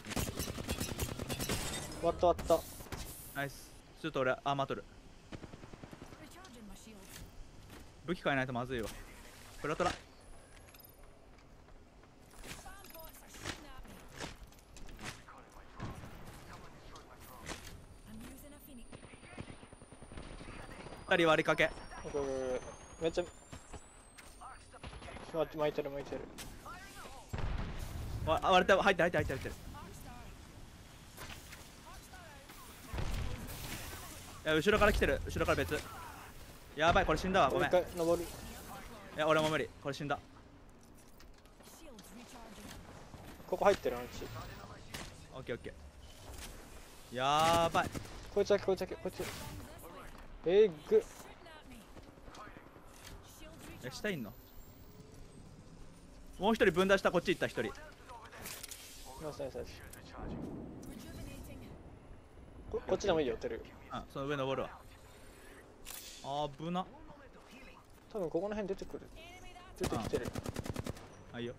終わった終わっナイス。ちょっと俺アーマー取る。 Recharging my shields. 武器変えないとまずいわ。プラトラ。 Spam pots are shooting at me. I'm using a phoenix. 二人割りかけ。 た。めっちゃ。待って巻いてる巻いてる。 割れた。入ってる入ってる入ってる。 Arc star. Arc star out. いや、後ろから来てる。後ろから別。やばい、これ死んだわ。ごめん。いもう一回登る。 や、俺も無理。これ死んだ。 Shields recharging. ここ入ってるあのうち。 オッケーオッケー。やばい。 こいつだけこいつだけこいつ。 This way. えぐ。 Shooting at me. Shields え、 recharging. 下いんのもう一人分断した。こっち行った一人。 ナイスナイスナイス。 Rejuvenating. こっちでもいいよ、テル。 あ、その上登るわ。危な。 多分ここの辺出てくる。 Enemy that. 出てきてる。 あ、いいよ。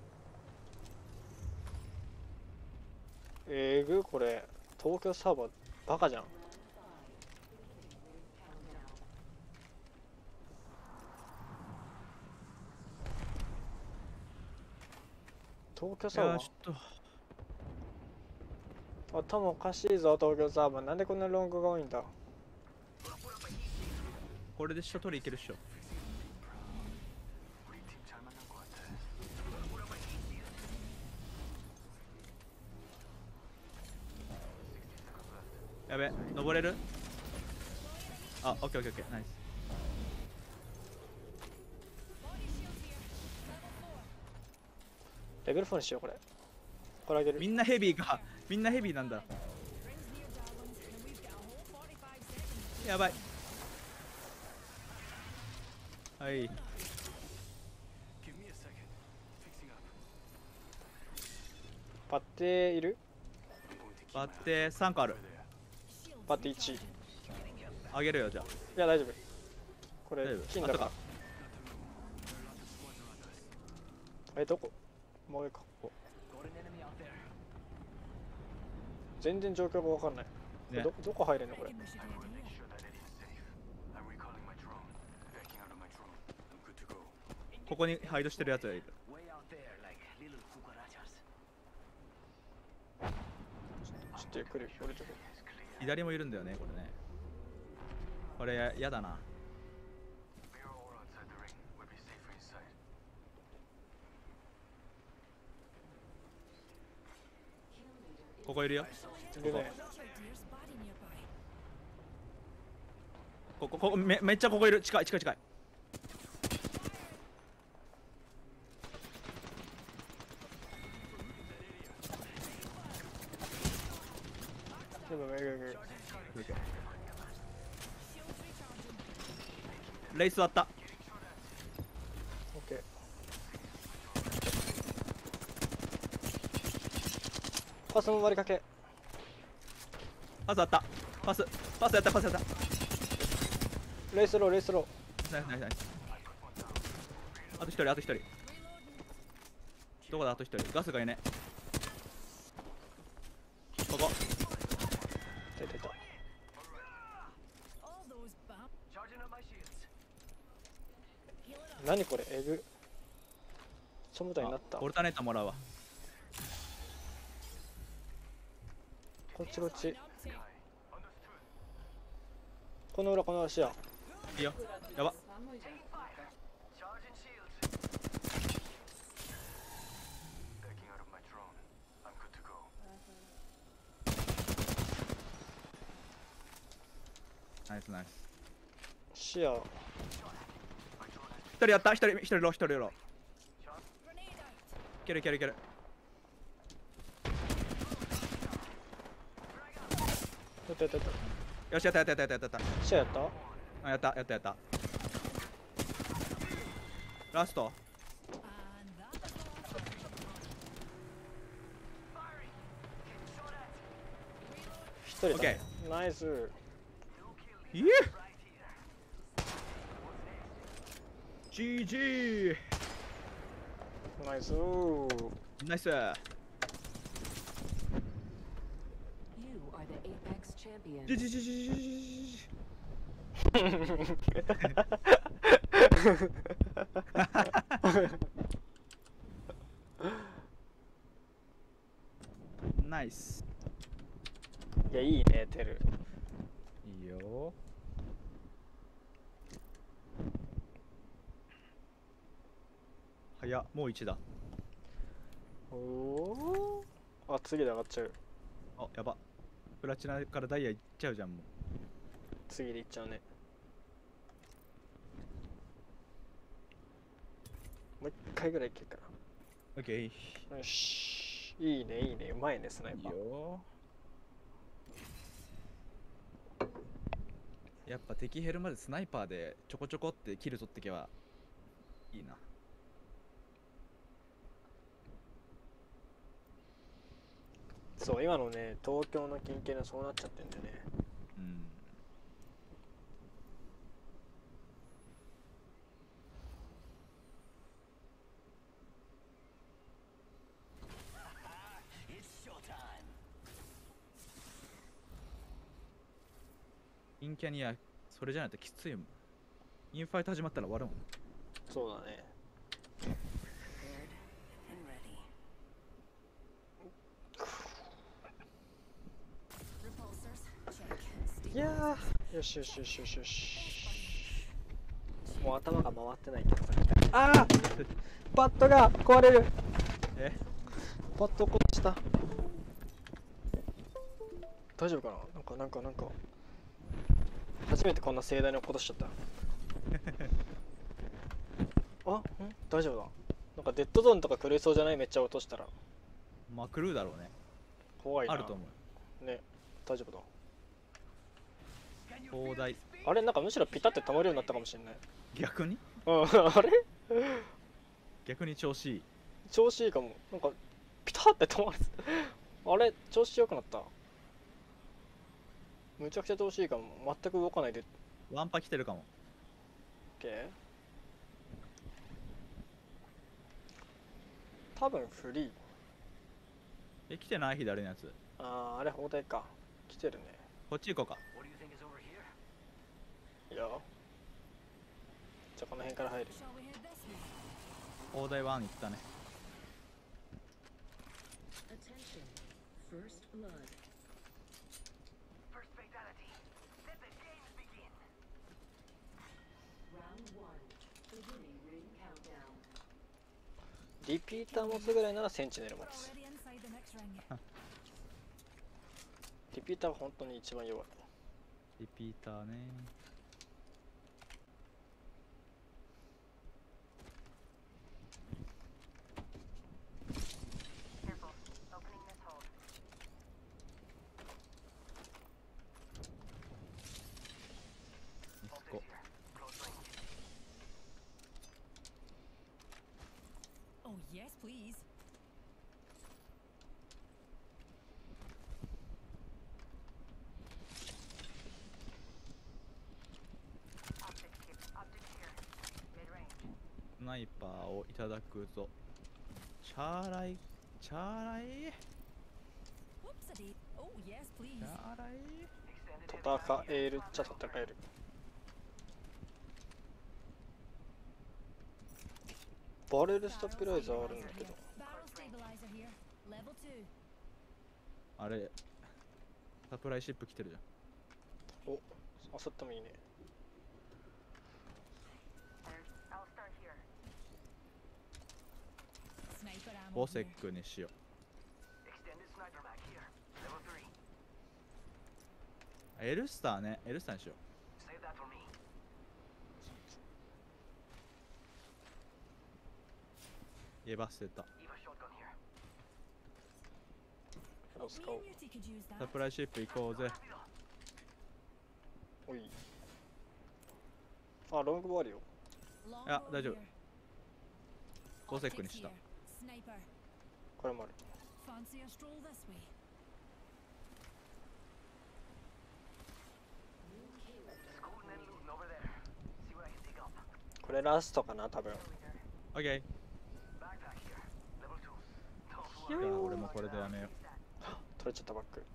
えぐこれ。東京サーバーバカじゃん。東京いサーバや、ちょっと。 ー頭おかしいぞ東京サーバー。なんでこんなロングが多いんだ。 これで下取りいけるっしょ。やべ、登れる？あ、オッケーオッケーオッケー。ナイス。 Body shield here. Level 4. レベル4にしようこれ。これあげる。 みんなヘビーか。みんなヘビーなんだ。 Rings near darlings, and we've got a whole 45 seconds. やばい。はい。 Give me a second. Fixing up. バッテいる？ I'm going to keep バッテ3個ある。 Shields バッテ1。い recharging. あげるよ、じゃあ。 や大丈夫。これ大丈夫金だから。えどこ？もう一個。全然状況がわかんない。 ねどこ入れんのこれ？ Reckon we should head make here. sure that Eddie is safe. I'm recalling my drone. Backing out of my drone. I'm good to go. ここにハイドしてるやつがいる。 Way out there like little cucarachas. ちょっとゆっくり降りてくる。 左もいるんだよね、これね。これ、やだな。 We are all outside the ring. We'll be safer inside. ここいるよ。 いるね。 Watch out, dear's body nearby. こめっちゃここいる。近い近い近い。 でもレイス割った。 オッケー。 パスも割りかけ。 パスあった。パスやった。 レイスロー。 ナイス。あと一人。どこだ、あと一人。ガスがいね。ここ。 出た。 All those bam. Charging up my shields. 何これ、エグ。そみたいになった。 オルタネーターもらうわ。 こっちこっち。 Up to. この裏視野。 いいよ。やば。 Charging shields. Backing out of my drone. I'm good to go. ナイスナイス。 視野。 一人やった。一人ロー。 Grenade out. いける。 やった。 よし、やった。 視野やった。 あ、やった。ラスト。 And that was all. 一人だ。 オッケナイス。 イエGG ナイス。 ナイス。 You are the Apex champion. GGナイス。 いや、いいね、テル。 いいよ。早っ、もう1だ。 おお。あ、次で上がっちゃう。 あ、やば。プラチナからダイヤいっちゃうじゃん、もう。 次でいっちゃうね。もう一回ぐらいいけるかオッケー。 な。よし。いいね。うまいね、スナイいいパー。 よ。やっぱ敵減るまでスナイパーでちょこちょこってキル取ってけばいいな。 そう、今のね、東京の近県はそうなっちゃってんだよね。 うん。インキャニア、それじゃないときついもん。インファイト始まったら終わるもん。 そうだね。 Prepared and ready. Repulsors. Check. いやー、よし。もう頭が回ってないけどさ。ああパッドが壊れる。 え、 パッド落っこした。大丈夫かな。なんか初めてこんな盛大に落っことしちゃった。大丈夫だ。なんかデッドゾーンとか狂いそうじゃない？めっちゃ落としたら。 まあ狂うだろうね。 怖いな。 あると思う。 ね、大丈夫だ。 砲台。 あれ、なんかむしろピタって止まるようになったかもしれない。 逆にあれ逆に調子いい。 調子いいかも。なんかピタって止まる。あれ、調子良くなった。むちゃくちゃ調子いいかも。全く動かないで。 ワンパ来てるかも。 OK。多分フリー。 え、来てない左のやつ。 あれ砲台か。来てるね。 こっち行こうか。 What do you think is over here? いや。じゃあこの辺から入る。 Shall we head this way? 砲台1行ったね。 Attention. First blood. First fatality. Let the games begin. Round 1. Beginning ring countdown. リピーター持つぐらいならセンチネル持 We're つ。 already inside the next ring. リピーターが本当に一番弱い。 リピーターね。 Careful. Opening this hold. Let's go. Here. Close range. Oh yes, please. スナイパーをいただくぞ。チャーライチャーライ Whoopsie. Oh, yes, チ please. ャーライ。 戦えるっちゃ戦える。バレルスタピライザーあるんだけど。 Barrel stabilizer here. Level 2. あれサプライシップ来てるじゃん。 お、あさってもいいね。 I'll start here. Sniper ammo ボセ here. ックにしよ Extended sniper mag here. Level 3. う。エルスターね、エルスターにしよ Save that for me. う。エヴァ捨てた。 Eva shotgun here. どう使おう。 Me and Muti could use サ that. プライシップ行こうぜ。 おい。あ、ロングボールよ。 Long いや bow 大丈夫。 here. ボセックに Optics した here. Sniper. これもある。 Fancy a stroll this way. Scooting and looting over there. See what I can dig up. これラストかな、多分。 オッケー。 Backpack here. Level 2. Don't じゃ worry. あ俺もこれでやめよ取れちゃったバッグ。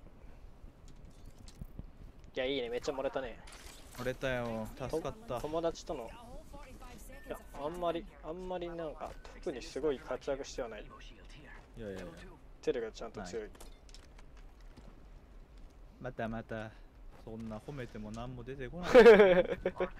いや、いいね、めっちゃ漏れたね。 う。折れたよ、助かった。 友達との、 A whole 45 いや seconds of あんまりなんか特にすごい活躍してはない。 Evo shield here. いやいやいや。 テルがちゃんと強い。 またまた、そんな褒めても何も出てこない。 R3 open here.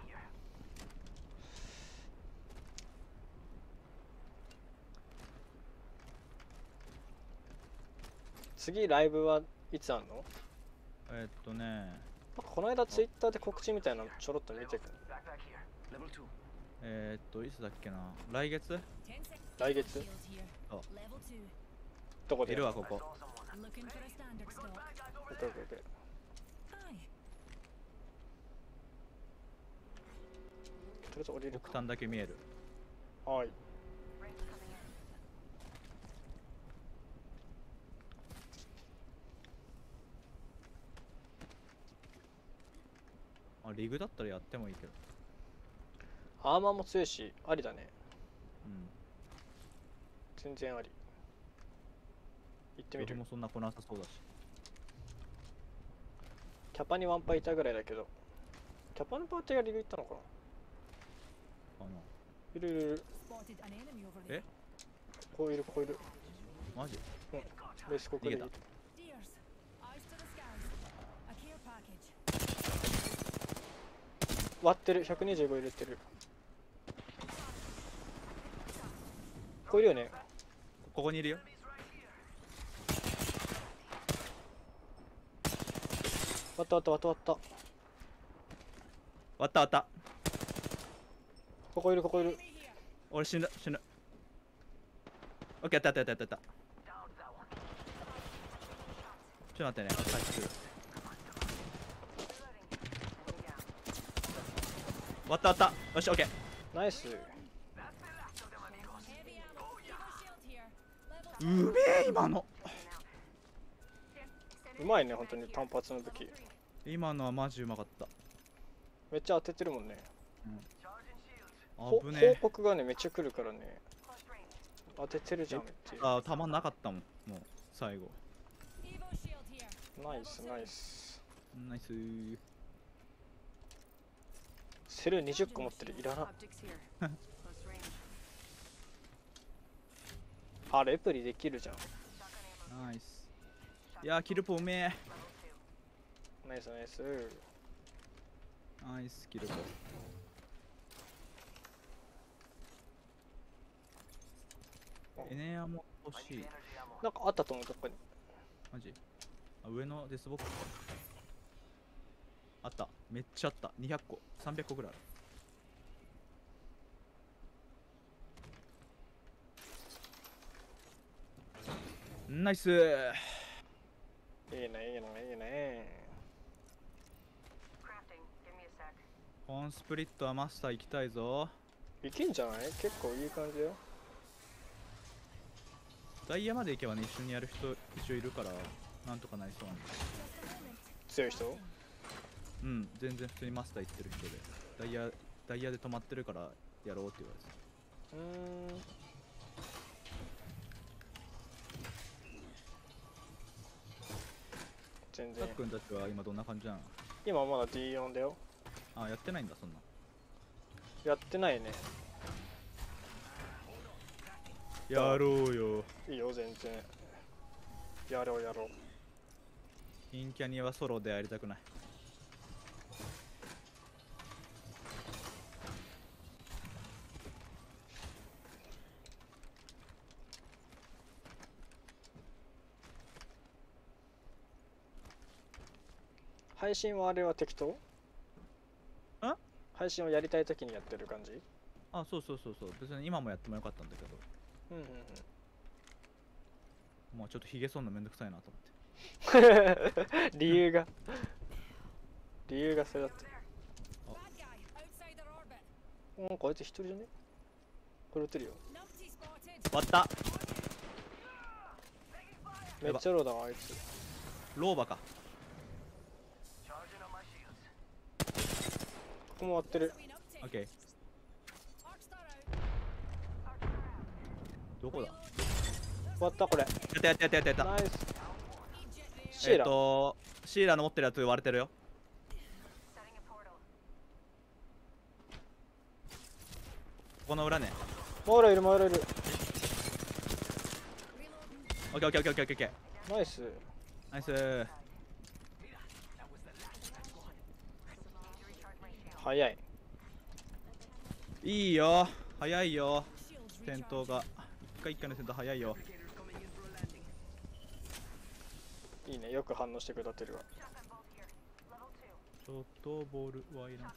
次ライブはいつあんの？ ね、 この間ツイッターで告知みたいなのちょろっと見てくる。 Backpack here. Level 2. いつだっけな、来月 10 seconds. 来月 Shield here. Oh. Level 2. どこでいるわ、こ I こ。 saw someone. Looking for a standard stock. Bad guys over オッ there. ケーオッケーオッケー。 Aye. とりあえず降りるか。 極端だけ見える。 はい。 Rings coming in. あ、リグだったらやってもいいけど。 アーマーも強いし、ありだね。 うん。 全然あり。行ってみる僕も。そんな来なさそうだし。 キャパにワンパいたぐらいだけど。キャパのパーティーがリグ行ったのかな？ あの、 いるいるいる。 Spotted an enemy over there. えこういるこういる。 マジレースここでいる。 逃げ Deers. Eyes to the skies. A care package. 割ってる。125入れてる。こういるよね。 ここにいるよ。 割った割った割った割った。 割った割った。 ここいるここいる。 俺死ぬ死ぬ。オッケー、やったやったやったやった。ちょっと待ってね、回復する。割った割った。よし、オッケー。 ナイス。 Heavy ammo. Evo shield here. Level うめえ、今の。 うまいね、本当に単発の武器。 今のはマジうまかった。 めっちゃ当ててるもんね。 危ねえ。 報告がね、めっちゃ来るからね。当ててるじゃんっていう。 あ、弾なかったもん、もう、最後。 Evo shield here. ナイスナイス。 ナイスー。 セル20個持ってる。いらな。 Optics here. Close range. あ、レプリできるじゃん。 ナイス。いやー、キルポうめえ。 ナイスナイス。 ナイス、キルポ。エネアも欲しい。 なんかあったと思う、どっかに。 マジあ、上のデスボックスあった。めっちゃあった。200個、300個ぐらいある。ナイスー。 いいねいいねいいね。 Crafting. Give me a sec. コーンスプリットはマスター行きたいぞ。 いけんじゃない？結構いい感じよ。 ダイヤまで行けばね、一緒にやる人一応いるから、なんとかなりそうなんで。 強い人？ うん、全然普通にマスター行ってる人で。ダイヤで止まってるからやろうって言われてた。 全然たっくんたちは今どんな感じなの？ 今まだ D4 だよ。 あ、やってないんだ、そんな。 やってないね。 やろうよ。 いいよ全然。やろうやろう。 陰キャニはソロでやりたくない。 配信はあれは適当？配信をやりたいときにやってる感じ？ あ、そうそうそうそう。別に今もやってもよかったんだけど。まあちょっとヒゲ剃んのめんどくさいなと思って。 理由がそれだって。なんかあいつ一人じゃね？これ撃ってるよ。 割った。 めっちゃローだわあいつ。 ローバか。 ここも割ってる。 オッケー。どこだ？ 割ったこれ。 やった。 ナイス。シーラ。 シーラの持ってるやつ割れてるよ。この裏ね。 マウラいる。 オッケー。 ナイス。 ナイス。 早い。 いいよ。早いよ。戦闘が。一回の戦闘早いよ。 いいね。よく反応してくれてるわ。 ちょっとボールワイラン。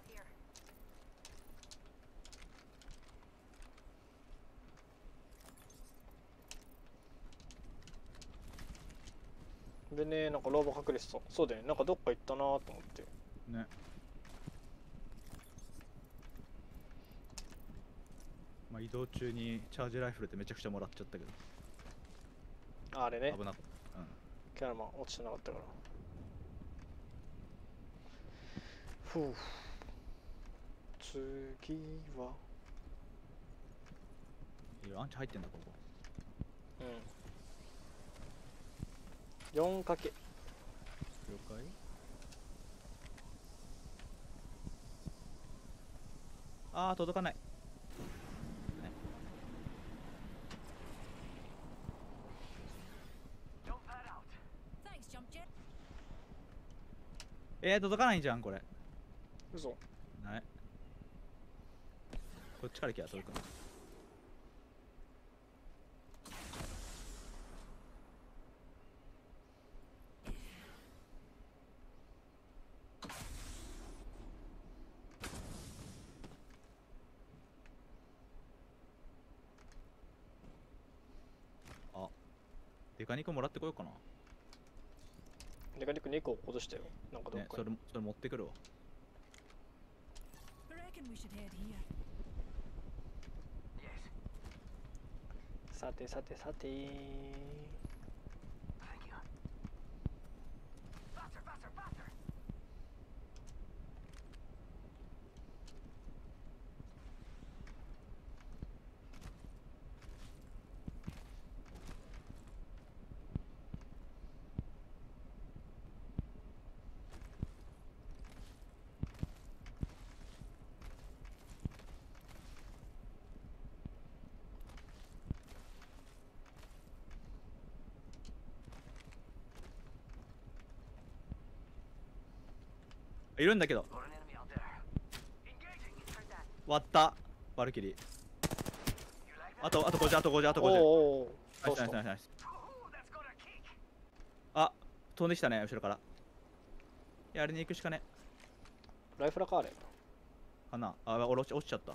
でね、なんかローバ隠れてた。そうだよね。なんかどっか行ったなと思って。 ね。まあ移動中にチャージライフルってめちゃくちゃもらっちゃったけど。 あれね。 危なかった。 キャラマン落ちてなかったから。ふう。次は。 いや、アンチ入ってんだ、ここ。 4かけ。 了解。あー、届かない。届かないじゃん、これ。 嘘。 ない。こっちから来や、届くの。あ、デカ肉もらってこようかな。 デカ肉2個落としたよ。なんかどっかに。 ね、それ持ってくるわ。 さて。 いるんだけど。割った。バルキリー。あと50。ナイス。あ、飛んできたね、後ろから。やりに行くしかね。 ライフラかあれ。 かな。あ、俺落ちちゃった。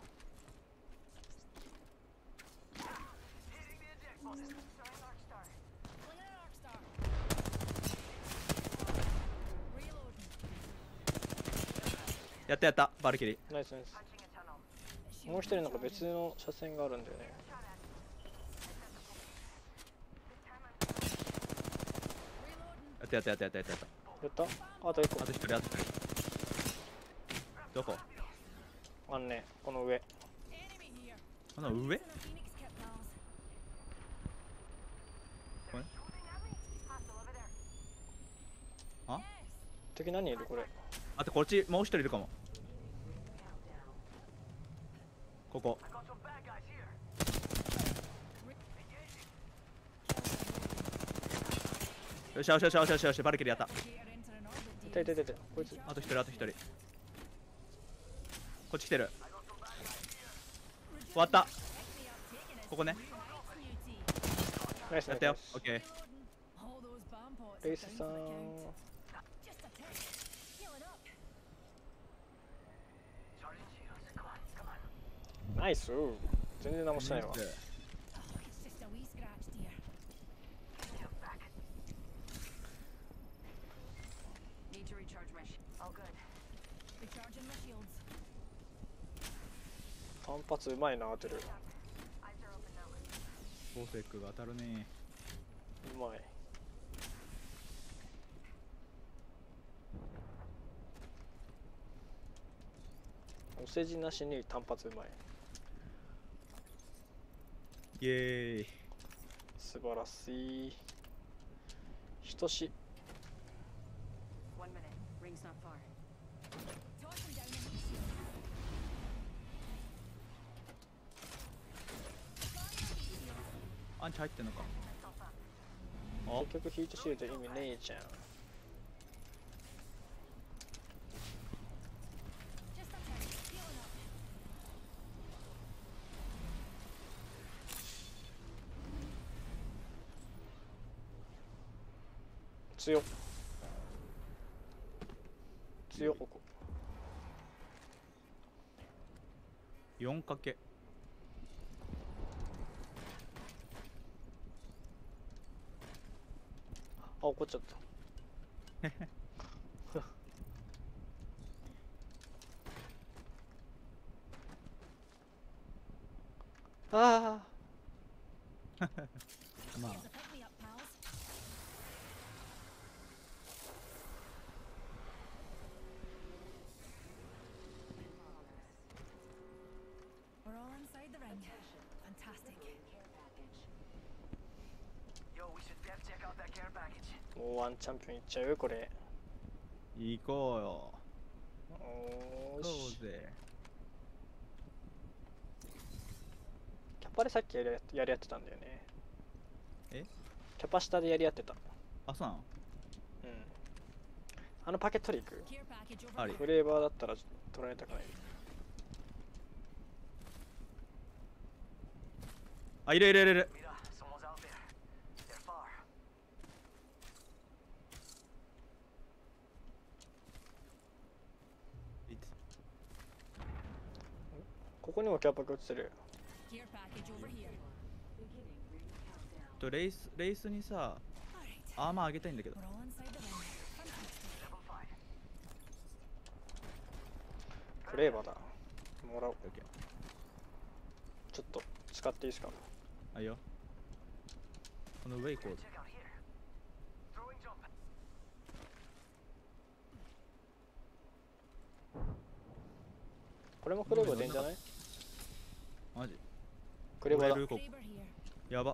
やったバルキリー。 ナイス。もう一人なんか別の車線があるんだよね。 やった。 やった？あと1個。 あと1人。どこ？ あんね、この上。 この上 Phoenix kit, pals. これ Hostile over there. あ Yes. 敵何いるこれ。 あとこっちもう一人いるかも。ここ I got some bad guys here. よしよしよしよしよしよし、バルキリーやった。 Gator entering orbit, いたいたいたいた。こいつ。 あと一人あと一人。こっち来てる。終わった。ここね。 ナイスナイスやったよ。オッケー。 All those bomb pots レ are イス down さ for ん。 the count. Just a tick. Healing up. Charging shields. Come on, come on. ナイス。全然何もしてないわ。 Oh, it's just a wee scratch, dear. Shield back. Need to recharge my All good. Recharging my shields. 単発うまいな、当てる。 Eyes are open now. ボセックが当たるね。 うまい。お世辞なしに単発うまい。 イエーイ。 素晴らしい。ひとし。 1 minute. Ring's not far. Tossing down a heat shield. Fire heat shield. アンチ入ってんのか。あ、 結局ヒートシールド意味ねえじゃん。 Just a tick. Healing up. 強っ。強っここ。 4かけ。 あ、怒っちゃった。ああ。 まあ Here's a pick me up, pals. We're all inside the ring. Fantastic. Yo, we should def check out that care package. もうワンチャンピオンいっちゃうよこれ。 行こうよ。 おー行こし。 うぜ。 キャパでさっきやり合ってたんだよね。 え？ キャパ下でやり合ってた。 あ、そうなの？ うん。あのパケットリーク。 Care package over あり。 フレーバーだったら取られたくない。 あ、いるいるいるいる。 Mira, someone's out there. They're far. ここにもキャパが映ってる。 Care package over here. レイスにさ、 Alright. アーマー上げたいんだけど。 We're all inside the ring. Fantastic. Level 5. フレーバーだ。もらおう。 オッケー。 ちょっと使っていいですか。 あいいよ。この上行こう。 Check out here. Throwing jump. これもフレーバーでいいんじゃない？ マジ？ フレーバーだこ。れこ Kraber here. やば。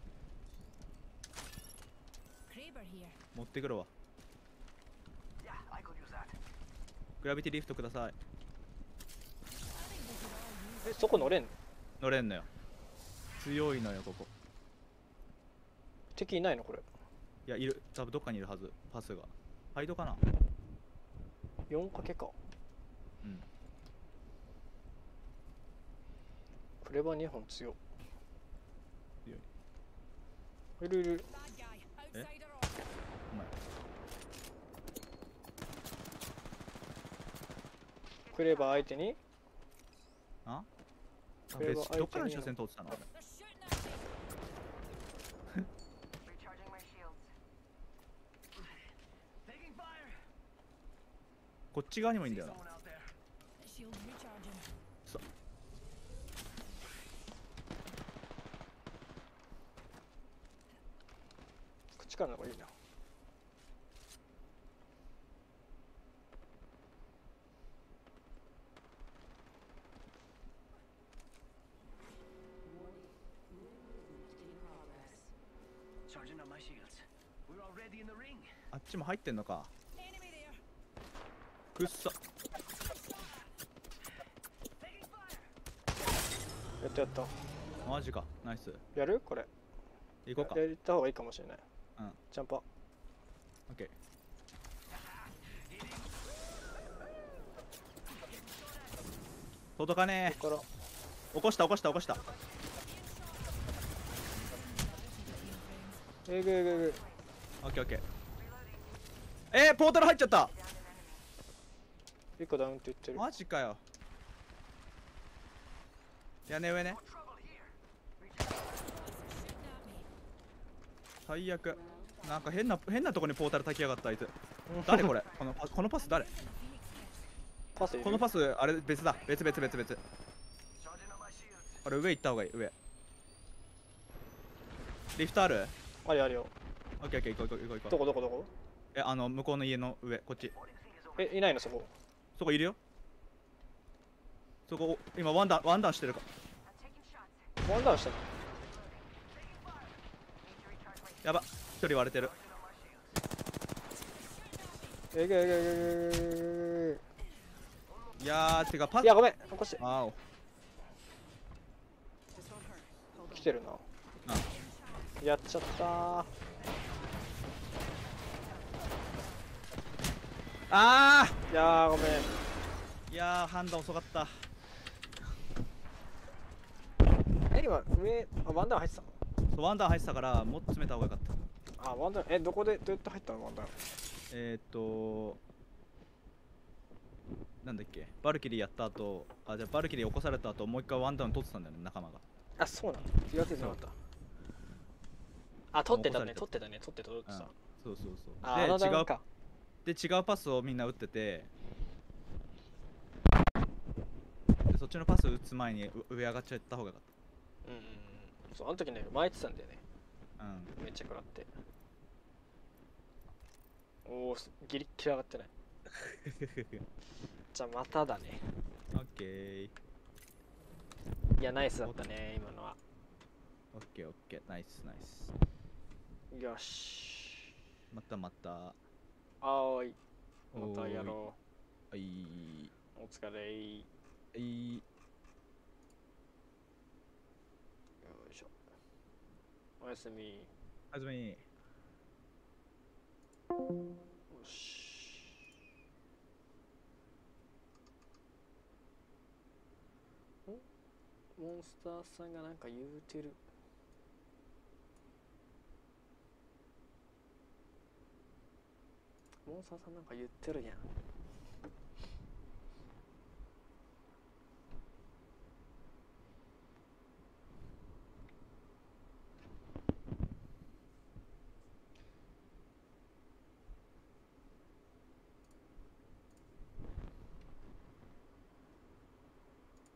Kraber here. 持ってくるわ。 Yeah, I could use that. グラビティリフトください。 I think we could all use え、そこ乗れんの？ 乗れんのよ。強いのよ、ここ。 敵いないのこれ。 いや、いる。多分どっかにいるはず。パスが。ハイドかな？ 4かけか。 うん。 フレーバー2本強。 強い。 いるいる。 bad guy. Eh? Outsider off. お前。 フレーバー相手にあ？ これはどっからの車線通ってたの？ They're shooting at me. Recharging my shields. Taking fire. こっち側にもいいんだよな。 Someone out there. Shields recharging. そう。 こっちからの方がいいな。 Charging on my shields. We're already in the ring. あっちも入ってんのか。 Enemy there. くっそ。 やったやった。 マジか。ナイス。 やるこれ。 行こうか。 やった方がいいかもしれない。 うん。 ジャンパー。 オッケー。届かねここから。 え。起こした起こした起こした。 えぐえぐえぐ。 オッケーオッケー。ポータル入っちゃった。 1個ダウンって言ってる。 マジかよ。屋根上ね。最悪。なんか変なとこにポータル炊きやがったあいつ。誰これこのパス誰。 パスいる？ このパスあれ別だ。別。あれ上行った方がいい。上。リフトある？ あるあるよ。 オッケーオッケー行こう。 どこどこ？ 向こうの家の上こっち。 いないのそこ。 そこいるよ。そこ今ワンダウンしてるか。 ワンダウンしたの？ やば。一人割れてる。 えぐえぐえぐ。 いやーてかパス。 いやごめん起こして。 あお。 来てるな。やっちゃったー。いやーごめん。 いやー判断遅かった。 今上ワンダウン入ってたの？ そうワンダウン入ってたからもっと詰めた方がよかった。 ワンダウンどこでどうやって入ったのワンダウン？なんだっけバルキリーやった後じゃあバルキリー起こされた後もう一回ワンダウン取ってたんだよね仲間が。 そうなの？気がついてなかった。取ってたね。そうで違うパスをみんな打ってて、でそっちのパス打つ前に上上がっちゃった方がよかっそうあの時ね巻いてたんだよね。 た。 めっちゃ食らって。おおギリッギリ上がってない。じゃあまただね。 オッケーいやナイスだったね今のは。 オッケーナイスよし。 またまた。 またやろう。お疲れー。よいしょ。おやすみ。よし。モンスターさんがなんか言うてる。モンスターさんなんか言ってるやん。